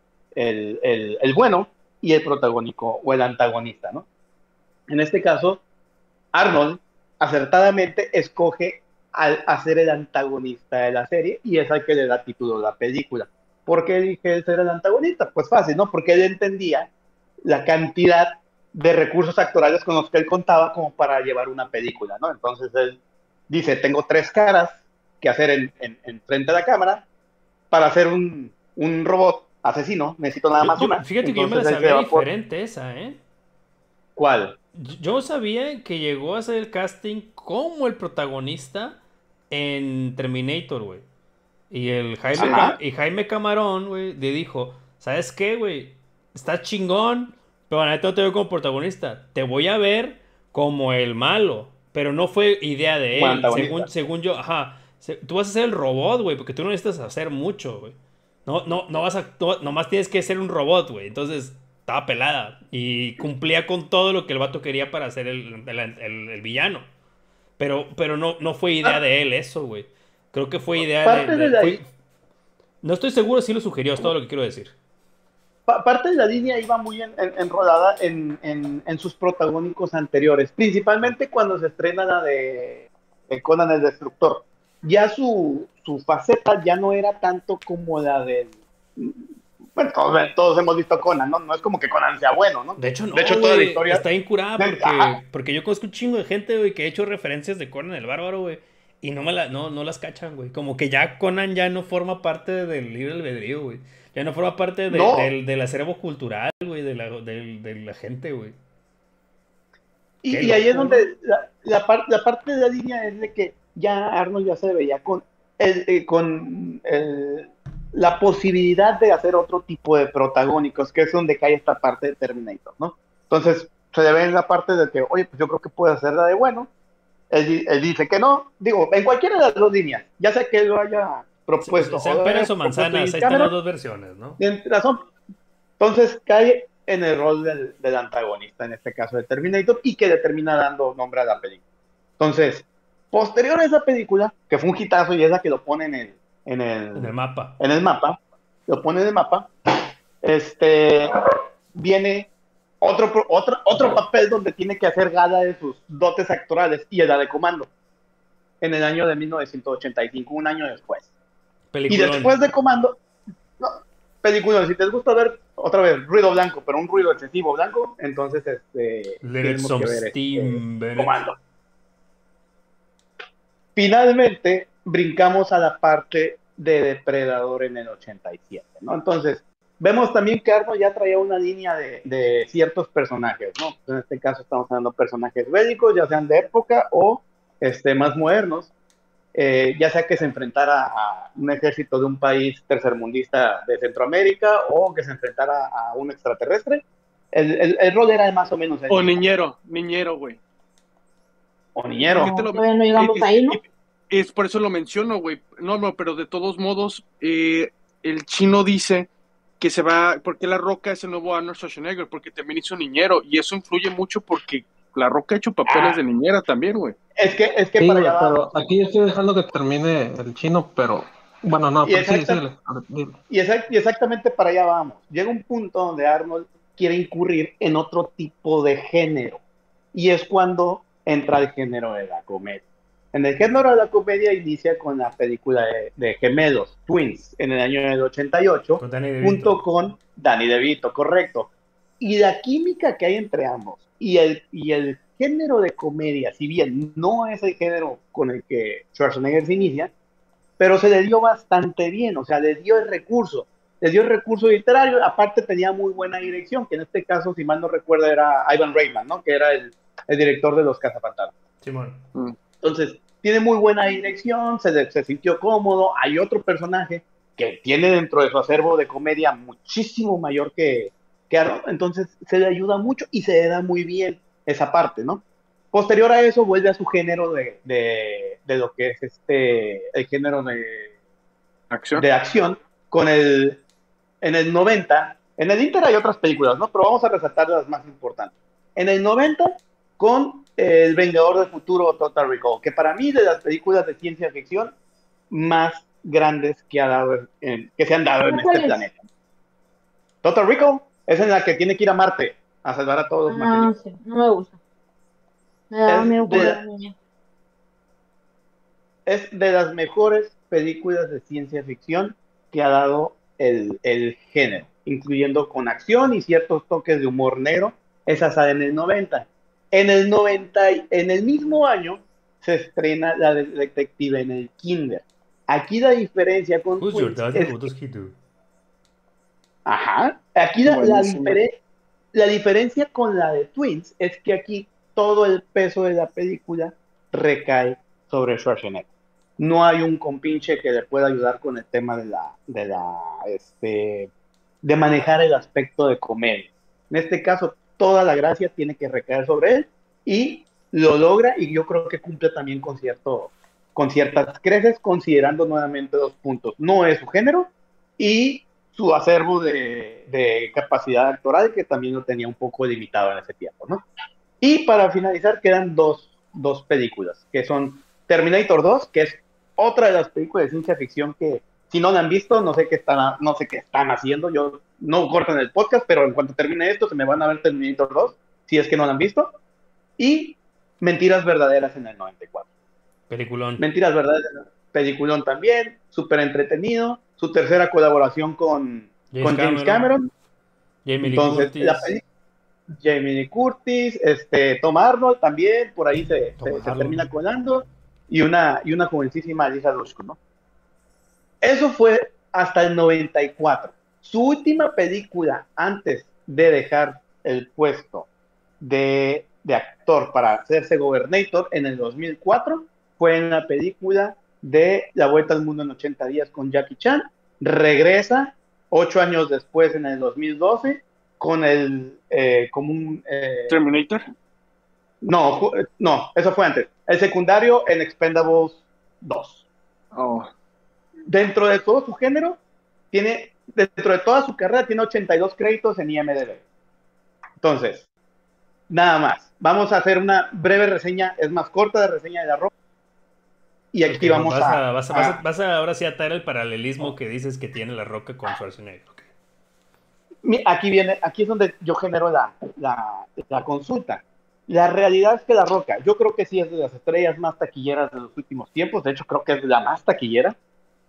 bueno, y el protagónico o el antagonista, ¿no? En este caso, Arnold acertadamente escoge al hacer el antagonista de la serie, y es al que le da título a la película. ¿Por qué elige ser el antagonista? Pues fácil, ¿no? Porque él entendía la cantidad de recursos actorales con los que él contaba como para llevar una película, ¿no? Entonces él dice, tengo 3 caras que hacer en frente a la cámara para hacer un robot asesino, necesito nada más una. Fíjate que yo me la Entonces él se sabía va por... diferente esa, ¿eh? ¿Cuál? Yo sabía que llegó a hacer el casting como el protagonista en Terminator, güey. Y Jaime Camarón, güey, le dijo, ¿sabes qué, güey? Está chingón, pero la neta no te veo como protagonista. Te voy a ver como el malo. Pero no fue idea de Como él. antagonista. Según yo, ajá. Tú vas a ser el robot, güey, porque tú no necesitas hacer mucho, güey. No vas a... nomás tienes que ser un robot, güey. Entonces, estaba pelada. Y cumplía con todo lo que el vato quería para ser el villano. Pero no fue idea de él eso, güey. Creo que fue idea Parte de la, no estoy seguro si lo sugirió, es todo lo que quiero decir. parte de la línea iba muy enrolada en sus protagónicos anteriores, principalmente cuando se estrena la de Conan el Destructor. Ya su faceta ya no era tanto como la del... Bueno, todos hemos visto a Conan, ¿no? No es como que Conan sea bueno, ¿no? De hecho, no, toda la güey, historia... está incurada Ajá. porque yo conozco un chingo de gente, güey, que ha hecho referencias de Conan el Bárbaro, güey, y no las cachan, güey. Como que ya Conan ya no forma parte del libre albedrío, güey. Ya no forma parte No. del acervo cultural, güey, de la gente, güey. Qué Y ahí es loco, donde la parte de la línea es de que ya Arnold ya se veía con la posibilidad de hacer otro tipo de protagónicos, que es donde cae esta parte de Terminator, ¿no? Entonces se le ve en la parte de que, oye, pues yo creo que puede hacerla de bueno. Él dice que no, digo, en cualquiera de las dos líneas, ya sea que él lo haya propuesto. Sean peras o propuesto manzanas, ahí están las dos versiones, ¿no? Tiene razón. Entonces cae en el rol del antagonista, en este caso de Terminator, y que le termina dando nombre a la película. Entonces, posterior a esa película, que fue un hitazo y es la que lo pone en el mapa. lo pone en el mapa, viene otro papel donde tiene que hacer gala de sus dotes actorales y la de Comando, en el año de 1985, un año después. Peliculón. Y después de Comando, no, película, si te gusta ver otra vez ruido blanco, pero un ruido excesivo blanco, entonces Let it tenemos some que ver steam, Bennett. Comando. Finalmente, brincamos a la parte de Depredador en el 87, ¿no? Entonces, vemos también que Arnold ya traía una línea de ciertos personajes, ¿no? En este caso estamos hablando de personajes bélicos, ya sean de época o más modernos, ya sea que se enfrentara a un ejército de un país tercermundista de Centroamérica o que se enfrentara a un extraterrestre. El rol era más o menos... O niñero, güey. O niñero. No, todavía no llegamos ahí, ¿no? Es por eso lo menciono, güey. No, pero de todos modos, el chino dice que se va, porque La Roca es el nuevo Arnold Schwarzenegger, porque también hizo niñero, y eso influye mucho porque La Roca ha hecho papeles de niñera también, güey. Es que Sí, para allá pero vamos. aquí estoy dejando que termine el chino, pero bueno, no, pero sí, y exactamente para allá vamos. Llega un punto donde Arnold quiere incurrir en otro tipo de género, y es cuando entra el género de la comedia. En el género de la comedia inicia con la película de Gemelos, Twins, en el año del 88, junto con Danny DeVito, correcto. Y la química que hay entre ambos y el género de comedia, si bien no es el género con el que Schwarzenegger se inicia, pero se le dio bastante bien, o sea, le dio el recurso literario, aparte tenía muy buena dirección, que en este caso, si mal no recuerdo, era Ivan Reitman, ¿no? Que era el director de Los Cazafantasmas. Simón. Entonces, tiene muy buena dirección, se sintió cómodo. Hay otro personaje que tiene dentro de su acervo de comedia muchísimo mayor que Arnold, entonces se le ayuda mucho y se le da muy bien esa parte, ¿no? Posterior a eso vuelve a su género de lo que es el género de acción en el 90, en el Inter hay otras películas, ¿no? Pero vamos a resaltar las más importantes. En el 90, con El Vengador del Futuro, Total Recall, que para mí de las películas de ciencia ficción más grandes que se han dado en este planeta. Total Recall es en la que tiene que ir a Marte a salvar a todos los marcianos. Sí, no me gusta. Me da miedo por la niña. Es de las mejores películas de ciencia ficción que ha dado el género, incluyendo con acción y ciertos toques de humor negro. Esa sale en el 90. En el mismo año se estrena La Detective en el Kinder. Aquí la diferencia con Twins aquí la diferencia con la de Twins es que aquí todo el peso de la película recae sobre Schwarzenegger. No hay un compinche que le pueda ayudar con el tema de manejar el aspecto de comedia. En este caso, toda la gracia tiene que recaer sobre él y lo logra, y yo creo que cumple también con ciertas creces, considerando nuevamente 2 puntos. No es su género y su acervo de capacidad actoral, que también lo tenía un poco limitado en ese tiempo, ¿no? Y para finalizar quedan dos películas, que son Terminator 2, que es otra de las películas de ciencia ficción que, si no la han visto, no sé qué están haciendo. Yo no corto en el podcast, pero en cuanto termine esto, se me van a ver Terminator 2, si es que no la han visto. Y Mentiras Verdaderas en el 94. Peliculón. Mentiras Verdaderas, peliculón también, súper entretenido. Su tercera colaboración con James Cameron. Jamie Lee Curtis, Tom Arnold también, por ahí se termina colando, y una jovencísima Lisa Dushku, ¿no? Eso fue hasta el 94. Su última película antes de dejar el puesto de actor para hacerse Gobernator en el 2004 fue en la película de La Vuelta al Mundo en 80 días con Jackie Chan. Regresa 8 años después, en el 2012, con ¿Terminator? No, eso fue antes. El secundario en Expendables 2. Oh. Dentro de todo su género, dentro de toda su carrera, tiene 82 créditos en IMDb. Entonces, nada más. Vamos a hacer una breve reseña, es más corta, de reseña de La Roca. Y aquí vamos vas a ahora sí atar el paralelismo que dices que tiene La Roca con Schwarzenegger. Okay. aquí es donde yo genero la consulta. La realidad es que La Roca, yo creo que sí es de las estrellas más taquilleras de los últimos tiempos, de hecho creo que es la más taquillera.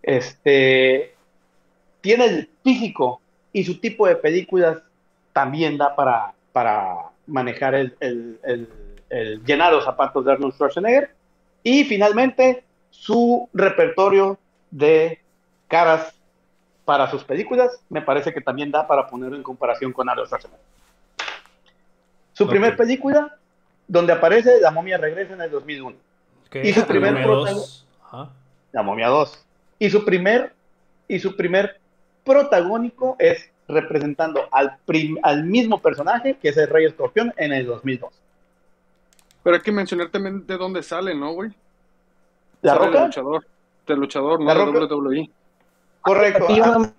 Tiene el físico y su tipo de películas también da para manejar el llenar los zapatos de Arnold Schwarzenegger. Y finalmente, su repertorio de caras para sus películas me parece que también da para ponerlo en comparación con Arnold Schwarzenegger. Su primer película, donde aparece La Momia regresa en el 2001. Okay. Y su primer La Momia 2. La Momia 2. Y su primer protagónico es representando al mismo personaje que es el Rey Escorpión en el 2002. Pero hay que mencionar también de dónde sale, ¿no, güey? ¿La sale Roca? Del luchador, ¿no? ¿La De Roca? WWE. Correcto.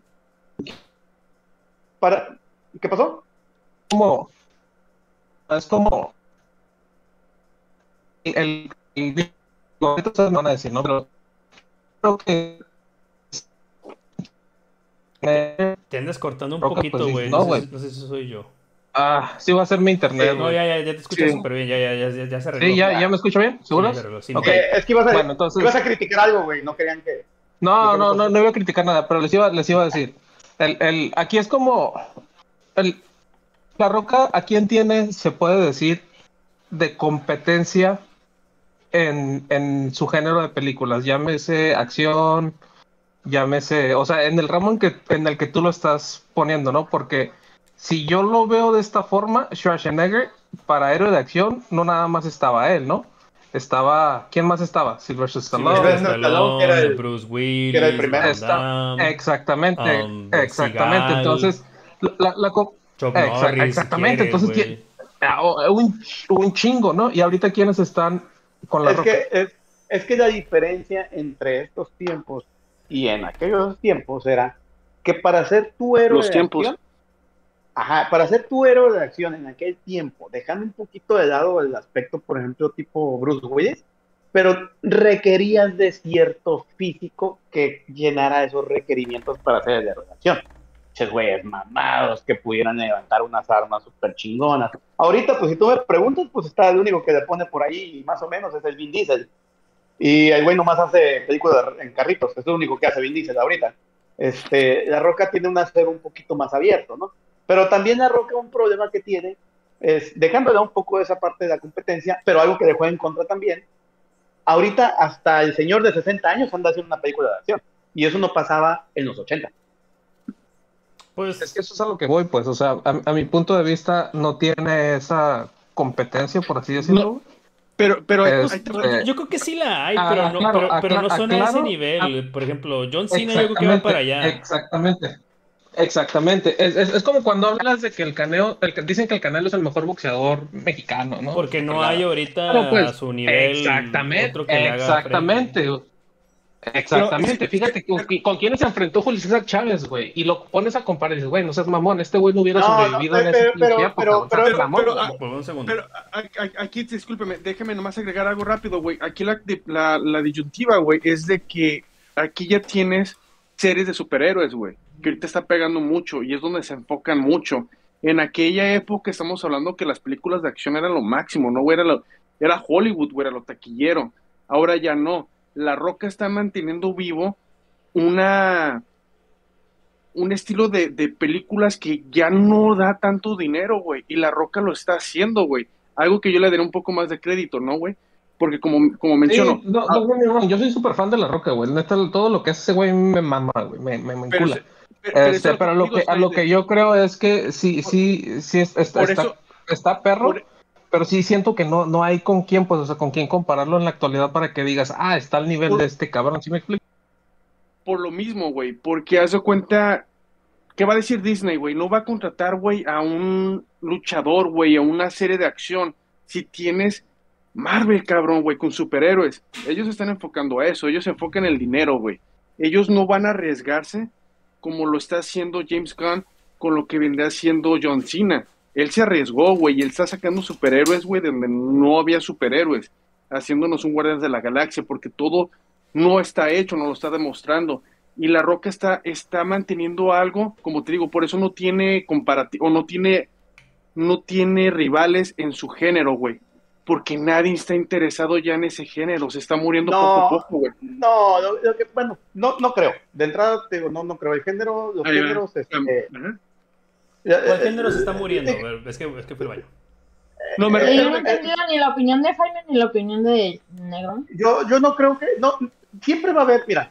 ¿Qué pasó? Es como no van a decir, ¿no? Pero creo que te andas cortando un Roca, poquito, pues, güey. no, No sé si soy yo. Sí va a ser mi internet, No, güey. ya te escuchas Sí. súper bien. Ya se arregló. Sí, ya me escucho bien, ¿seguros? Sí, ya se arregló, sí, Ok. Es que ibas entonces... ibas a criticar algo, güey. No querían que... No iba a criticar nada, pero les iba a decir. Aquí es como... La Roca, ¿a quién tiene, se puede decir, de competencia en su género de películas? Llámese acción, llámese... O sea, en el ramo en el que tú lo estás poniendo, ¿no? Porque si yo lo veo de esta forma, Schwarzenegger, para héroe de acción, no nada más estaba él, ¿no? ¿Quién más estaba? Sylvester Stallone, Bruce Willis, que era el primero. Exactamente. Seagal, Entonces, Chuck Norris, exactamente. si quieres, Entonces, un chingo, ¿no? Y ahorita quiénes están con La Roca. Es que la diferencia entre estos tiempos y en aquellos tiempos era que para ser tu héroe de acción, para ser tu héroe de acción en aquel tiempo, dejando un poquito de lado el aspecto, por ejemplo, tipo Bruce Willis, pero requerías de cierto físico que llenara esos requerimientos para ser el héroe de acción. Esos güeyes mamados que pudieran levantar unas armas súper chingonas. Ahorita, pues si tú me preguntas, pues está el único que le pone por ahí, más o menos, es el Vin Diesel. Y el güey nomás hace películas en carritos, es lo único que hace Vin Diesel ahorita. La Roca tiene un acero un poquito más abierto, ¿no? Pero también La Roca, un problema que tiene es, dejándole un poco de esa parte de la competencia, pero algo que le juega en contra también. Ahorita hasta el señor de 60 años anda haciendo una película de acción, y eso no pasaba en los 80. Pues es que eso es a lo que voy, pues, o sea, a mi punto de vista no tiene esa competencia, por así decirlo. No, pero yo creo que sí la hay, claro, pero no son a ese nivel. Por ejemplo, John Cena yo creo que va para allá. Exactamente. Es como cuando hablas de que dicen que el Canelo es el mejor boxeador mexicano, ¿no? Porque no hay ahorita a su nivel otro que le haga frente. Exactamente, fíjate con quiénes se enfrentó Julio César Chávez, güey, y lo pones a comparar y dices, güey, no seas mamón, este güey no hubiera sobrevivido en esa época. Pero aquí, discúlpeme, déjeme nomás agregar algo rápido, güey. Aquí la disyuntiva, güey, es de que aquí ya tienes series de superhéroes, güey, que ahorita está pegando mucho y es donde se enfocan mucho. En aquella época estamos hablando que las películas de acción eran lo máximo, ¿no, güey? Era Hollywood, güey, era lo taquillero. Ahora ya no. La Roca está manteniendo vivo un estilo de películas que ya no da tanto dinero, güey, y La Roca lo está haciendo, güey. Algo que yo le daré un poco más de crédito, ¿no, güey? Porque como menciono... Sí, yo soy súper fan de La Roca, güey. Neta, todo lo que hace ese güey me mama, güey, me encula. Pero a lo que yo creo es que sí está perro. Pero sí siento que no hay con quién, pues, o sea, con quién compararlo en la actualidad para que digas, está al nivel de este cabrón, ¿sí me explico? Por lo mismo, güey, porque haz de cuenta, ¿qué va a decir Disney, güey? No va a contratar, güey, a un luchador, güey, a una serie de acción, si tienes Marvel, cabrón, güey, con superhéroes. Ellos están enfocando a eso, ellos se enfocan en el dinero, güey. Ellos no van a arriesgarse como lo está haciendo James Gunn con lo que vendría haciendo John Cena. Él se arriesgó, güey, y él está sacando superhéroes, güey, donde no había superhéroes, haciéndonos un Guardianes de la Galaxia, porque todo no está hecho, no lo está demostrando. y La Roca está manteniendo algo, como te digo, por eso no tiene comparativo, o no tiene rivales en su género, güey. Porque nadie está interesado ya en ese género, se está muriendo poco a No, poco, güey. no, bueno, no creo. De entrada te digo, no creo. Los Ahí va. géneros, Ajá. ¿Cuál género se está muriendo? A eh, ver, es que fui al baño. No, me Yo no refiero he entendido ni la opinión de Jaime ni la opinión de Negro. yo no creo que, no, siempre va a haber, mira,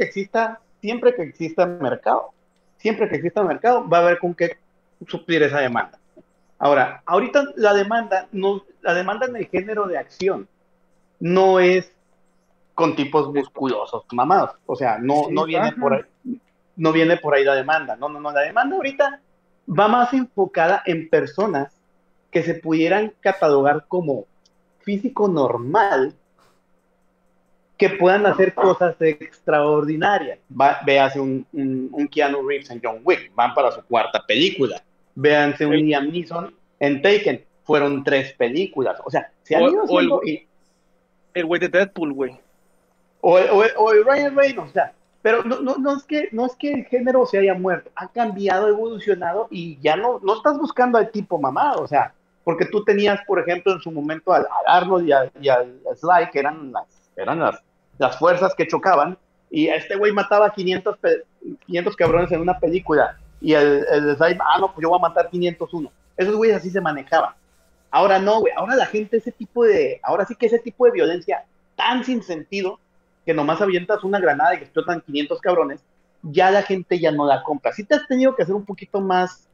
siempre que exista mercado, va a haber con qué suplir esa demanda. Ahora, ahorita la demanda en el género de acción no es con tipos musculosos, mamados. O sea, sí, baja. no viene por ahí la demanda. No, la demanda ahorita va más enfocada en personas que se pudieran catalogar como físico normal, que puedan hacer cosas extraordinarias. Véase un Keanu Reeves en John Wick, van para su cuarta película. Véanse un El, Liam Neeson en Taken, fueron 3 películas. O sea, se han ido o haciendo... el güey de Deadpool, güey. O el Ryan Reynolds, o sea, pero no es que el género se haya muerto, ha cambiado, evolucionado y ya no estás buscando al tipo mamado, o sea, porque tú tenías, por ejemplo, en su momento al Arnold y al Sly, que eran las fuerzas que chocaban, y este güey mataba 500 cabrones en una película, y el Sly, no, pues yo voy a matar 501. Esos güeyes así se manejaban. Ahora no, güey, ahora la gente, ahora sí que ese tipo de violencia tan sin sentido, que nomás avientas una granada y que explotan 500 cabrones, ya la gente ya no la compra. Sí te has tenido que hacer un poquito más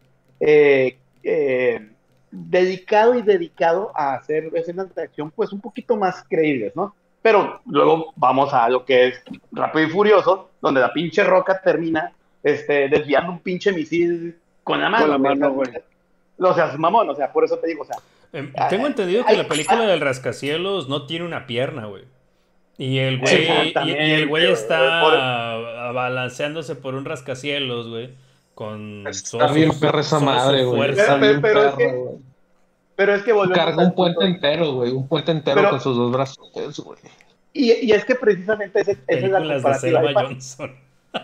dedicado a hacer escenas de acción, pues un poquito más creíbles, ¿no? Pero luego vamos a lo que es Rápido y Furioso, donde la pinche Roca termina desviando un pinche misil con la mano. Con la mano, güey. O sea, mamón, o sea, por eso te digo, o sea, Tengo entendido que la película del rascacielos no tiene una pierna, güey. Y el güey, y el güey exactamente, está balanceándose por un rascacielos, güey. Con Está bien perra esa madre, güey. fuerza. Está bien pero es perra, que, güey. pero es que volvemos Carga al un puente punto. entero, güey. Un puente entero Pero, con sus 2 brazos, güey. y es que precisamente esa es la Películas de comparativa. Selma Johnson.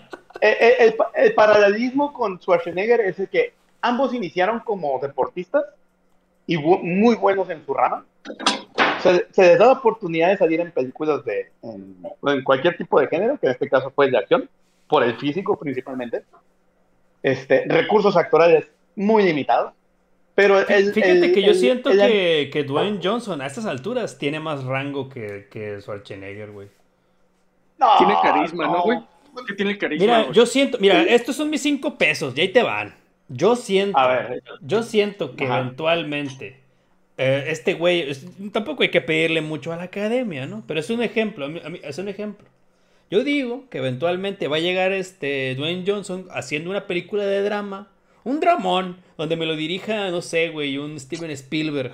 El paralelismo con Schwarzenegger es el que ambos iniciaron como deportistas y muy buenos en su rama. Se les da la oportunidad de salir en películas en cualquier tipo de género, que en este caso fue de acción, por el físico principalmente. Recursos actorales muy limitados. Pero Fíjate que yo siento que Dwayne Johnson a estas alturas tiene más rango que Schwarzenegger, güey. Tiene carisma, ¿no, güey? ¿Qué tiene carisma, Mira, güey? yo siento, mira, estos son mis 5 pesos, y ahí te van. Yo siento que Ajá. eventualmente este güey, tampoco hay que pedirle mucho a la academia, ¿no? Pero es un ejemplo, es un ejemplo. Yo digo que eventualmente va a llegar Dwayne Johnson haciendo una película de drama, un dramón, donde me lo dirija, no sé, güey, un Steven Spielberg.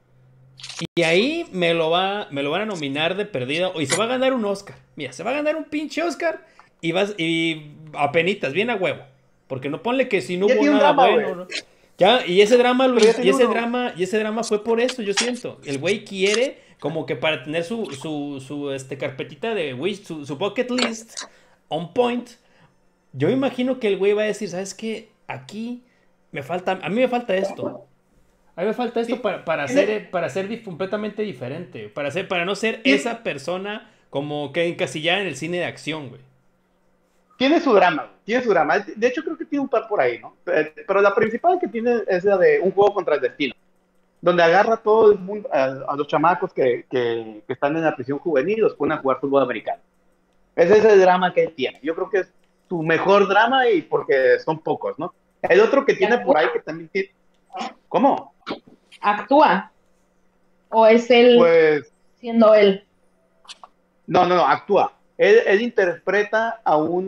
Y ahí me lo van a nominar de perdida, y se va a ganar un Oscar. Mira, se va a ganar un pinche Oscar y apenitas, bien a huevo. Porque no ponle que si no Ya hubo tiene un nada drama, bueno, güey. ¿no? Ya, y ese drama, Pero ya Luis, tiene uno. y ese drama fue por eso, yo siento. El güey quiere como que para tener su carpetita de wish, su bucket list on point. Yo me imagino que el güey va a decir, ¿sabes qué? Aquí a mí me falta esto. A mí me falta esto Sí, para ser completamente diferente. Para no ser sí, esa persona como que encasillada en el cine de acción, güey. tiene su drama, güey, tiene su drama. De hecho, creo que tiene un par por ahí, ¿no? Pero la principal que tiene es la de Un juego contra el destino, donde agarra a todo el mundo, a los chamacos que están en la prisión juvenil y los pone a jugar fútbol americano. Ese es el drama que él tiene. Yo creo que es su mejor drama y porque son pocos, ¿no? El otro que ¿Y tiene por actúa? ahí que también tiene... ¿Cómo? ¿Actúa? ¿O es él Pues siendo él? no, actúa. Él interpreta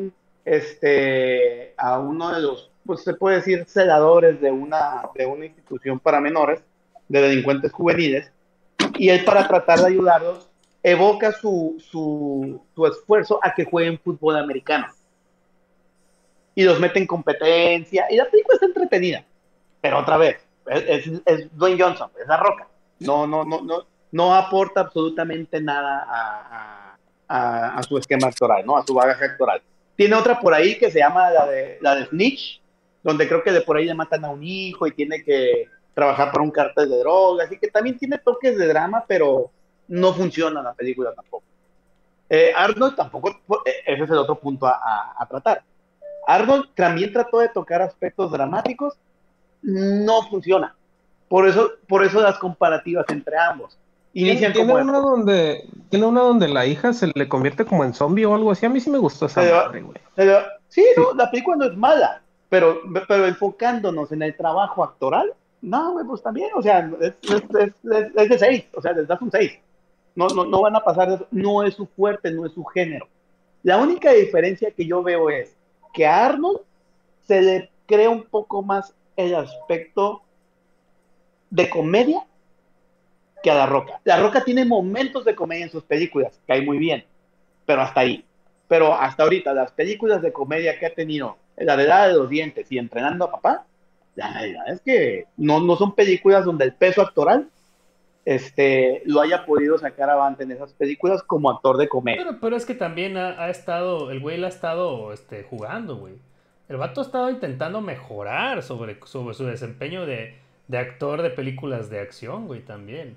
a uno de los, pues se puede decir, celadores de una institución para menores, de delincuentes juveniles, y él para tratar de ayudarlos, evoca su esfuerzo a que jueguen fútbol americano. Y los mete en competencia, y la película está entretenida. Pero otra vez, es Dwayne Johnson, es La Roca. No aporta absolutamente nada a su esquema actoral, ¿no? A su bagaje actoral. Tiene otra por ahí que se llama la de Snitch, donde creo que de por ahí le matan a un hijo y tiene que trabajar para un cártel de drogas, así que también tiene toques de drama, pero no funciona la película tampoco. Arnold tampoco, ese es el otro punto a tratar. Arnold también trató de tocar aspectos dramáticos, no funciona. Por eso las comparativas entre ambos. Inician Tiene como una donde la hija se le convierte como en zombie o algo así. A mí sí me gustó esa madre, güey. sí, no, la película no es mala, pero enfocándonos en el trabajo actoral, no, güey, pues también, o sea, es de 6, o sea, les das un 6. No van a pasar de eso, no es su fuerte, no es su género. La única diferencia que yo veo es que a Arnold se le crea un poco más el aspecto de comedia que a La Roca. La Roca tiene momentos de comedia en sus películas, cae muy bien, pero hasta ahí. Pero hasta ahorita, las películas de comedia que ha tenido, La Edad de los Dientes y Entrenando a Papá, la verdad es que no son películas donde el peso actoral lo haya podido sacar avante en esas películas como actor de comedia. Pero es que también ha estado, el güey la ha estado jugando, güey. El vato ha estado intentando mejorar sobre su desempeño de actor de películas de acción, güey, también.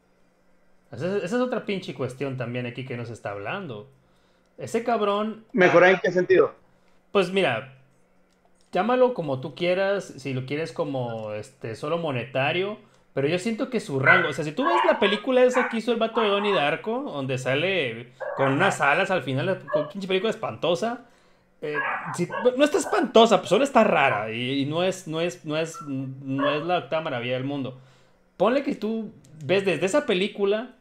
Esa es otra pinche cuestión también aquí que nos está hablando. Ese cabrón... ¿Mejorar en qué sentido? Pues mira, llámalo como tú quieras, si lo quieres como solo monetario, pero yo siento que su rango, o sea, si tú ves la película esa que hizo el vato de Donnie Darko, donde sale con unas alas al final, con pinche película espantosa, no está espantosa, pues solo está rara y no es la octava maravilla del mundo. Ponle que tú ves desde esa película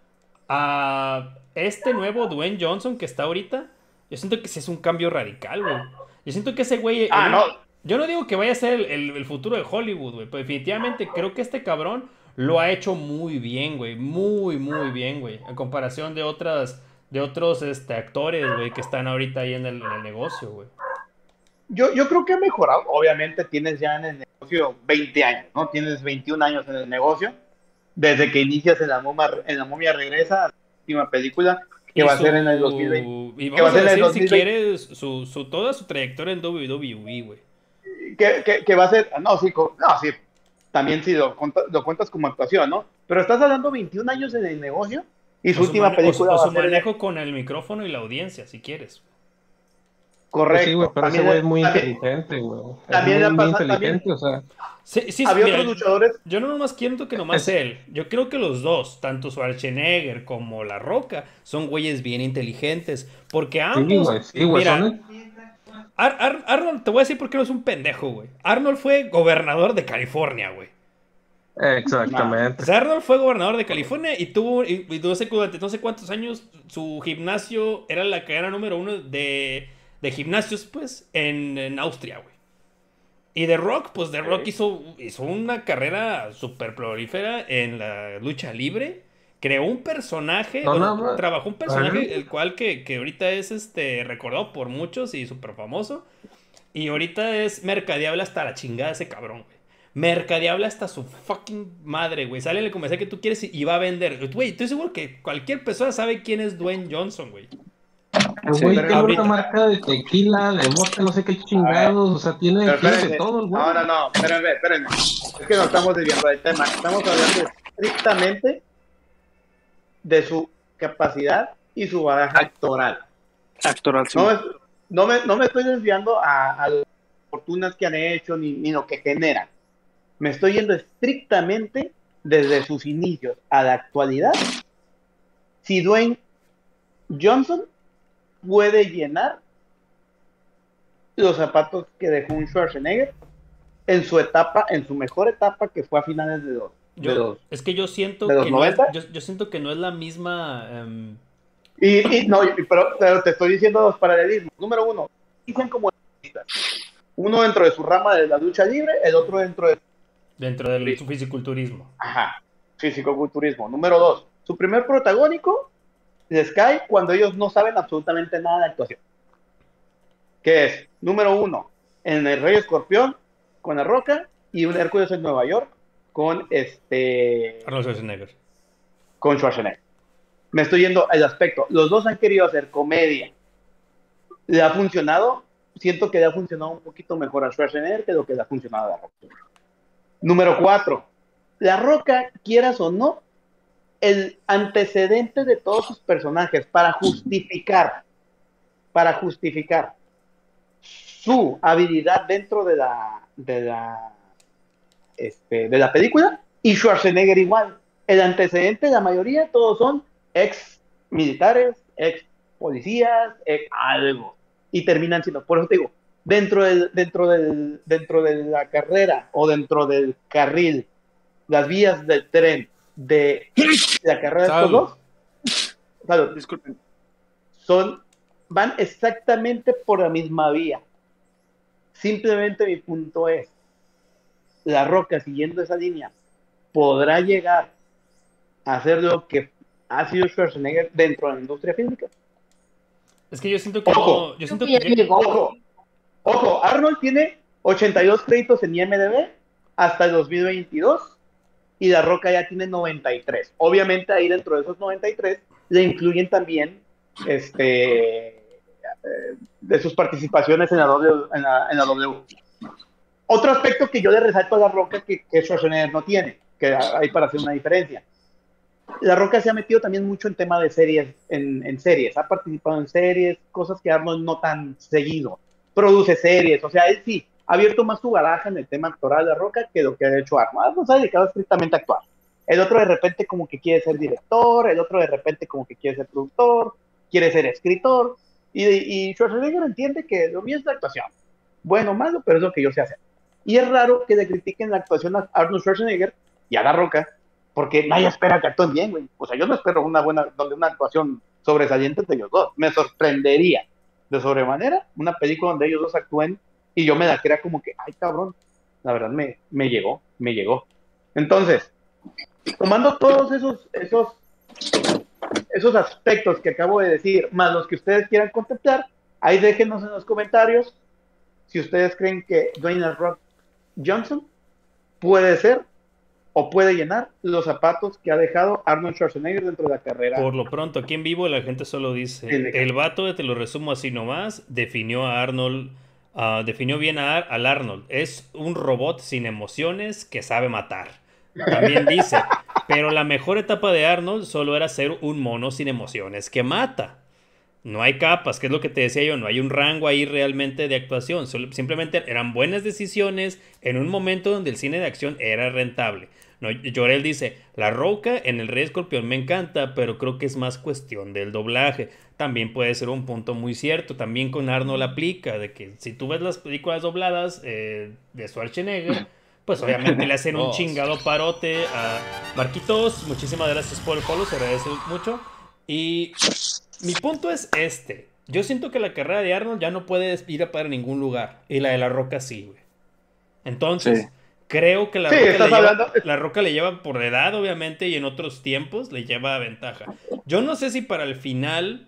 a este nuevo Dwayne Johnson que está ahorita, yo siento que sí es un cambio radical, güey. Yo siento que ese güey... no. Yo no digo que vaya a ser el futuro de Hollywood, güey, pero definitivamente creo que este cabrón lo ha hecho muy bien, güey. Muy, muy bien, güey. En comparación de otros actores, güey, que están ahorita ahí en el negocio, güey. Yo creo que ha mejorado. Obviamente tienes ya en el negocio 20 años, ¿no? Tienes 21 años en el negocio. Desde que inicias en la momia regresa, la última película, que va a ser en el 2020. Y vamos a decir, si quieres, toda su trayectoria en WWE, güey. Que va a ser... No, sí. También sí lo cuentas como actuación, ¿no? Pero estás hablando 21 años en el negocio y su última película o su manejo con el micrófono y la audiencia, si quieres. Correcto. Sí, güey, pero ese güey es muy inteligente, güey. También es muy inteligente, o sea... Sí, había mira, otros luchadores. Yo no nomás quiero que nomás él. Yo creo que los dos, tanto Schwarzenegger como La Roca, son güeyes bien inteligentes. Porque ambos. Sí, güey. Mira, Arnold, te voy a decir por qué no es un pendejo, güey. Arnold fue gobernador de California, güey. Exactamente. O sea, Arnold fue gobernador de California y tuvo, durante no sé cuántos años, su gimnasio era la cadena número 1 de gimnasios, pues, en Austria, güey. Y The Rock, pues The Rock hizo una carrera súper prolífera en la lucha libre. Creó un personaje, trabajó un personaje, el cual que ahorita es recordado por muchos y súper famoso. Y ahorita es mercadeable hasta la chingada ese cabrón, güey. Mercadeable hasta su fucking madre, güey. Sale en el comercial que tú quieres y va a vender. Güey, estoy seguro que cualquier persona sabe quién es Dwayne Johnson, güey. El güey tiene una marca de tequila, de vodka, no sé qué chingados, o sea, tiene de todo el güey. No, espérenme. Es que no estamos desviando del tema. Estamos hablando estrictamente de su capacidad y su bagaje actoral. Actoral, sí. No me estoy desviando a las fortunas que han hecho ni lo que generan. Me estoy yendo estrictamente desde sus inicios a la actualidad. Si Dwayne Johnson puede llenar los zapatos que dejó un Schwarzenegger en su mejor etapa, que fue a finales de los es que yo siento de los que 90. yo siento que no es la misma. Pero te estoy diciendo los paralelismos. Número uno, dicen como uno dentro de su rama de la lucha libre, el otro dentro del su fisiculturismo. Ajá, fisicoculturismo. Número dos, su primer protagónico les cae cuando ellos no saben absolutamente nada de actuación. Que es, número uno, en El Rey Escorpión con La Roca y un Hércules en Nueva York con Arnold Schwarzenegger. Con Schwarzenegger. Me estoy yendo al aspecto. Los dos han querido hacer comedia. Le ha funcionado siento que le ha funcionado un poquito mejor a Schwarzenegger que lo que le ha funcionado a La Roca. Número 4. La Roca, quieras o no, el antecedente de todos sus personajes para justificar su habilidad dentro de la película, y Schwarzenegger igual. El antecedente, la mayoría, todos son ex militares, ex policías, ex algo, y terminan siendo, por eso te digo, dentro de la carrera o dentro del carril, las vías del tren de la carrera de estos dos, disculpen, van exactamente por la misma vía. Simplemente mi punto es, La Roca, siguiendo esa línea, podrá llegar a hacer lo que ha sido Schwarzenegger dentro de la industria física. Es que yo siento que Ojo, no, yo siento que ojo, Arnold tiene 82 créditos en IMDb hasta el 2022 y La Roca ya tiene 93. Obviamente ahí dentro de esos 93 le incluyen también de sus participaciones en la W. Otro aspecto que yo le resalto a La Roca que Schwarzenegger no tiene, que hay para hacer una diferencia. La Roca se ha metido también mucho en tema de series, en series, ha participado en series, cosas que Arnold no tan seguido, produce series, o sea, él sí ha abierto más su baraja en el tema actoral de La Roca que lo que ha hecho Arnold. Arnold se ha dedicado estrictamente a actuar. El otro de repente como que quiere ser director, el otro de repente como que quiere ser productor, quiere ser escritor, y Schwarzenegger entiende que lo mío es la actuación. Bueno o malo, pero es lo que yo sé hacer. Y es raro que le critiquen la actuación a Arnold Schwarzenegger y a La Roca, porque nadie espera que actúen bien, güey. O sea, yo no espero una actuación sobresaliente de ellos dos. Me sorprendería de sobremanera una película donde ellos dos actúen y yo me la crea como que, ay, cabrón, la verdad me llegó. Entonces, tomando todos esos aspectos que acabo de decir, más los que ustedes quieran contemplar, ahí déjenos en los comentarios si ustedes creen que Dwayne The Rock Johnson puede ser o puede llenar los zapatos que ha dejado Arnold Schwarzenegger dentro de la carrera. Por lo pronto, aquí en vivo la gente solo dice, el vato, te lo resumo así nomás, definió a Arnold, definió bien al Arnold. Es un robot sin emociones que sabe matar. También dice, pero la mejor etapa de Arnold solo era ser un mono sin emociones que mata. No hay capas, que es lo que te decía yo, no hay un rango ahí realmente de actuación, simplemente eran buenas decisiones en un momento donde el cine de acción era rentable. No, Llorel dice, La Roca en El Rey Escorpión me encanta, pero creo que es más cuestión del doblaje. También puede ser un punto muy cierto, también con Arnold aplica, de que si tú ves las películas dobladas de Schwarzenegger, pues obviamente le hacen un chingado parote a Marquitos. Muchísimas gracias por el follow, se agradece mucho. Y mi punto es este. Yo siento que la carrera de Arnold ya no puede ir para ningún lugar. Y la de La Roca sí, güey. Entonces, creo que la Roca le lleva por edad, obviamente, y en otros tiempos le lleva ventaja. Yo no sé si para el final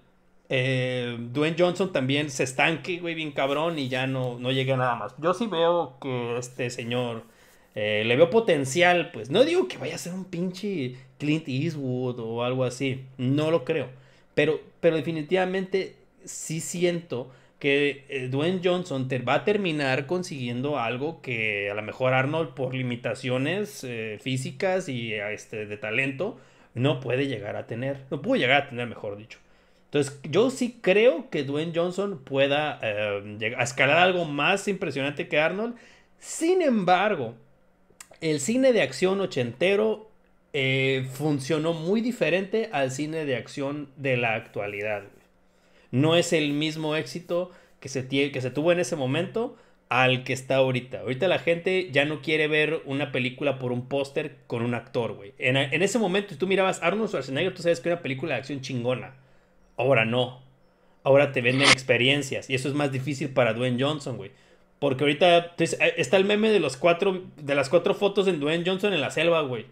Dwayne Johnson también se estanque, güey, bien cabrón, y ya no llegue a nada más. Yo sí veo que este señor le veo potencial, pues. No digo que vaya a ser un pinche Clint Eastwood o algo así. No lo creo. Pero definitivamente sí siento que Dwayne Johnson va a terminar consiguiendo algo que a lo mejor Arnold por limitaciones físicas y de talento no puede llegar a tener. No pudo llegar a tener, mejor dicho. Entonces yo sí creo que Dwayne Johnson pueda llegar a escalar algo más impresionante que Arnold. Sin embargo, el cine de acción ochentero funcionó muy diferente al cine de acción de la actualidad. No es el mismo éxito que se tuvo en ese momento al que está ahorita. Ahorita la gente ya no quiere ver una película por un póster con un actor, güey. En ese momento, si tú mirabas Arnold Schwarzenegger, tú sabes que era una película de acción chingona. Ahora no. Ahora te venden experiencias. Y eso es más difícil para Dwayne Johnson, güey. Porque ahorita está el meme de las cuatro fotos de Dwayne Johnson en la selva, güey.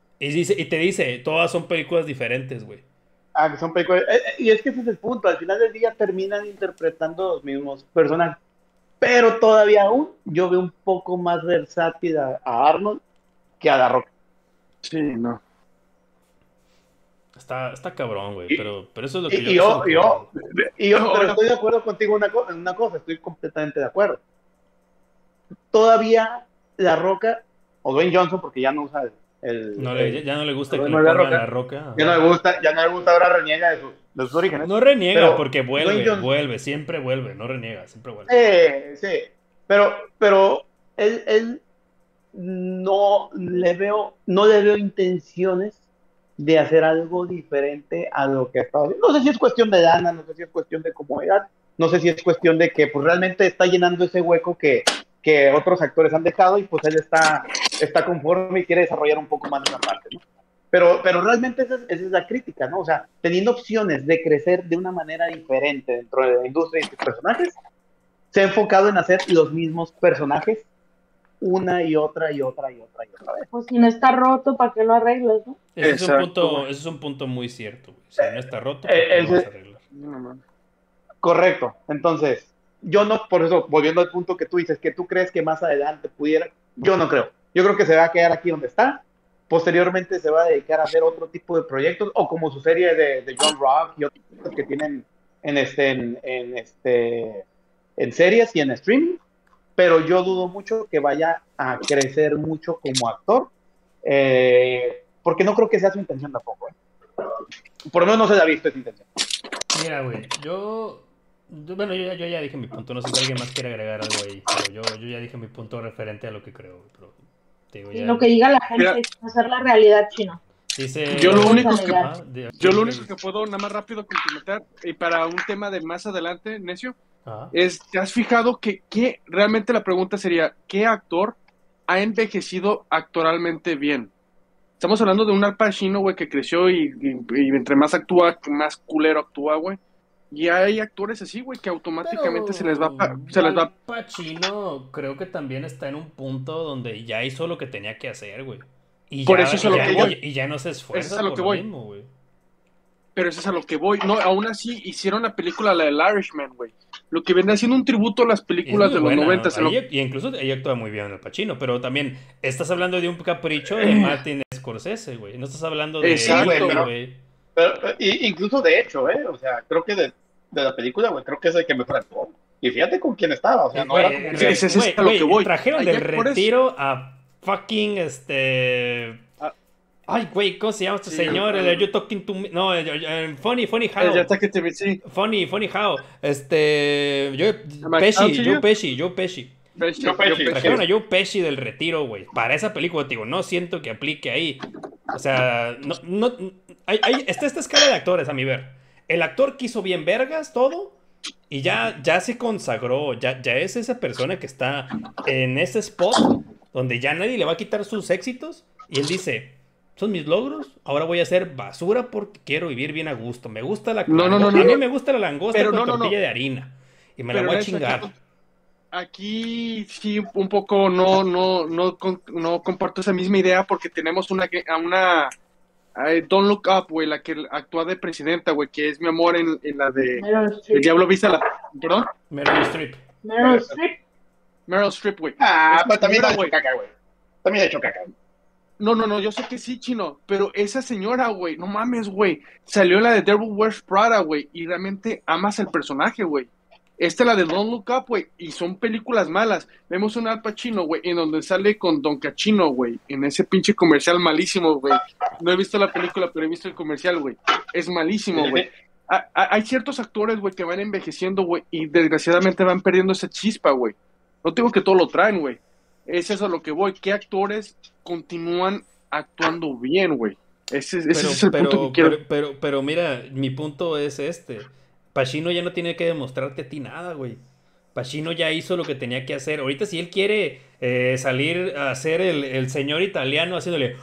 Y te dice, todas son películas diferentes, güey. Que son películas. Y es que ese es el punto. Al final del día terminan interpretando los mismos personajes. Pero todavía aún yo veo un poco más versátil a Arnold que a La Roca. Sí, no. Está cabrón, güey, pero eso es lo que pero estoy de acuerdo contigo en una cosa, estoy completamente de acuerdo. Todavía La Roca, o Dwayne Johnson, porque ya no usa ya no le gusta que le no, pongan La Roca. Ya no le gusta, ahora reniega de sus orígenes. No reniega, pero porque siempre vuelve, no reniega, siempre vuelve. Sí, pero él no le veo intenciones de hacer algo diferente a lo que ha estado haciendo. No sé si es cuestión de lana, no sé si es cuestión de comodidad, no sé si es cuestión de que pues realmente está llenando ese hueco que otros actores han dejado y pues él está conforme y quiere desarrollar un poco más esa parte, ¿no? Pero realmente esa es la crítica, ¿no? O sea, teniendo opciones de crecer de una manera diferente dentro de la industria y sus personajes, se ha enfocado en hacer los mismos personajes una y otra vez. Pues si no está roto, ¿para qué lo arreglas, no? Ese es un punto muy cierto, güey. Si no está roto, ¿para qué lo vas a arreglar? Correcto. Entonces, yo no, por eso, volviendo al punto que tú dices, que tú crees que más adelante pudiera, yo no creo. Yo creo que se va a quedar aquí donde está. Posteriormente se va a dedicar a hacer otro tipo de proyectos, o como su serie de John Rock y otros que tienen en series y en streaming. Pero yo dudo mucho que vaya a crecer mucho como actor, porque no creo que sea su intención tampoco. Por lo menos no se le ha visto esa intención. Mira, güey, yo ya dije mi punto, no sé si alguien más quiere agregar algo ahí, pero yo ya dije mi punto referente a lo que creo, pero digo, y lo que diga la gente es hacer la realidad, Chino. Dice, yo lo único que puedo nada más rápido complementar, y para un tema de más adelante, Necio, es, ¿te has fijado que realmente la pregunta sería, ¿qué actor ha envejecido actoralmente bien? Estamos hablando de un Al Pacino, güey, que creció y entre más actúa, más culero actúa, güey. Y hay actores así, güey, que automáticamente se les va. Al Pacino creo que también está en un punto donde ya hizo lo que tenía que hacer, güey. Y ya no se esfuerza. Eso es a lo que voy. Mismo, güey. Pero eso es a lo que voy. No, aún así hicieron la película, la del Irishman, güey. Lo que viene haciendo un tributo a las películas de los 90. Y incluso ahí actúa muy bien el Pacino, pero también estás hablando de un capricho de Martin Scorsese, güey. No estás hablando de güey. Pero incluso de hecho, o sea, creo que de la película, güey, creo que es el que mejor actuó. Y fíjate con quién estaba, o sea, no era como que... Ese es a lo que voy. Trajeron del retiro a fucking Ay, güey, ¿cómo se llama este señor? You Talking to Me. No, Funny How. Funny How. Joe Pesci. Trajeron a Joe Pesci del retiro, güey. Para esa película, digo, no siento que aplique ahí. O sea, está esta escala de actores, a mi ver. El actor que hizo bien vergas, todo. Y ya se consagró. Ya es esa persona que está en ese spot donde ya nadie le va a quitar sus éxitos. Y él dice... Son mis logros, ahora voy a hacer basura porque quiero vivir bien a gusto. Me gusta la langosta. A mí me gusta la langosta con tortilla de harina. Y me la voy a chingar. Aquí sí, un poco no comparto esa misma idea porque tenemos una Don't Look Up, güey, la que actúa de presidenta, güey, que es mi amor en la de El Diablo Viste a la... ¿Perdón? Meryl Streep. Meryl Streep, güey. Pero también ha hecho caca, güey. También ha hecho caca. No, yo sé que sí, Chino, pero esa señora, güey, no mames, güey, salió la de Devil Wears Prada, güey, y realmente amas el personaje, güey. Esta es la de Don't Look Up, güey, y son películas malas. Vemos un Al Pacino, güey, en donde sale con Don Cachino, güey, en ese pinche comercial malísimo, güey. No he visto la película, pero he visto el comercial, güey. Es malísimo, güey. Hay ciertos actores, güey, que van envejeciendo, güey, y desgraciadamente van perdiendo esa chispa, güey. No digo que todo lo traen, güey. Es eso a lo que voy. ¿Qué actores continúan actuando bien, güey? Ese es el punto que quiero. Pero mira, mi punto es Pacino ya no tiene que demostrarte a ti nada, güey. Pacino ya hizo lo que tenía que hacer. Ahorita si él quiere salir a ser el señor italiano haciéndole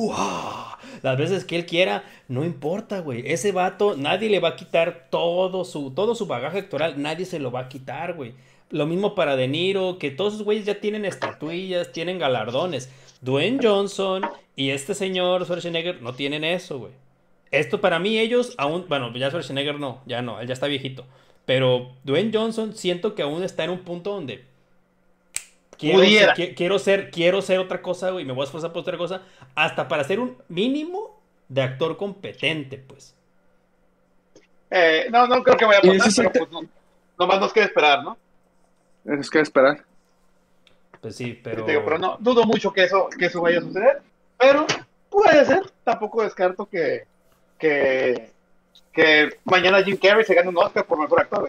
las veces que él quiera, no importa, güey. Ese vato, nadie le va a quitar todo su bagaje actoral. Nadie se lo va a quitar, güey. Lo mismo para De Niro, que todos esos güeyes ya tienen estatuillas, tienen galardones. Dwayne Johnson y este señor Schwarzenegger no tienen eso, güey. Esto para mí ellos aún... Bueno, ya Schwarzenegger no, él ya está viejito. Pero Dwayne Johnson siento que aún está en un punto donde... Quiero ser otra cosa, güey. Me voy a esforzar por otra cosa. Hasta para hacer un mínimo de actor competente, pues. No creo que vaya a pasar, pero pues nomás nos queda esperar, ¿no? Es que esperar. Pues sí, pero... Pero no, dudo mucho que eso vaya a suceder, pero puede ser. Tampoco descarto que mañana Jim Carrey se gane un Oscar por mejor actor.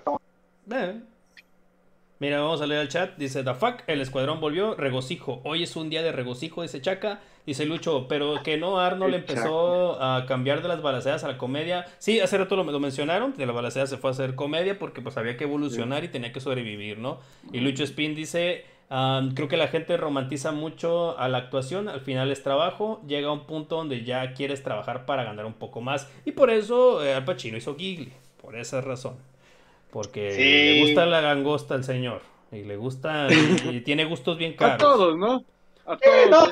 Mira, vamos a leer el chat. Dice, the fuck, el escuadrón volvió, regocijo. Hoy es un día de regocijo, dice Chaca. Dice Lucho, pero que no Arnold empezó a cambiar de las balaceras a la comedia. Sí, hace rato lo mencionaron, de la balacera se fue a hacer comedia porque pues había que evolucionar y tenía que sobrevivir, ¿no? Y Lucho Spin dice, creo que la gente romantiza mucho a la actuación, al final es trabajo, llega a un punto donde ya quieres trabajar para ganar un poco más. Y por eso Al Pacino hizo Gigli, por esa razón. Porque le gusta la langosta al señor. Y le gusta. Y tiene gustos bien caros. A todos, ¿no? A todos. No,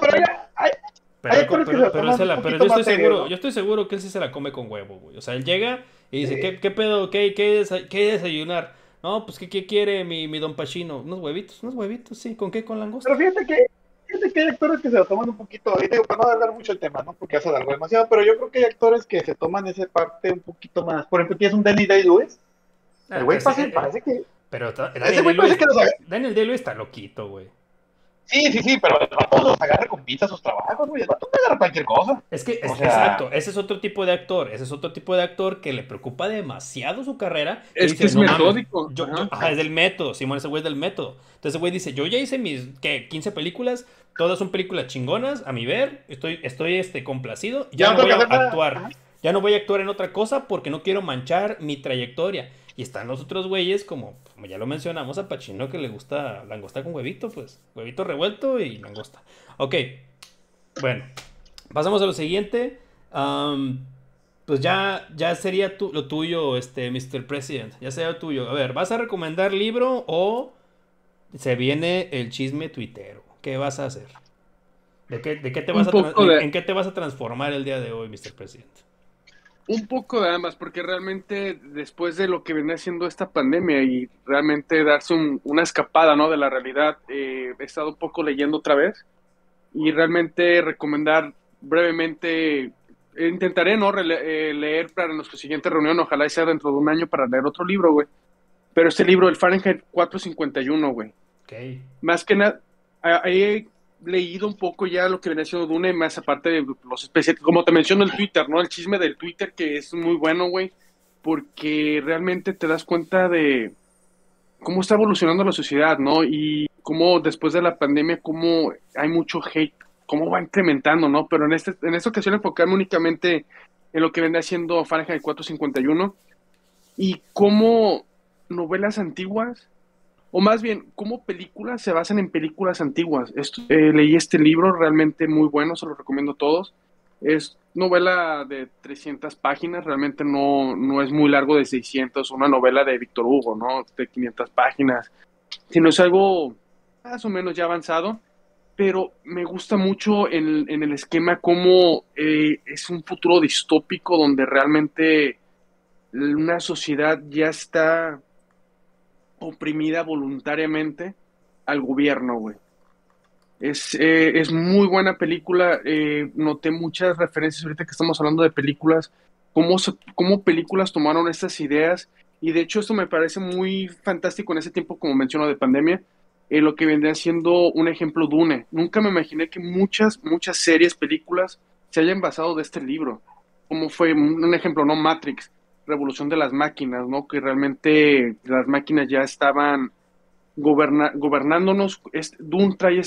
pero yo estoy seguro que él sí se la come con huevo, güey. O sea, él llega y dice, ¿qué pedo? ¿Qué desayunar? No, pues, ¿qué quiere mi don Pacino? Unos huevitos, sí. ¿Con qué? Con langosta. Pero fíjate que hay actores que se lo toman un poquito, y digo, para no hablar mucho el tema, ¿no? Porque hace algo demasiado, pero yo creo que hay actores que se toman esa parte un poquito más. Por ejemplo, tienes un Danny Day-Lewis. El güey parece que... Pero Daniel Day-Lewis está loquito, güey. Sí, pero el vato los agarra con pinzas sus trabajos, güey. El vato no agarra cualquier cosa. Exacto, ese es otro tipo de actor. Ese es otro tipo de actor que le preocupa demasiado su carrera. Es que es metódico. Es del método, Simón, ese güey es del método. Entonces, el güey dice, yo ya hice mis, 15 películas, todas son películas chingonas, a mi ver, estoy complacido, ya no voy a actuar. Ajá. Ya no voy a actuar en otra cosa porque no quiero manchar mi trayectoria. Y están los otros güeyes, como ya lo mencionamos, a Pacino que le gusta langosta con huevito, pues. Huevito revuelto y langosta. Ok. Bueno. Pasamos a lo siguiente. Pues ya sería lo tuyo, Mr. President. Ya sería lo tuyo. A ver, ¿vas a recomendar libro o se viene el chisme tuitero? ¿Qué vas a hacer? ¿En qué te vas a transformar el día de hoy, Mr. President? Un poco de ambas, porque realmente después de lo que viene haciendo esta pandemia y realmente darse una escapada, ¿no?, de la realidad, he estado un poco leyendo otra vez y realmente recomendar brevemente, intentaré, ¿no?, leer para nuestra siguiente reunión, ojalá sea dentro de un año para leer otro libro, güey. Pero este libro, el Fahrenheit 451, güey. Okay. Más que nada, he leído un poco ya lo que viene siendo Dune, más aparte de los especiales, como te menciono el Twitter, ¿no? El chisme del Twitter, que es muy bueno, güey, porque realmente te das cuenta de cómo está evolucionando la sociedad, ¿no? Y cómo después de la pandemia, cómo hay mucho hate, cómo va incrementando, ¿no? Pero en esta ocasión enfocarme únicamente en lo que viene haciendo Fahrenheit 451 y cómo novelas antiguas, o más bien, cómo películas se basan en películas antiguas. Leí este libro, realmente muy bueno, se lo recomiendo a todos. Es novela de 300 páginas, realmente no es muy largo, de 600, una novela de Víctor Hugo, ¿no?, de 500 páginas, sino es algo más o menos ya avanzado, pero me gusta mucho en el esquema cómo es un futuro distópico donde realmente una sociedad ya está oprimida voluntariamente al gobierno, güey. Es muy buena película. Noté muchas referencias ahorita que estamos hablando de películas, cómo películas tomaron estas ideas, y de hecho esto me parece muy fantástico en ese tiempo, como menciono, de pandemia, lo que vendría siendo un ejemplo Dune. Nunca me imaginé que muchas series, películas se hayan basado de este libro, como fue un ejemplo, ¿no?, Matrix, Revolución de las Máquinas, ¿no?, que realmente las máquinas ya estaban gobernándonos. Dune trae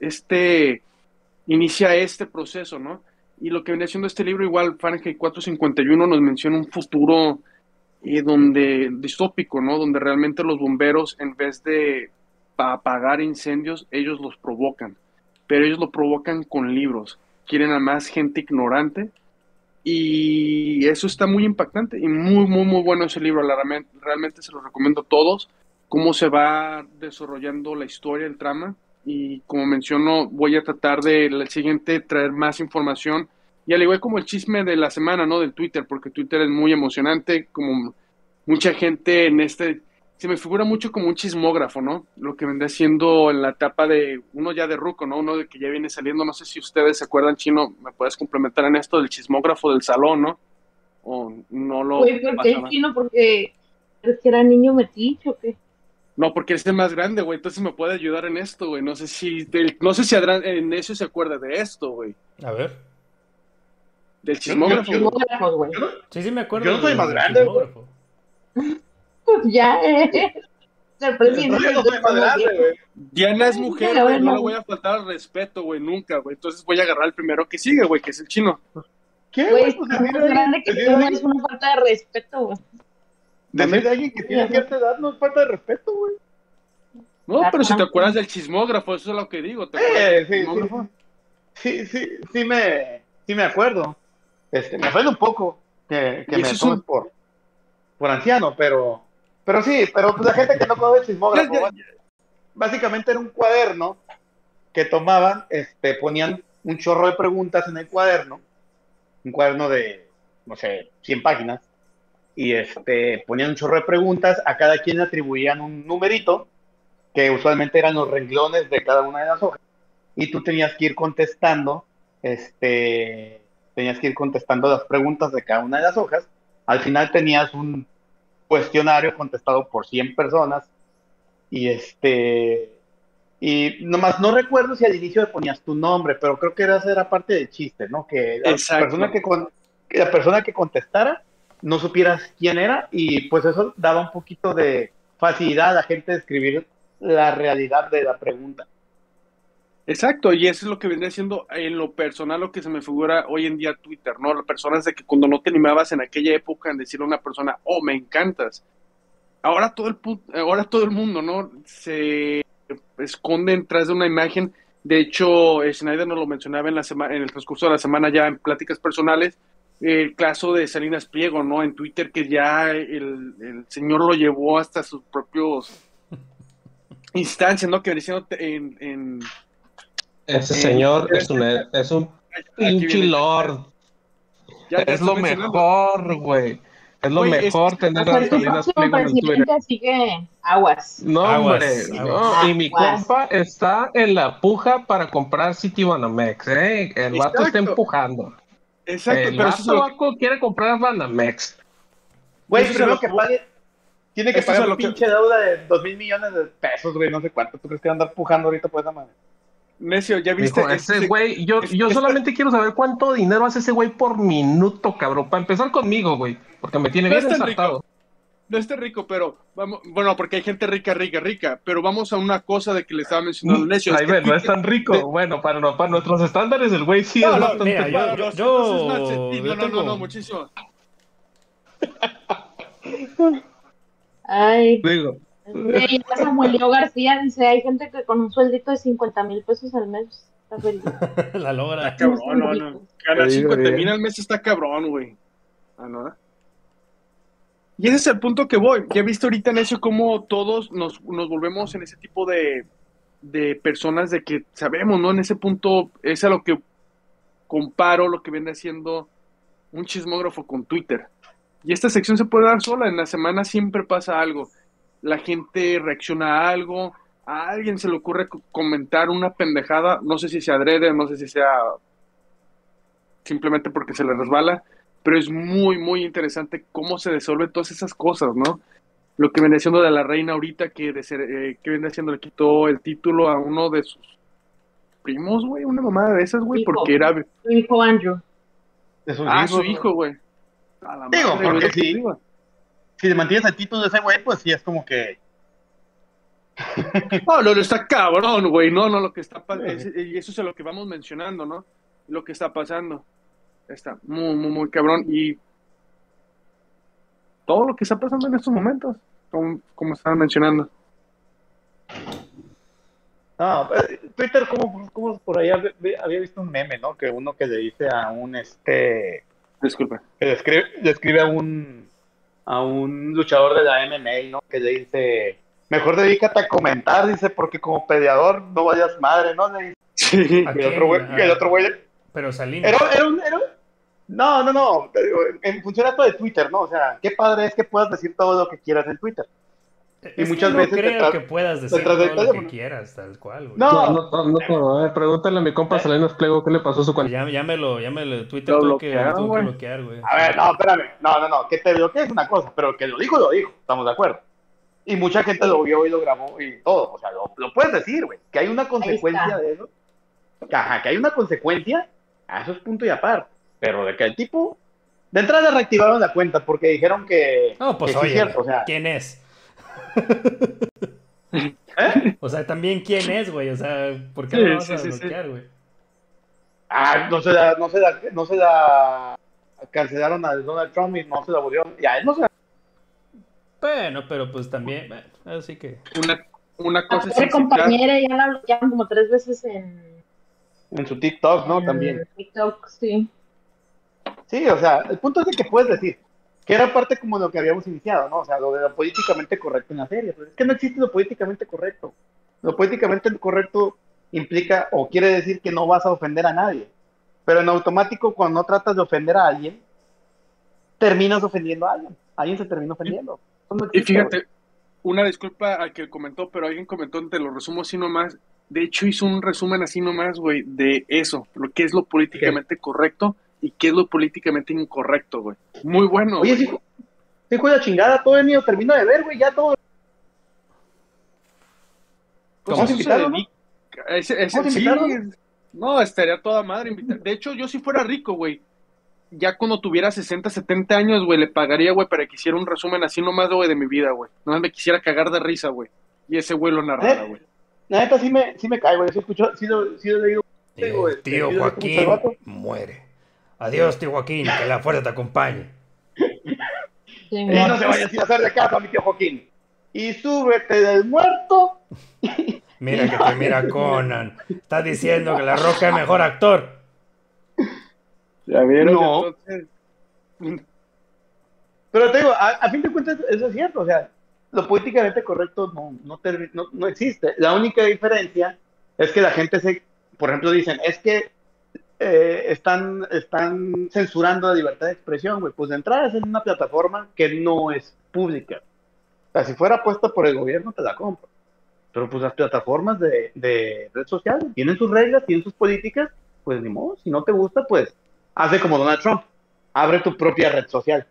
inicia este proceso, ¿no? Y lo que viene haciendo este libro, igual Fahrenheit 451, nos menciona un futuro distópico, ¿no?, donde realmente los bomberos, en vez de apagar incendios, ellos los provocan, pero ellos lo provocan con libros, quieren a más gente ignorante. Y eso está muy impactante y muy, muy, muy bueno ese libro. Realmente se lo recomiendo a todos, cómo se va desarrollando la historia, el trama. Y como menciono, voy a tratar de el siguiente traer más información. Y al igual como el chisme de la semana, ¿no?, del Twitter, porque Twitter es muy emocionante, como mucha gente se me figura mucho como un chismógrafo, ¿no? Lo que vendría siendo en la etapa de uno ya de ruco, ¿no? Uno de que ya viene saliendo, no sé si ustedes se acuerdan, Chino, me puedes complementar en esto del chismógrafo del salón, ¿no? O no lo Güey, ¿por qué pasaba. Chino? Porque es que era niño metiche o qué. No, porque es el más grande, güey, entonces me puede ayudar en esto, güey. No sé si Adrián en eso se acuerda de esto, güey. A ver. Del chismógrafo. Chismógrafos, güey. Sí, me acuerdo. Yo no soy más del grande, chismógrafo. Pues ya, el presidente. Yo no soy más grande, güey. Diana es mujer, Ahora güey, no no. le voy a faltar al respeto, güey, nunca, güey. Entonces voy a agarrar el primero que sigue, güey, que es el chino. ¿Qué, Güey, güey? Pues es decir más grande que tú, no es alguien, una falta de respeto, güey. decir de alguien que tiene cierta edad no es falta de respeto, güey. No, pero si te acuerdas del chismógrafo, eso es lo que digo. ¿Te acuerdas del chismógrafo? Sí me acuerdo. Me ofende un poco que Y me eso es tomes por anciano, pero sí, pero pues la gente que no conoce el chismógrafo, básicamente era un cuaderno que tomaban, ponían un chorro de preguntas en el cuaderno, un cuaderno de, no sé, 100 páginas, y ponían un chorro de preguntas, a cada quien le atribuían un numerito, que usualmente eran los renglones de cada una de las hojas, y tú tenías que ir contestando, las preguntas de cada una de las hojas. Al final tenías un cuestionario contestado por 100 personas, y nomás no recuerdo si al inicio le ponías tu nombre, pero creo que era parte del chiste, ¿no? Que Exacto. que la persona que contestara no supieras quién era, y pues eso daba un poquito de facilidad a la gente de escribir la realidad de la pregunta. Exacto, y eso es lo que vendría siendo en lo personal lo que se me figura hoy en día Twitter, ¿no? Las personas de que cuando no te animabas en aquella época en decirle a una persona, oh, me encantas. Ahora todo el mundo, ¿no? Se esconde detrás de una imagen. De hecho, Schneider nos lo mencionaba en en el transcurso de la semana ya en pláticas personales, el caso de Salinas Pliego, ¿no? En Twitter, que ya el señor lo llevó hasta sus propios instancias, ¿no? Que venía siendo Ese señor es un pinche lord. Es lo mejor, güey. Es lo mejor tener a Salinas Pliego en Twitter. Así que aguas. No, hombre. No. Y mi compa está en la puja para comprar Citibanamex, ¿eh? El vato está empujando. Exacto, el vato quiere comprar Banamex. Güey, primero que pague, tiene que pagar una pinche deuda de 2,000 millones de pesos, güey, no sé cuánto. ¿Tú crees que va a andar pujando ahorita por esa madre? Necio, ¿ya viste? Dijo, ese güey, yo solamente quiero saber cuánto dinero hace ese güey por minuto, cabrón. Para empezar conmigo, güey, porque me tiene bien ensartado. No está rico, pero vamos, bueno, porque hay gente rica, pero vamos a una cosa de que le estaba mencionando Necio. Ay, no es tan rico. Bueno, para nuestros estándares, el güey sí es bastante. Mira, no, muchísimo. Ay. Digo. Samuel Leo García dice, hay gente que con un sueldito de 50,000 pesos al mes está feliz. La logra. Está cabrón, no. Ganar 50,000 al mes está cabrón, güey. ¿No? Y ese es el punto que voy. Ya viste ahorita en eso cómo todos nos volvemos en ese tipo de personas de que sabemos, ¿no? En ese punto es a lo que comparo lo que viene haciendo un chismógrafo con Twitter. Y esta sección se puede dar sola. En la semana siempre pasa algo. La gente reacciona a algo. A alguien se le ocurre comentar una pendejada. No sé si se adrede, no sé si sea simplemente porque se le resbala. Pero es muy, muy interesante cómo se resuelven todas esas cosas, ¿no? Lo que viene siendo de la reina ahorita, que viene haciendo, le quitó el título a uno de sus primos, güey, una mamada de esas, güey, porque era... Su hijo Andrew. Su hijo, güey. Digo, porque si le mantienes el título de ese güey, pues sí es como que... No, está cabrón, güey, no, lo que está pasando, y eso es lo que vamos mencionando, ¿no? Lo que está pasando. Está muy, muy, muy cabrón. Y todo lo que está pasando en estos momentos, como estaban mencionando. No, Twitter, como por ahí había visto un meme, ¿no? Que uno que le dice a un Disculpe. Que le escribe a un luchador de la MMA, ¿no? Que le dice, mejor dedícate a comentar, dice, porque como peleador no vayas madre, ¿no? Le dice. Sí. El otro güey. Pero Salinas. No. En función a esto de Twitter, ¿no? O sea, qué padre es que puedas decir todo lo que quieras en Twitter. Y muchas veces creo que puedas decir todo lo que quieras, tal cual, güey. No, pregúntale a mi compa Salinas Pliego qué le pasó a su cuenta. Ya me lo Twitter tuvo que bloquear, güey. A ver, no, espérame. No, que te bloquees es una cosa, pero que lo dijo, estamos de acuerdo. Y mucha gente lo vio y lo grabó y todo. O sea, lo puedes decir, güey. Que hay una consecuencia de eso. Ajá, que hay una consecuencia, a eso es punto y aparte. Pero de que el tipo, de entrada reactivaron la cuenta porque dijeron que... No, pues que oye, sí, cierto, o sea, ¿quién es? ¿Eh? O sea, también quién es, güey. O sea, ¿por qué lo vas a bloquear, güey? No se la cancelaron a Donald Trump y no se la volvieron. Y a él no se la... Bueno, pero pues también, así que... Una cosa es compañera ya la bloquearon como 3 veces en su TikTok, ¿no? También. TikTok, sí. Sí, o sea, el punto es de que puedes decir que era parte como lo que habíamos iniciado, ¿no? O sea, lo de lo políticamente correcto en la serie. Pues es que no existe lo políticamente correcto. Lo políticamente correcto implica o quiere decir que no vas a ofender a nadie. Pero en automático, cuando no tratas de ofender a alguien, terminas ofendiendo a alguien. Alguien se termina ofendiendo. No existe, y fíjate, una disculpa al que comentó, pero alguien comentó, te lo resumo así nomás. De hecho, hizo un resumen así nomás, güey, de eso, lo que es lo políticamente correcto y qué es lo políticamente incorrecto, güey. Muy bueno. Oye, sí, hijo de la chingada, todo el niño termino de ver, güey, ya todo. Pues ¿Vamos a invitarlo, no? Sí, no, estaría toda madre invitar. De hecho, yo si fuera rico, güey, ya cuando tuviera 60, 70 años, güey, le pagaría, güey, para que hiciera un resumen así nomás, güey, de mi vida, güey. No me quisiera cagar de risa, güey. Y ese güey lo narrara, güey. La neta sí me cae, güey. Sí lo he leído. Tío Joaquín muere. Adiós, tío Joaquín, que la fuerza te acompañe. Y no se vaya sin hacer de caso a mi tío Joaquín. Y súbete del muerto. Mira que te mira Conan. Estás diciendo que La Roca es mejor actor. ¿Ya vieron? No. Entonces... Pero te digo, a fin de cuentas, eso es cierto. O sea, lo políticamente correcto no existe. La única diferencia es que la gente por ejemplo, dicen, es que están censurando la libertad de expresión, güey. Pues de entrada es en una plataforma que no es pública. O sea, si fuera puesta por el gobierno, te la compro. Pero pues las plataformas de red social tienen sus reglas, tienen sus políticas, pues ni modo. Si no te gusta, pues hace como Donald Trump. Abre tu propia red social.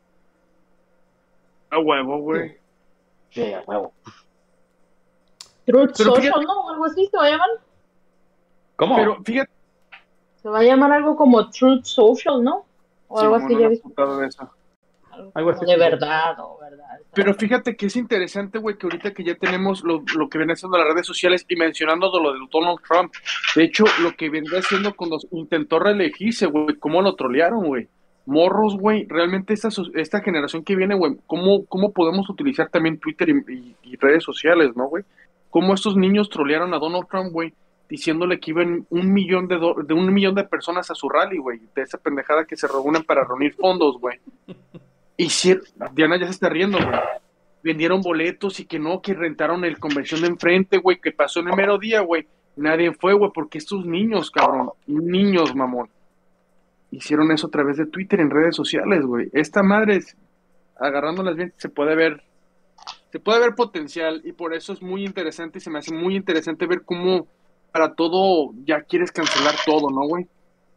A huevo, güey. Sí, a huevo. Truth Social, ¿no? Algo así se va a llamar. ¿Cómo? Pero fíjate. Se va a llamar algo como Truth Social, ¿no? O algo así, ya viste. Algo así. De verdad, o verdad. Pero fíjate que es interesante, güey, que ahorita que ya tenemos lo que viene haciendo las redes sociales y mencionando lo de Donald Trump. De hecho, lo que vendría haciendo cuando intentó reelegirse, güey, cómo lo trolearon, güey. Morros, güey, realmente esta generación que viene, güey, ¿cómo podemos utilizar también Twitter y redes sociales, ¿no, güey? Cómo estos niños trolearon a Donald Trump, güey, diciéndole que iban 1 millón de personas a su rally, güey, de esa pendejada que se reúnen para reunir fondos, güey. Y si, Diana ya se está riendo, güey. Vendieron boletos y que no, que rentaron el convención de enfrente, güey, que pasó en el mero día, güey. Nadie fue, güey, porque estos niños, cabrón, niños, mamón, hicieron eso a través de Twitter en redes sociales, güey. Esta madre, agarrándolas bien, se puede ver potencial y por eso es muy interesante y se me hace muy interesante ver cómo para todo ya quieres cancelar todo, ¿no, güey?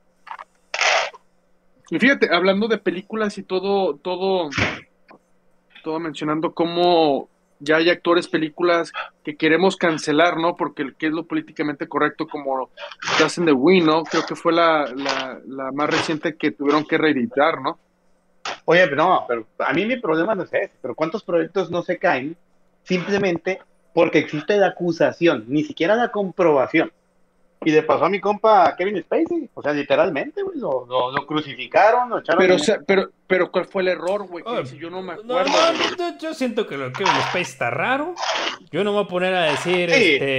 Y fíjate, hablando de películas y todo mencionando cómo ya hay actores, películas que queremos cancelar, ¿no? Porque ¿qué es lo políticamente correcto? Como Just in the Wind, ¿no? Creo que fue la más reciente que tuvieron que reeditar, ¿no? Oye, no, pero a mí mi problema no es ese, pero ¿cuántos proyectos no se caen simplemente porque existe la acusación, ni siquiera la comprobación? Y le pasó a mi compa Kevin Spacey, o sea, literalmente, güey, lo crucificaron, lo echaron. Pero ¿cuál fue el error, güey? Si yo no me acuerdo. Yo siento que lo que Kevin Spacey está raro. Yo no me voy a poner a decir,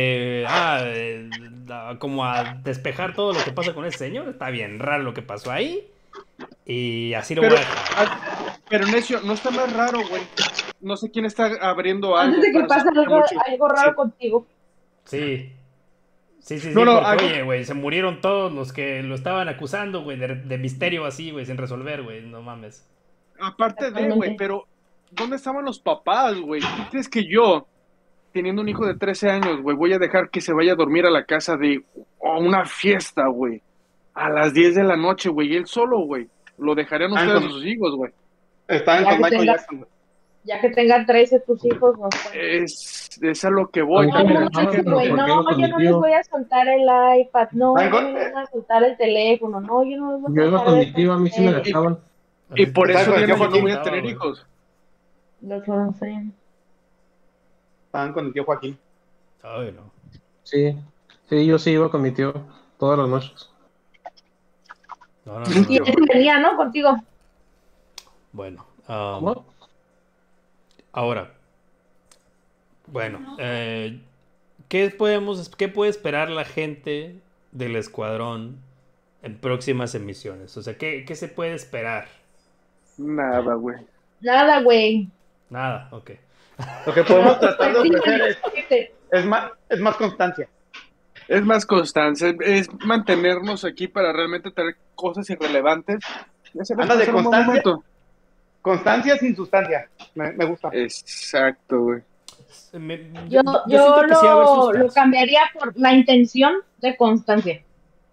como a despejar todo lo que pasa con ese señor. Está bien raro lo que pasó ahí. Y así lo voy a dejar. Pero Necio, no está más raro, güey. No sé quién está abriendo algo. Antes de que pase algo raro contigo. Sí. Sí, No, oye, güey, se murieron todos los que lo estaban acusando, güey, de misterio así, güey, sin resolver, güey, no mames. Aparte de, güey, pero ¿dónde estaban los papás, güey? ¿Tú crees que yo, teniendo un hijo de 13 años, güey, voy a dejar que se vaya a dormir a la casa de una fiesta, güey? A las 10 de la noche, güey, él solo, güey. Lo dejarían ustedes a sus hijos, güey. Estaban con Michael Jackson, güey. Ya que tengan 13 tus hijos, no sé. Es a lo que voy. No, yo no les voy a soltar el iPad, no, yo no les voy a soltar el teléfono, no, yo no les voy a soltar. Yo iba con mi tío, a mí sí me dejaban. Y por eso yo no voy a tener hijos. Los conocen. Estaban con mi tío Joaquín. Ay, no. Sí, yo sí iba con mi tío todas las noches. No. Y él venía, ¿no? Contigo. Bueno, ¿Cómo? ahora, bueno, ¿qué puede esperar la gente del Escuadrón en próximas emisiones? O sea, ¿qué se puede esperar? Nada, güey. Nada, güey. Nada, ok. Lo que podemos tratar de ofrecer es más constancia. Es más constancia, es mantenernos aquí para realmente tener cosas irrelevantes. Anda de constancia. Constancia sin sustancia. Me gusta. Exacto, güey. Yo siento que sí va a haber sustancia. lo cambiaría por la intención de constancia.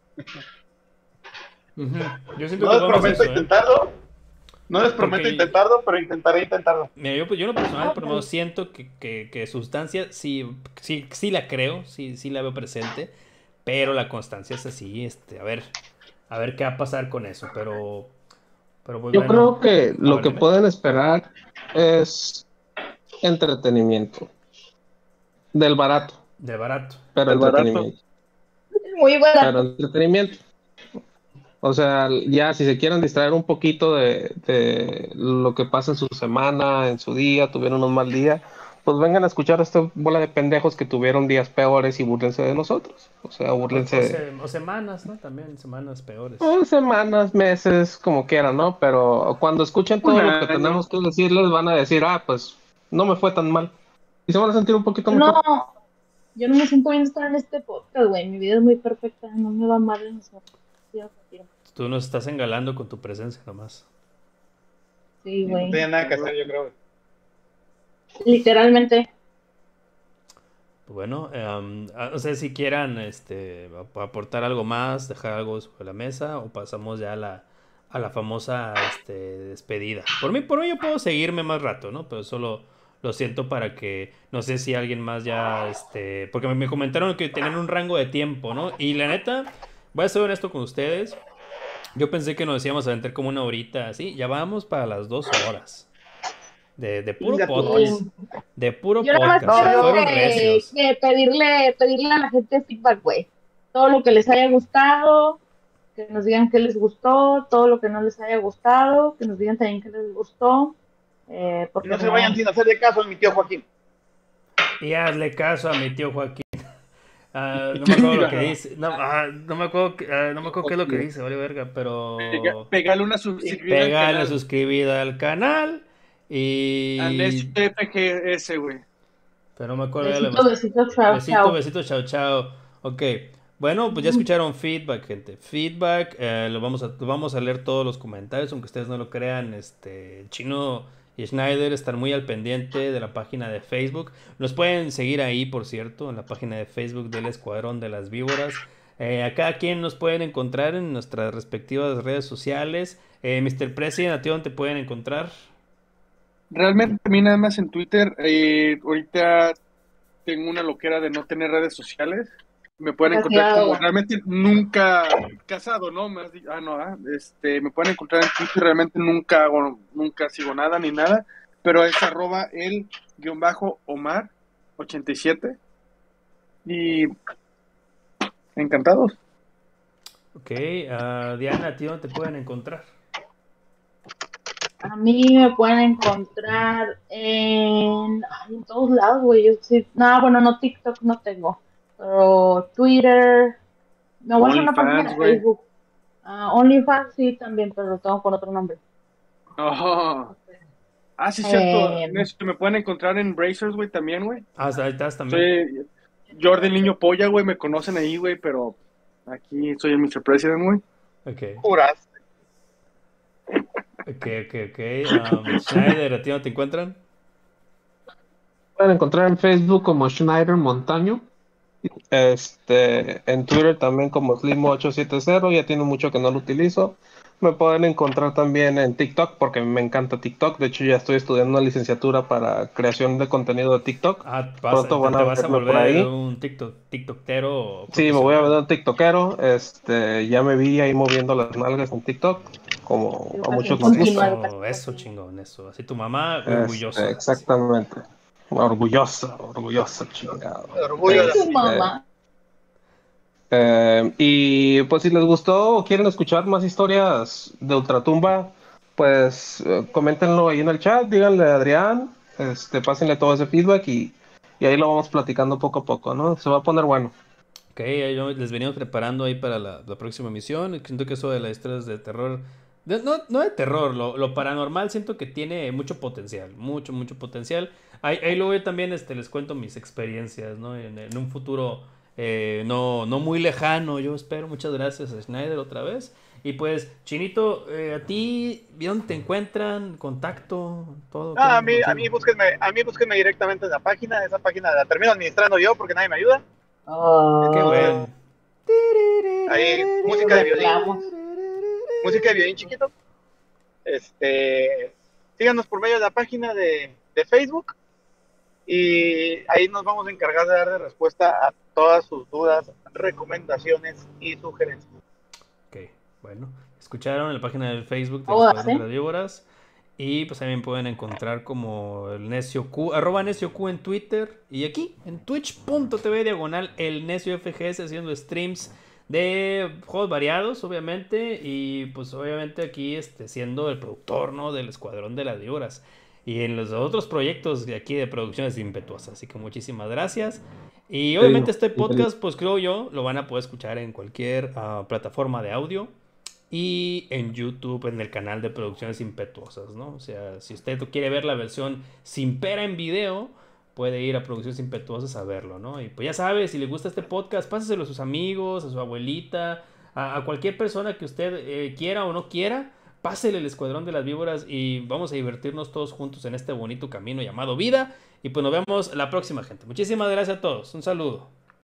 Yo siento No les prometo intentarlo. No les prometo intentarlo, pero intentaré intentarlo. Mira, yo en lo personal, por lo menos siento que sustancia sí la creo, sí la veo presente, pero la constancia es así, a ver qué va a pasar con eso, pero pues, yo creo que lo que pueden esperar es entretenimiento. Del barato. Pero entretenimiento. Muy barato. Pero entretenimiento. O sea, ya si se quieren distraer un poquito de lo que pasa en su semana, en su día, tuvieron un mal día, pues vengan a escuchar a esta bola de pendejos que tuvieron días peores y búrlense de nosotros. O sea, búrlense. O semanas, ¿no? También semanas peores. O semanas, meses, como quieran, ¿no? Pero cuando escuchen todo lo que tenemos que decirles, van a decir, pues no me fue tan mal. Y se van a sentir un poquito mejor. No, yo no me siento bien estar en este podcast, güey. Mi vida es muy perfecta, no me va mal en eso. Tú nos estás engalando con tu presencia nomás. Sí, güey. No tiene nada que hacer, yo creo. Literalmente. Bueno, no sé si quieran aportar algo más, dejar algo sobre la mesa, o pasamos ya a la famosa despedida. Por mí yo puedo seguirme más rato, ¿no? Pero solo lo siento para que, no sé si alguien más ya, porque me comentaron que tenían un rango de tiempo, ¿no? Y la neta, voy a ser honesto con ustedes, yo pensé que nos íbamos a aventar como una horita, así, ya vamos para las 2 horas. De puro podcast. De puro podcast. Fueron recios. Pedirle a la gente feedback, güey. Todo lo que les haya gustado, que nos digan qué les gustó, todo lo que no les haya gustado, que nos digan también qué les gustó. Porque no se vayan sin hacerle caso a mi tío Joaquín. Y hazle caso a mi tío Joaquín. No me acuerdo lo que dice. No me acuerdo qué es lo que dice, vale verga, pero. Pégale una suscribida al canal. Y. Al FGS, güey. Pero no me acuerdo de besito, chao. Ok. Bueno, pues ya escucharon feedback, gente. Feedback, vamos a leer todos los comentarios, aunque ustedes no lo crean. Chino y Schneider están muy al pendiente de la página de Facebook. Nos pueden seguir ahí, por cierto, en la página de Facebook del Escuadrón de las Víboras. A cada quien nos pueden encontrar en nuestras respectivas redes sociales. Mr. President, ¿a ti dónde te pueden encontrar? Realmente a mí nada más en Twitter. Ahorita tengo una loquera de no tener redes sociales. Me pueden encontrar como realmente nunca casado, ¿no? Me pueden encontrar en Twitter, realmente nunca sigo nada ni nada, pero es @el_Omar87 y encantados. Ok, Diana, ¿a ti dónde te pueden encontrar? A mí me pueden encontrar en todos lados, güey. No, TikTok no tengo. Pero Twitter, me voy a hacer una página de Facebook. OnlyFans sí también, pero lo tengo con otro nombre. Sí, cierto. Me pueden encontrar en Brazers, güey, también, güey. Ahí estás también. Jordan Niño Polla, güey, me conocen ahí, güey, pero aquí soy el Mr. President, güey. Ok. Puras. Schneider, ¿a ti no te encuentran? Pueden encontrar en Facebook como Schneider Montaño. En Twitter también como Slim870, ya tiene mucho que no lo utilizo. Me pueden encontrar también en TikTok porque me encanta TikTok. De hecho, ya estoy estudiando una licenciatura para creación de contenido de TikTok. Pronto van te a vas a verme por volver ahí. un tiktokero Sí, me voy a ver profesional. un TikTokero. Ya me vi ahí moviendo las nalgas en TikTok, como a muchos les gusta. Eso, chingón, eso. Así tu mamá, orgullosa. Exactamente. Orgullosa, chingado. Orgullo de la Tu Este, mamá. y pues si les gustó o quieren escuchar más historias de Ultratumba, pues coméntenlo ahí en el chat, díganle a Adrián, pásenle todo ese feedback y ahí lo vamos platicando poco a poco, ¿no? Se va a poner bueno. Ok, les venimos preparando ahí para la próxima misión. Siento que eso de las historias de terror, no de terror, lo paranormal siento que tiene mucho potencial, mucho potencial. Ahí luego yo también les cuento mis experiencias, ¿no? En un futuro no muy lejano, yo espero. Muchas gracias a Schneider otra vez. Y pues, Chinito, a ti, ¿dónde te encuentran? ¿Contacto? ¿Todo? ¿Qué Ah, onda contigo? a mí búsquenme directamente en la página. Esa página la termino administrando yo porque nadie me ayuda. Qué Entonces, bueno. ahí, música de violín chiquito. Síganos por medio de la página de Facebook y ahí nos vamos a encargar de dar de respuesta a todas sus dudas, recomendaciones y sugerencias. Ok, bueno. Escucharon en la página del Facebook del Todas, Escuadrón de las Víboras. Y pues también pueden encontrar como el necio Q, @necioq en Twitter. Y aquí, en twitch.tv/ el necio FGS, haciendo streams de juegos variados, obviamente. Y pues obviamente aquí siendo el productor, ¿no? Del Escuadrón de las Víboras. Y en los otros proyectos de aquí de producciones impetuosas. Así que muchísimas gracias. Y obviamente este podcast, pues creo yo, lo van a poder escuchar en cualquier plataforma de audio y en YouTube, en el canal de Producciones Impetuosas, ¿no? O sea, si usted quiere ver la versión sin pera en video, puede ir a Producciones Impetuosas a verlo, ¿no? Y pues ya sabe, si le gusta este podcast, páseselo a sus amigos, a su abuelita, a cualquier persona que usted quiera o no quiera. Pásele el Escuadrón de las Víboras y vamos a divertirnos todos juntos en este bonito camino llamado vida. Y pues nos vemos la próxima, gente. Muchísimas gracias a todos. Un saludo.